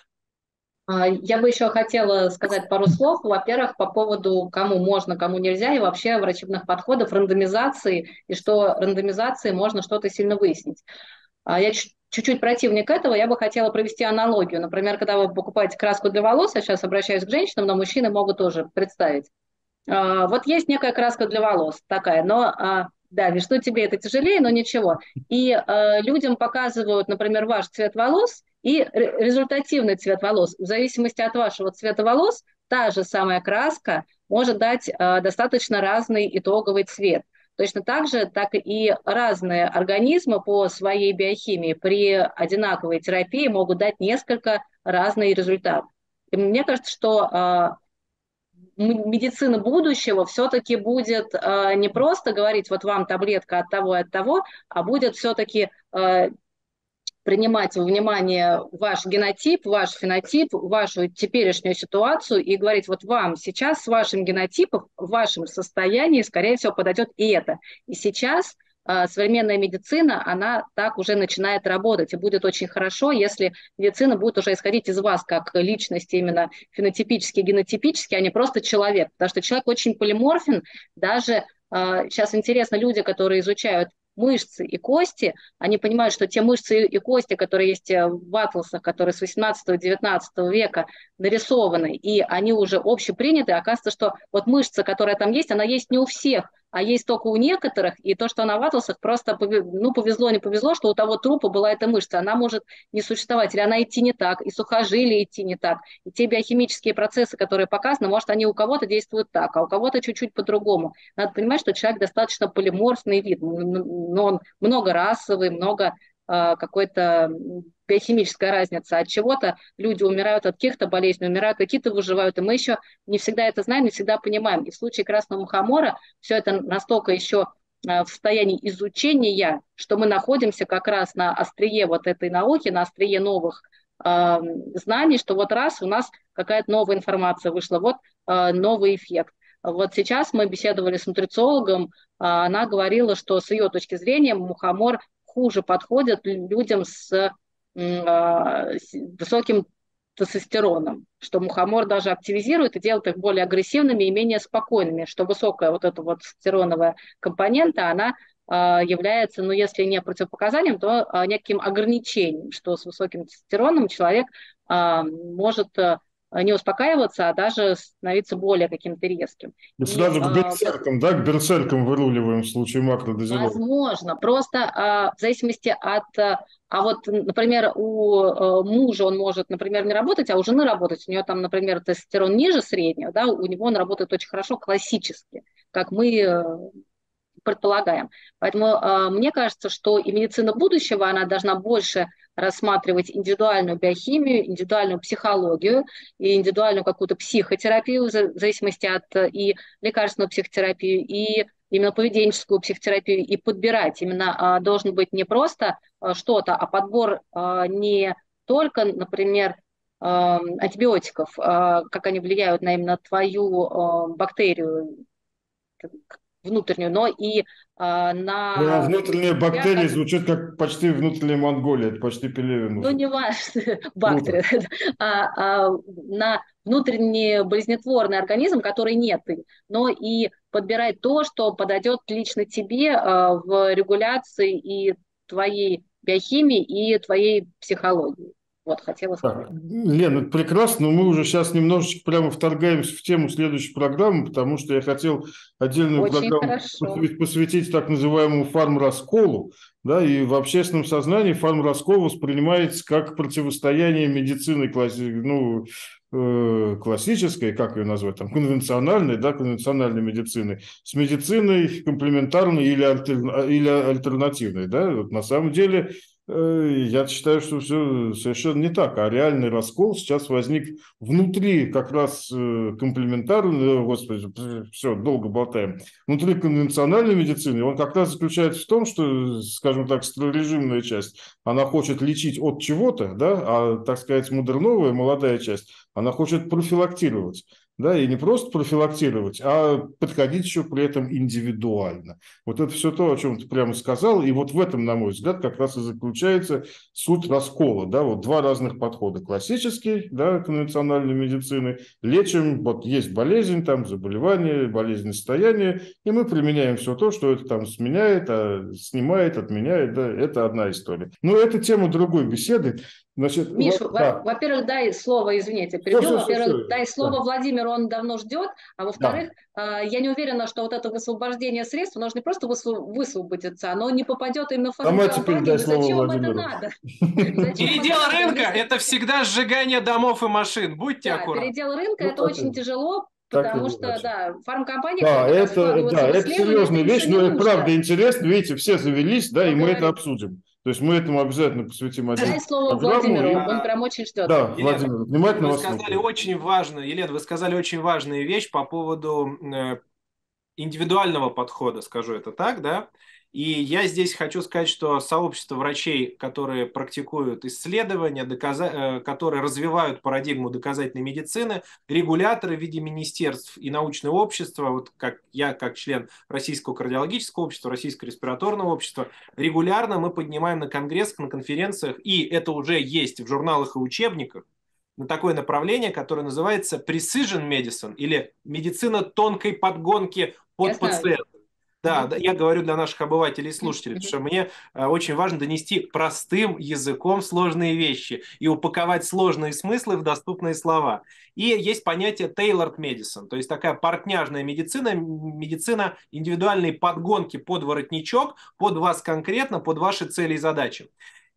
Я бы еще хотела сказать пару слов. Во-первых, по поводу кому можно, кому нельзя, и вообще врачебных подходов, рандомизации, и что рандомизации можно что-то сильно выяснить. Я чуть-чуть противник этого, я бы хотела провести аналогию. Например, когда вы покупаете краску для волос, я сейчас обращаюсь к женщинам, но мужчины могут тоже представить. Вот есть некая краска для волос такая, но да, весной тебе это тяжелее, но ничего. И людям показывают, например, ваш цвет волос и результативный цвет волос. В зависимости от вашего цвета волос та же самая краска может дать достаточно разный итоговый цвет. Точно так же, так и разные организмы по своей биохимии при одинаковой терапии могут дать несколько разный результат. И мне кажется, что медицина будущего все-таки будет не просто говорить, вот вам таблетка от того, а будет все-таки принимать во внимание ваш генотип, ваш фенотип, вашу теперешнюю ситуацию и говорить, вот вам сейчас с вашим генотипом, в вашем состоянии, скорее всего, подойдет и это. И сейчас современная медицина, она так уже начинает работать. И будет очень хорошо, если медицина будет уже исходить из вас как личности именно фенотипически, генотипически, а не просто человек. Потому что человек очень полиморфен. Даже сейчас интересно, люди, которые изучают мышцы и кости, они понимают, что те мышцы и кости, которые есть в атласах, которые с 18-19 века нарисованы, и они уже общеприняты, оказывается, что вот мышца, которая там есть, она есть не у всех, а есть только у некоторых, и то, что она в атласах, просто повезло, не повезло, что у того трупа была эта мышца, она может не существовать, или она идти не так, и сухожилия идти не так, и те биохимические процессы, которые показаны, может, они у кого-то действуют так, а у кого-то чуть-чуть по-другому. Надо понимать, что человек достаточно полиморфный вид, но он многорасовый, много какой-то биохимическая разница. От чего-то люди умирают от каких-то болезней, умирают, какие-то выживают, и мы еще не всегда это знаем, не всегда понимаем. И в случае красного мухомора все это настолько еще в состоянии изучения, что мы находимся как раз на острие вот этой науки, на острие новых знаний, что вот раз у нас какая-то новая информация вышла, вот новый эффект. Вот сейчас мы беседовали с нутрициологом, она говорила, что с ее точки зрения мухомор хуже подходит людям с высоким тестостероном, что мухомор даже активизирует и делает их более агрессивными и менее спокойными, что высокая вот эта вот тестостероновая компонента, она является, ну, если не противопоказанием, то неким ограничением, что с высоким тестостероном человек может не успокаиваться, а даже становиться более каким-то резким. И сразу к берсеркам, да, к берсеркам выруливаем в случае макродозировки. Возможно, просто в зависимости от... А вот, например, у мужа он может, например, не работать, а у жены работать. У нее там, например, тестостерон ниже среднего, да, у него он работает очень хорошо классически, как мы предполагаем. Поэтому мне кажется, что и медицина будущего, она должна больше рассматривать индивидуальную биохимию, индивидуальную психологию и индивидуальную какую-то психотерапию в зависимости от и лекарственную психотерапию, и именно поведенческую психотерапию, и подбирать. Именно должен быть не просто что-то, а подбор не только, например, антибиотиков, как они влияют на именно твою бактерию внутреннюю, но и на... Внутренние бактерии звучат как почти внутренняя Монголия, это почти Пелевин. Ну, не важно, бактерии, на внутренний болезнетворный организм, который не ты, но и подбирай то, что подойдет лично тебе в регуляции и твоей биохимии, и твоей психологии. Вот, хотела Так, сказать. Лен, это прекрасно, но мы уже сейчас немножечко прямо вторгаемся в тему следующей программы, потому что я хотел отдельную Очень программу хорошо. посвятить так называемому фармрасколу, да, и в общественном сознании фармраскол воспринимается как противостояние медицины классической, как ее назвать, там, конвенциональной, да, конвенциональной медицины, с медициной комплементарной или альтернативной, да, вот на самом деле я считаю, что все совершенно не так. А реальный раскол сейчас возник внутри как раз комплементарной, господи, все, долго болтаем, внутри конвенциональной медицины. Он как раз заключается в том, что, скажем так, старорежимная часть, она хочет лечить от чего-то, да, а, так сказать, модерновая, молодая часть, она хочет профилактировать. Да, и не просто профилактировать, а подходить еще при этом индивидуально. Вот это все то, о чем ты прямо сказал, и вот в этом, на мой взгляд, как раз и заключается суть раскола, да, вот два разных подхода. Классический, да, конвенциональной медицины, лечим, вот есть болезнь, там, заболевание, болезненное состояние, и мы применяем все то, что это там сменяет, снимает, отменяет, да, это одна история. Но это тема другой беседы. Значит, Миш, да. во-первых, дай слово, извините, Все, перебью. все, все, Во-первых, все. дай слово Владимиру, он давно ждет. А Да. во-вторых, я не уверена, что вот это высвобождение средств, оно же не просто высвободится, оно не попадет именно в Сама теперь фармкомпанию. дай Ну слово зачем им это Владимиру. надо? Зачем это Передел надо? рынка– Если... это всегда сжигание домов и машин. Будьте Да, аккуратны. передел рынка Ну, это очень тяжело, так и потому что, иначе. да, фармкомпании, Да, когда да, вкладываются в это исследования, это серьезная вещь, ничего не но это нужно. правда интересно. Видите, все завелись, да, и Ну, мы это говори. обсудим. То есть мы этому обязательно посвятим Дай отдельную слово программу. Владимиру, И... он прям очень ждет. Да, Елена, Владимир, внимательно вы вас сказали слушаю. очень важную, Елена, вы сказали очень важную вещь по поводу индивидуального подхода, скажу это так, да. И я здесь хочу сказать, что сообщество врачей, которые практикуют исследования, которые развивают парадигму доказательной медицины, регуляторы в виде министерств и научное общество, вот как я, как член Российского кардиологического общества, Российского респираторного общества, регулярно мы поднимаем на конгрессах, на конференциях, и это уже есть в журналах и учебниках, на такое направление, которое называется Precision Medicine или медицина тонкой подгонки Я под знаю. пациента. Да, да, я говорю для наших обывателей и слушателей, потому что мне очень важно донести простым языком сложные вещи и упаковать сложные смыслы в доступные слова. И есть понятие tailored medicine, то есть такая партняжная медицина, медицина индивидуальной подгонки под воротничок, под вас конкретно, под ваши цели и задачи.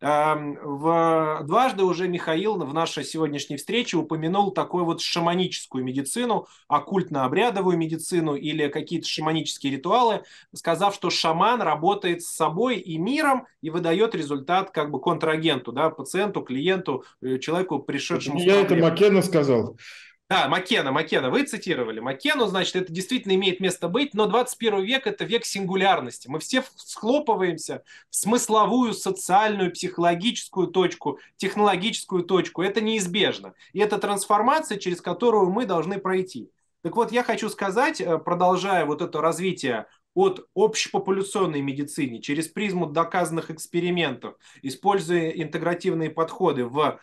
Дважды уже Михаил в нашей сегодняшней встрече упомянул такую вот шаманическую медицину, оккультно-обрядовую медицину или какие-то шаманические ритуалы, сказав, что шаман работает с собой и миром и выдает результат как бы контрагенту, да, пациенту, клиенту, человеку, пришедшему с Я это проблемой. Маккена сказал. Да, Маккена, вы цитировали Маккену, значит, это действительно имеет место быть, но 21 век – это век сингулярности. Мы все схлопываемся в смысловую, социальную, психологическую точку, технологическую точку. Это неизбежно. И это трансформация, через которую мы должны пройти. Так вот, я хочу сказать, продолжая вот это развитие от общепопуляционной медицины через призму доказанных экспериментов, используя интегративные подходы в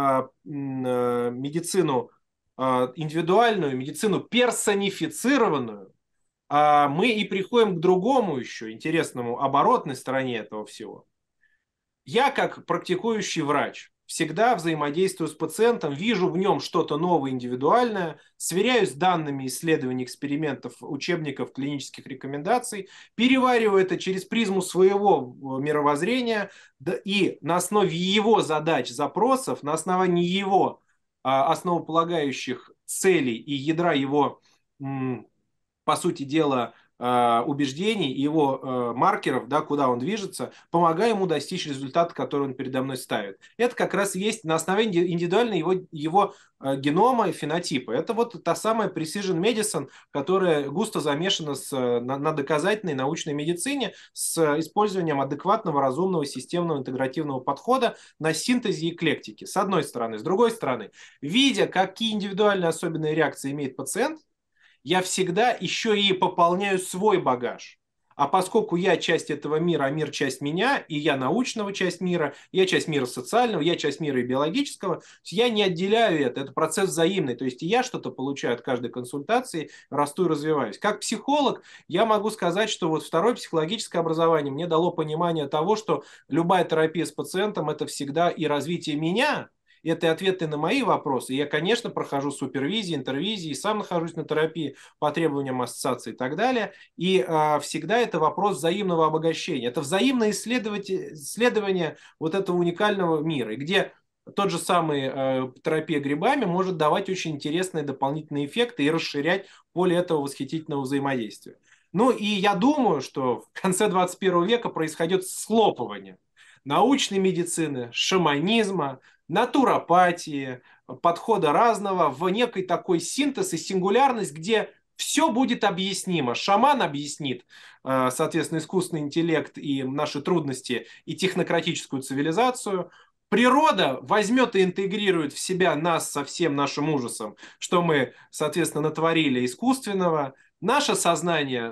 медицину индивидуальную, медицину персонифицированную, мы и приходим к другому еще интересному оборотной стороне этого всего. Я, как практикующий врач, всегда взаимодействую с пациентом, вижу в нем что-то новое, индивидуальное, сверяюсь с данными исследований, экспериментов, учебников, клинических рекомендаций, перевариваю это через призму своего мировоззрения и на основе его задач, запросов, на основании его основополагающих целей и ядра его, по сути дела, убеждений, его маркеров, да, куда он движется, помогая ему достичь результата, который он передо мной ставит. Это как раз есть на основании индивидуальной его генома и фенотипа. Это вот та самая precision medicine, которая густо замешана на доказательной научной медицине с использованием адекватного, разумного, системного, интегративного подхода на синтезе эклектики, с одной стороны. С другой стороны, видя, какие индивидуальные особенные реакции имеет пациент, я всегда еще и пополняю свой багаж. А поскольку я часть этого мира, а мир часть меня, и я научного часть мира, я часть мира социального, я часть мира и биологического, я не отделяю это. Это процесс взаимный. То есть и я что-то получаю от каждой консультации, расту и развиваюсь. Как психолог я могу сказать, что вот второе психологическое образование мне дало понимание того, что любая терапия с пациентом – это всегда и развитие меня, это ответы на мои вопросы. Я, конечно, прохожу супервизии, интервизии, сам нахожусь на терапии по требованиям ассоциации и так далее. И всегда это вопрос взаимного обогащения. Это взаимное исследование вот этого уникального мира, и где тот же самый терапия грибами может давать очень интересные дополнительные эффекты и расширять поле этого восхитительного взаимодействия. Ну и я думаю, что в конце 21 века происходит схлопывание научной медицины, шаманизма, натуропатии, подхода разного в некий такой синтез и сингулярность, где все будет объяснимо. Шаман объяснит, соответственно, искусственный интеллект и наши трудности и технократическую цивилизацию. Природа возьмет и интегрирует в себя нас со всем нашим ужасом, что мы, соответственно, натворили искусственного. Наше сознание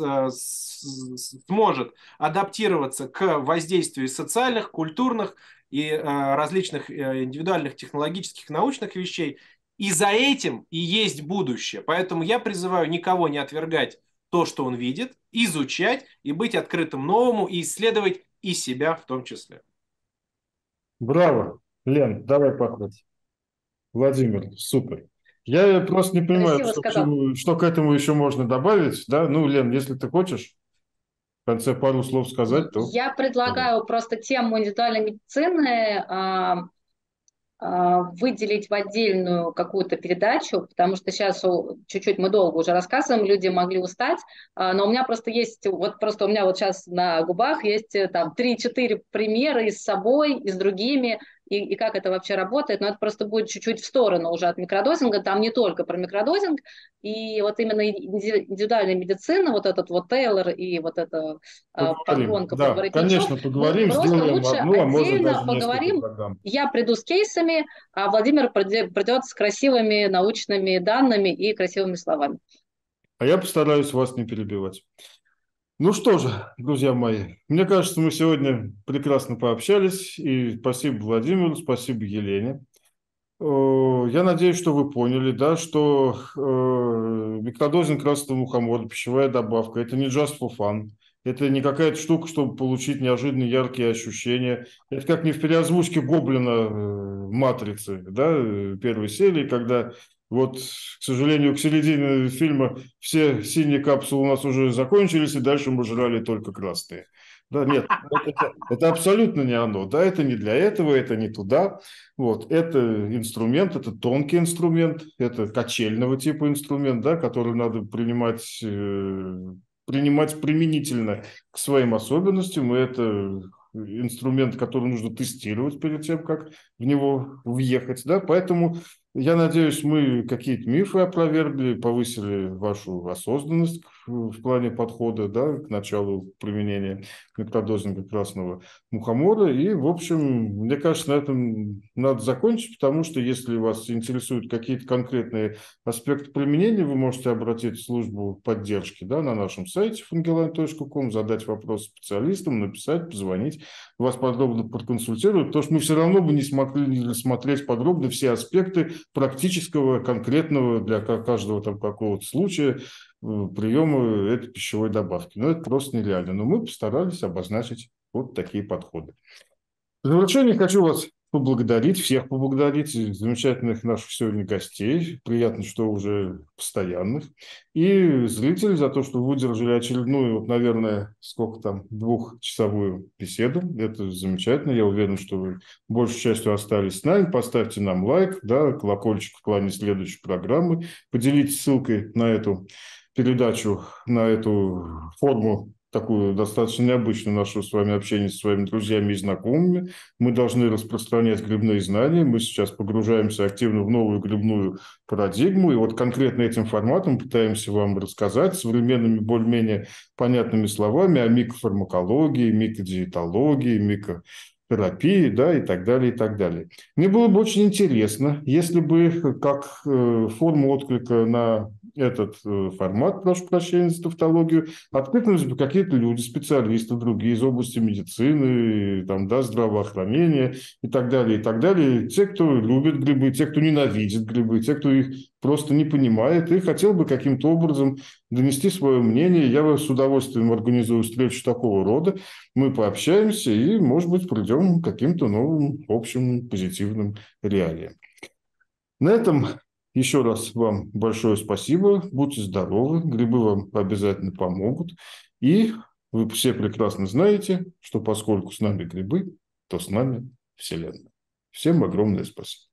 сможет адаптироваться к воздействию социальных, культурных и различных индивидуальных технологических, научных вещей. И за этим и есть будущее. Поэтому я призываю никого не отвергать то, что он видит, изучать и быть открытым новому и исследовать и себя в том числе. Браво. Лен, давай похлопаем. Владимир, супер. Я просто не понимаю, Красиво сказал. что к этому еще можно добавить. Да? Ну, Лен, если ты хочешь в конце пару слов сказать, то... Я предлагаю просто тему индивидуальной медицины выделить в отдельную какую-то передачу, потому что сейчас чуть-чуть мы долго уже рассказываем, люди могли устать, но у меня просто есть, вот просто у меня вот сейчас на губах есть там 3-4 примера и с собой, и с другими, и как это вообще работает, но это просто будет чуть-чуть в сторону уже от микродозинга, там не только про микродозинг, и вот именно индивидуальная медицина, вот этот вот Тейлор и вот эта Поговорим. подгонка под Да, воротничок, конечно, мы поговорим, просто сделаем лучше одну, а может отдельно даже несколько поговорим. программ. Я приду с кейсами, а Владимир придет с красивыми научными данными и красивыми словами. А я постараюсь вас не перебивать. Ну что же, друзья мои, мне кажется, мы сегодня прекрасно пообщались. И спасибо Владимиру, спасибо Елене. Я надеюсь, что вы поняли, да, что микродозинг красного мухомора, пищевая добавка – это не just for fun. Это не какая-то штука, чтобы получить неожиданно яркие ощущения. Это как не в переозвучке Гоблина «Матрицы», да, первой серии, когда вот, к сожалению, к середине фильма все синие капсулы у нас уже закончились, и дальше мы жрали только красные. Да, нет, это абсолютно не оно. Да, это не для этого, это не туда. Вот, это инструмент, это тонкий инструмент, это качельного типа инструмент, да, который надо принимать применительно к своим особенностям. И это инструмент, который нужно тестировать перед тем, как в него въехать. Да? Поэтому я надеюсь, мы какие-то мифы опровергли, повысили вашу осознанность в плане подхода, да, к началу применения микродозинга красного мухомора. И, в общем, мне кажется, на этом надо закончить, потому что если вас интересуют какие-то конкретные аспекты применения, вы можете обратиться в службу поддержки, да, на нашем сайте fungiline.com, задать вопрос специалистам, написать, позвонить. Вас подробно проконсультируют, потому что мы все равно бы не смогли рассмотреть подробно все аспекты практического, конкретного для каждого там какого-то случая приема этой пищевой добавки. Но это просто нереально. Но мы постарались обозначить вот такие подходы. В завершение хочу вас поблагодарить, всех поблагодарить, замечательных наших сегодня гостей, приятно, что уже постоянных, и зрителей за то, что выдержали очередную, вот, наверное, сколько там, 2-часовую беседу. Это замечательно, я уверен, что вы большей частью остались с нами. Поставьте нам лайк, да, колокольчик в плане следующей программы, поделитесь ссылкой на эту передачу, на эту форму, такую достаточно необычную нашего с вами общения со своими друзьями и знакомыми. Мы должны распространять грибные знания. Мы сейчас погружаемся активно в новую грибную парадигму. И вот конкретно этим форматом пытаемся вам рассказать современными, более-менее понятными словами о микрофармакологии, микродиетологии, микротерапии, да, и так далее, и так далее. Мне было бы очень интересно, если бы как форму отклика на этот формат, прошу прощения за тавтологию, откликнулись бы какие-то люди, специалисты другие из области медицины, там, да, здравоохранения и так далее, и так далее. Те, кто любит грибы, те, кто ненавидит грибы, те, кто их просто не понимает и хотел бы каким-то образом донести свое мнение. Я с удовольствием организую встречу такого рода. Мы пообщаемся и, может быть, придем к каким-то новым общим позитивным реалиям. На этом еще раз вам большое спасибо. Будьте здоровы. Грибы вам обязательно помогут. И вы все прекрасно знаете, что поскольку с нами грибы, то с нами Вселенная. Всем огромное спасибо.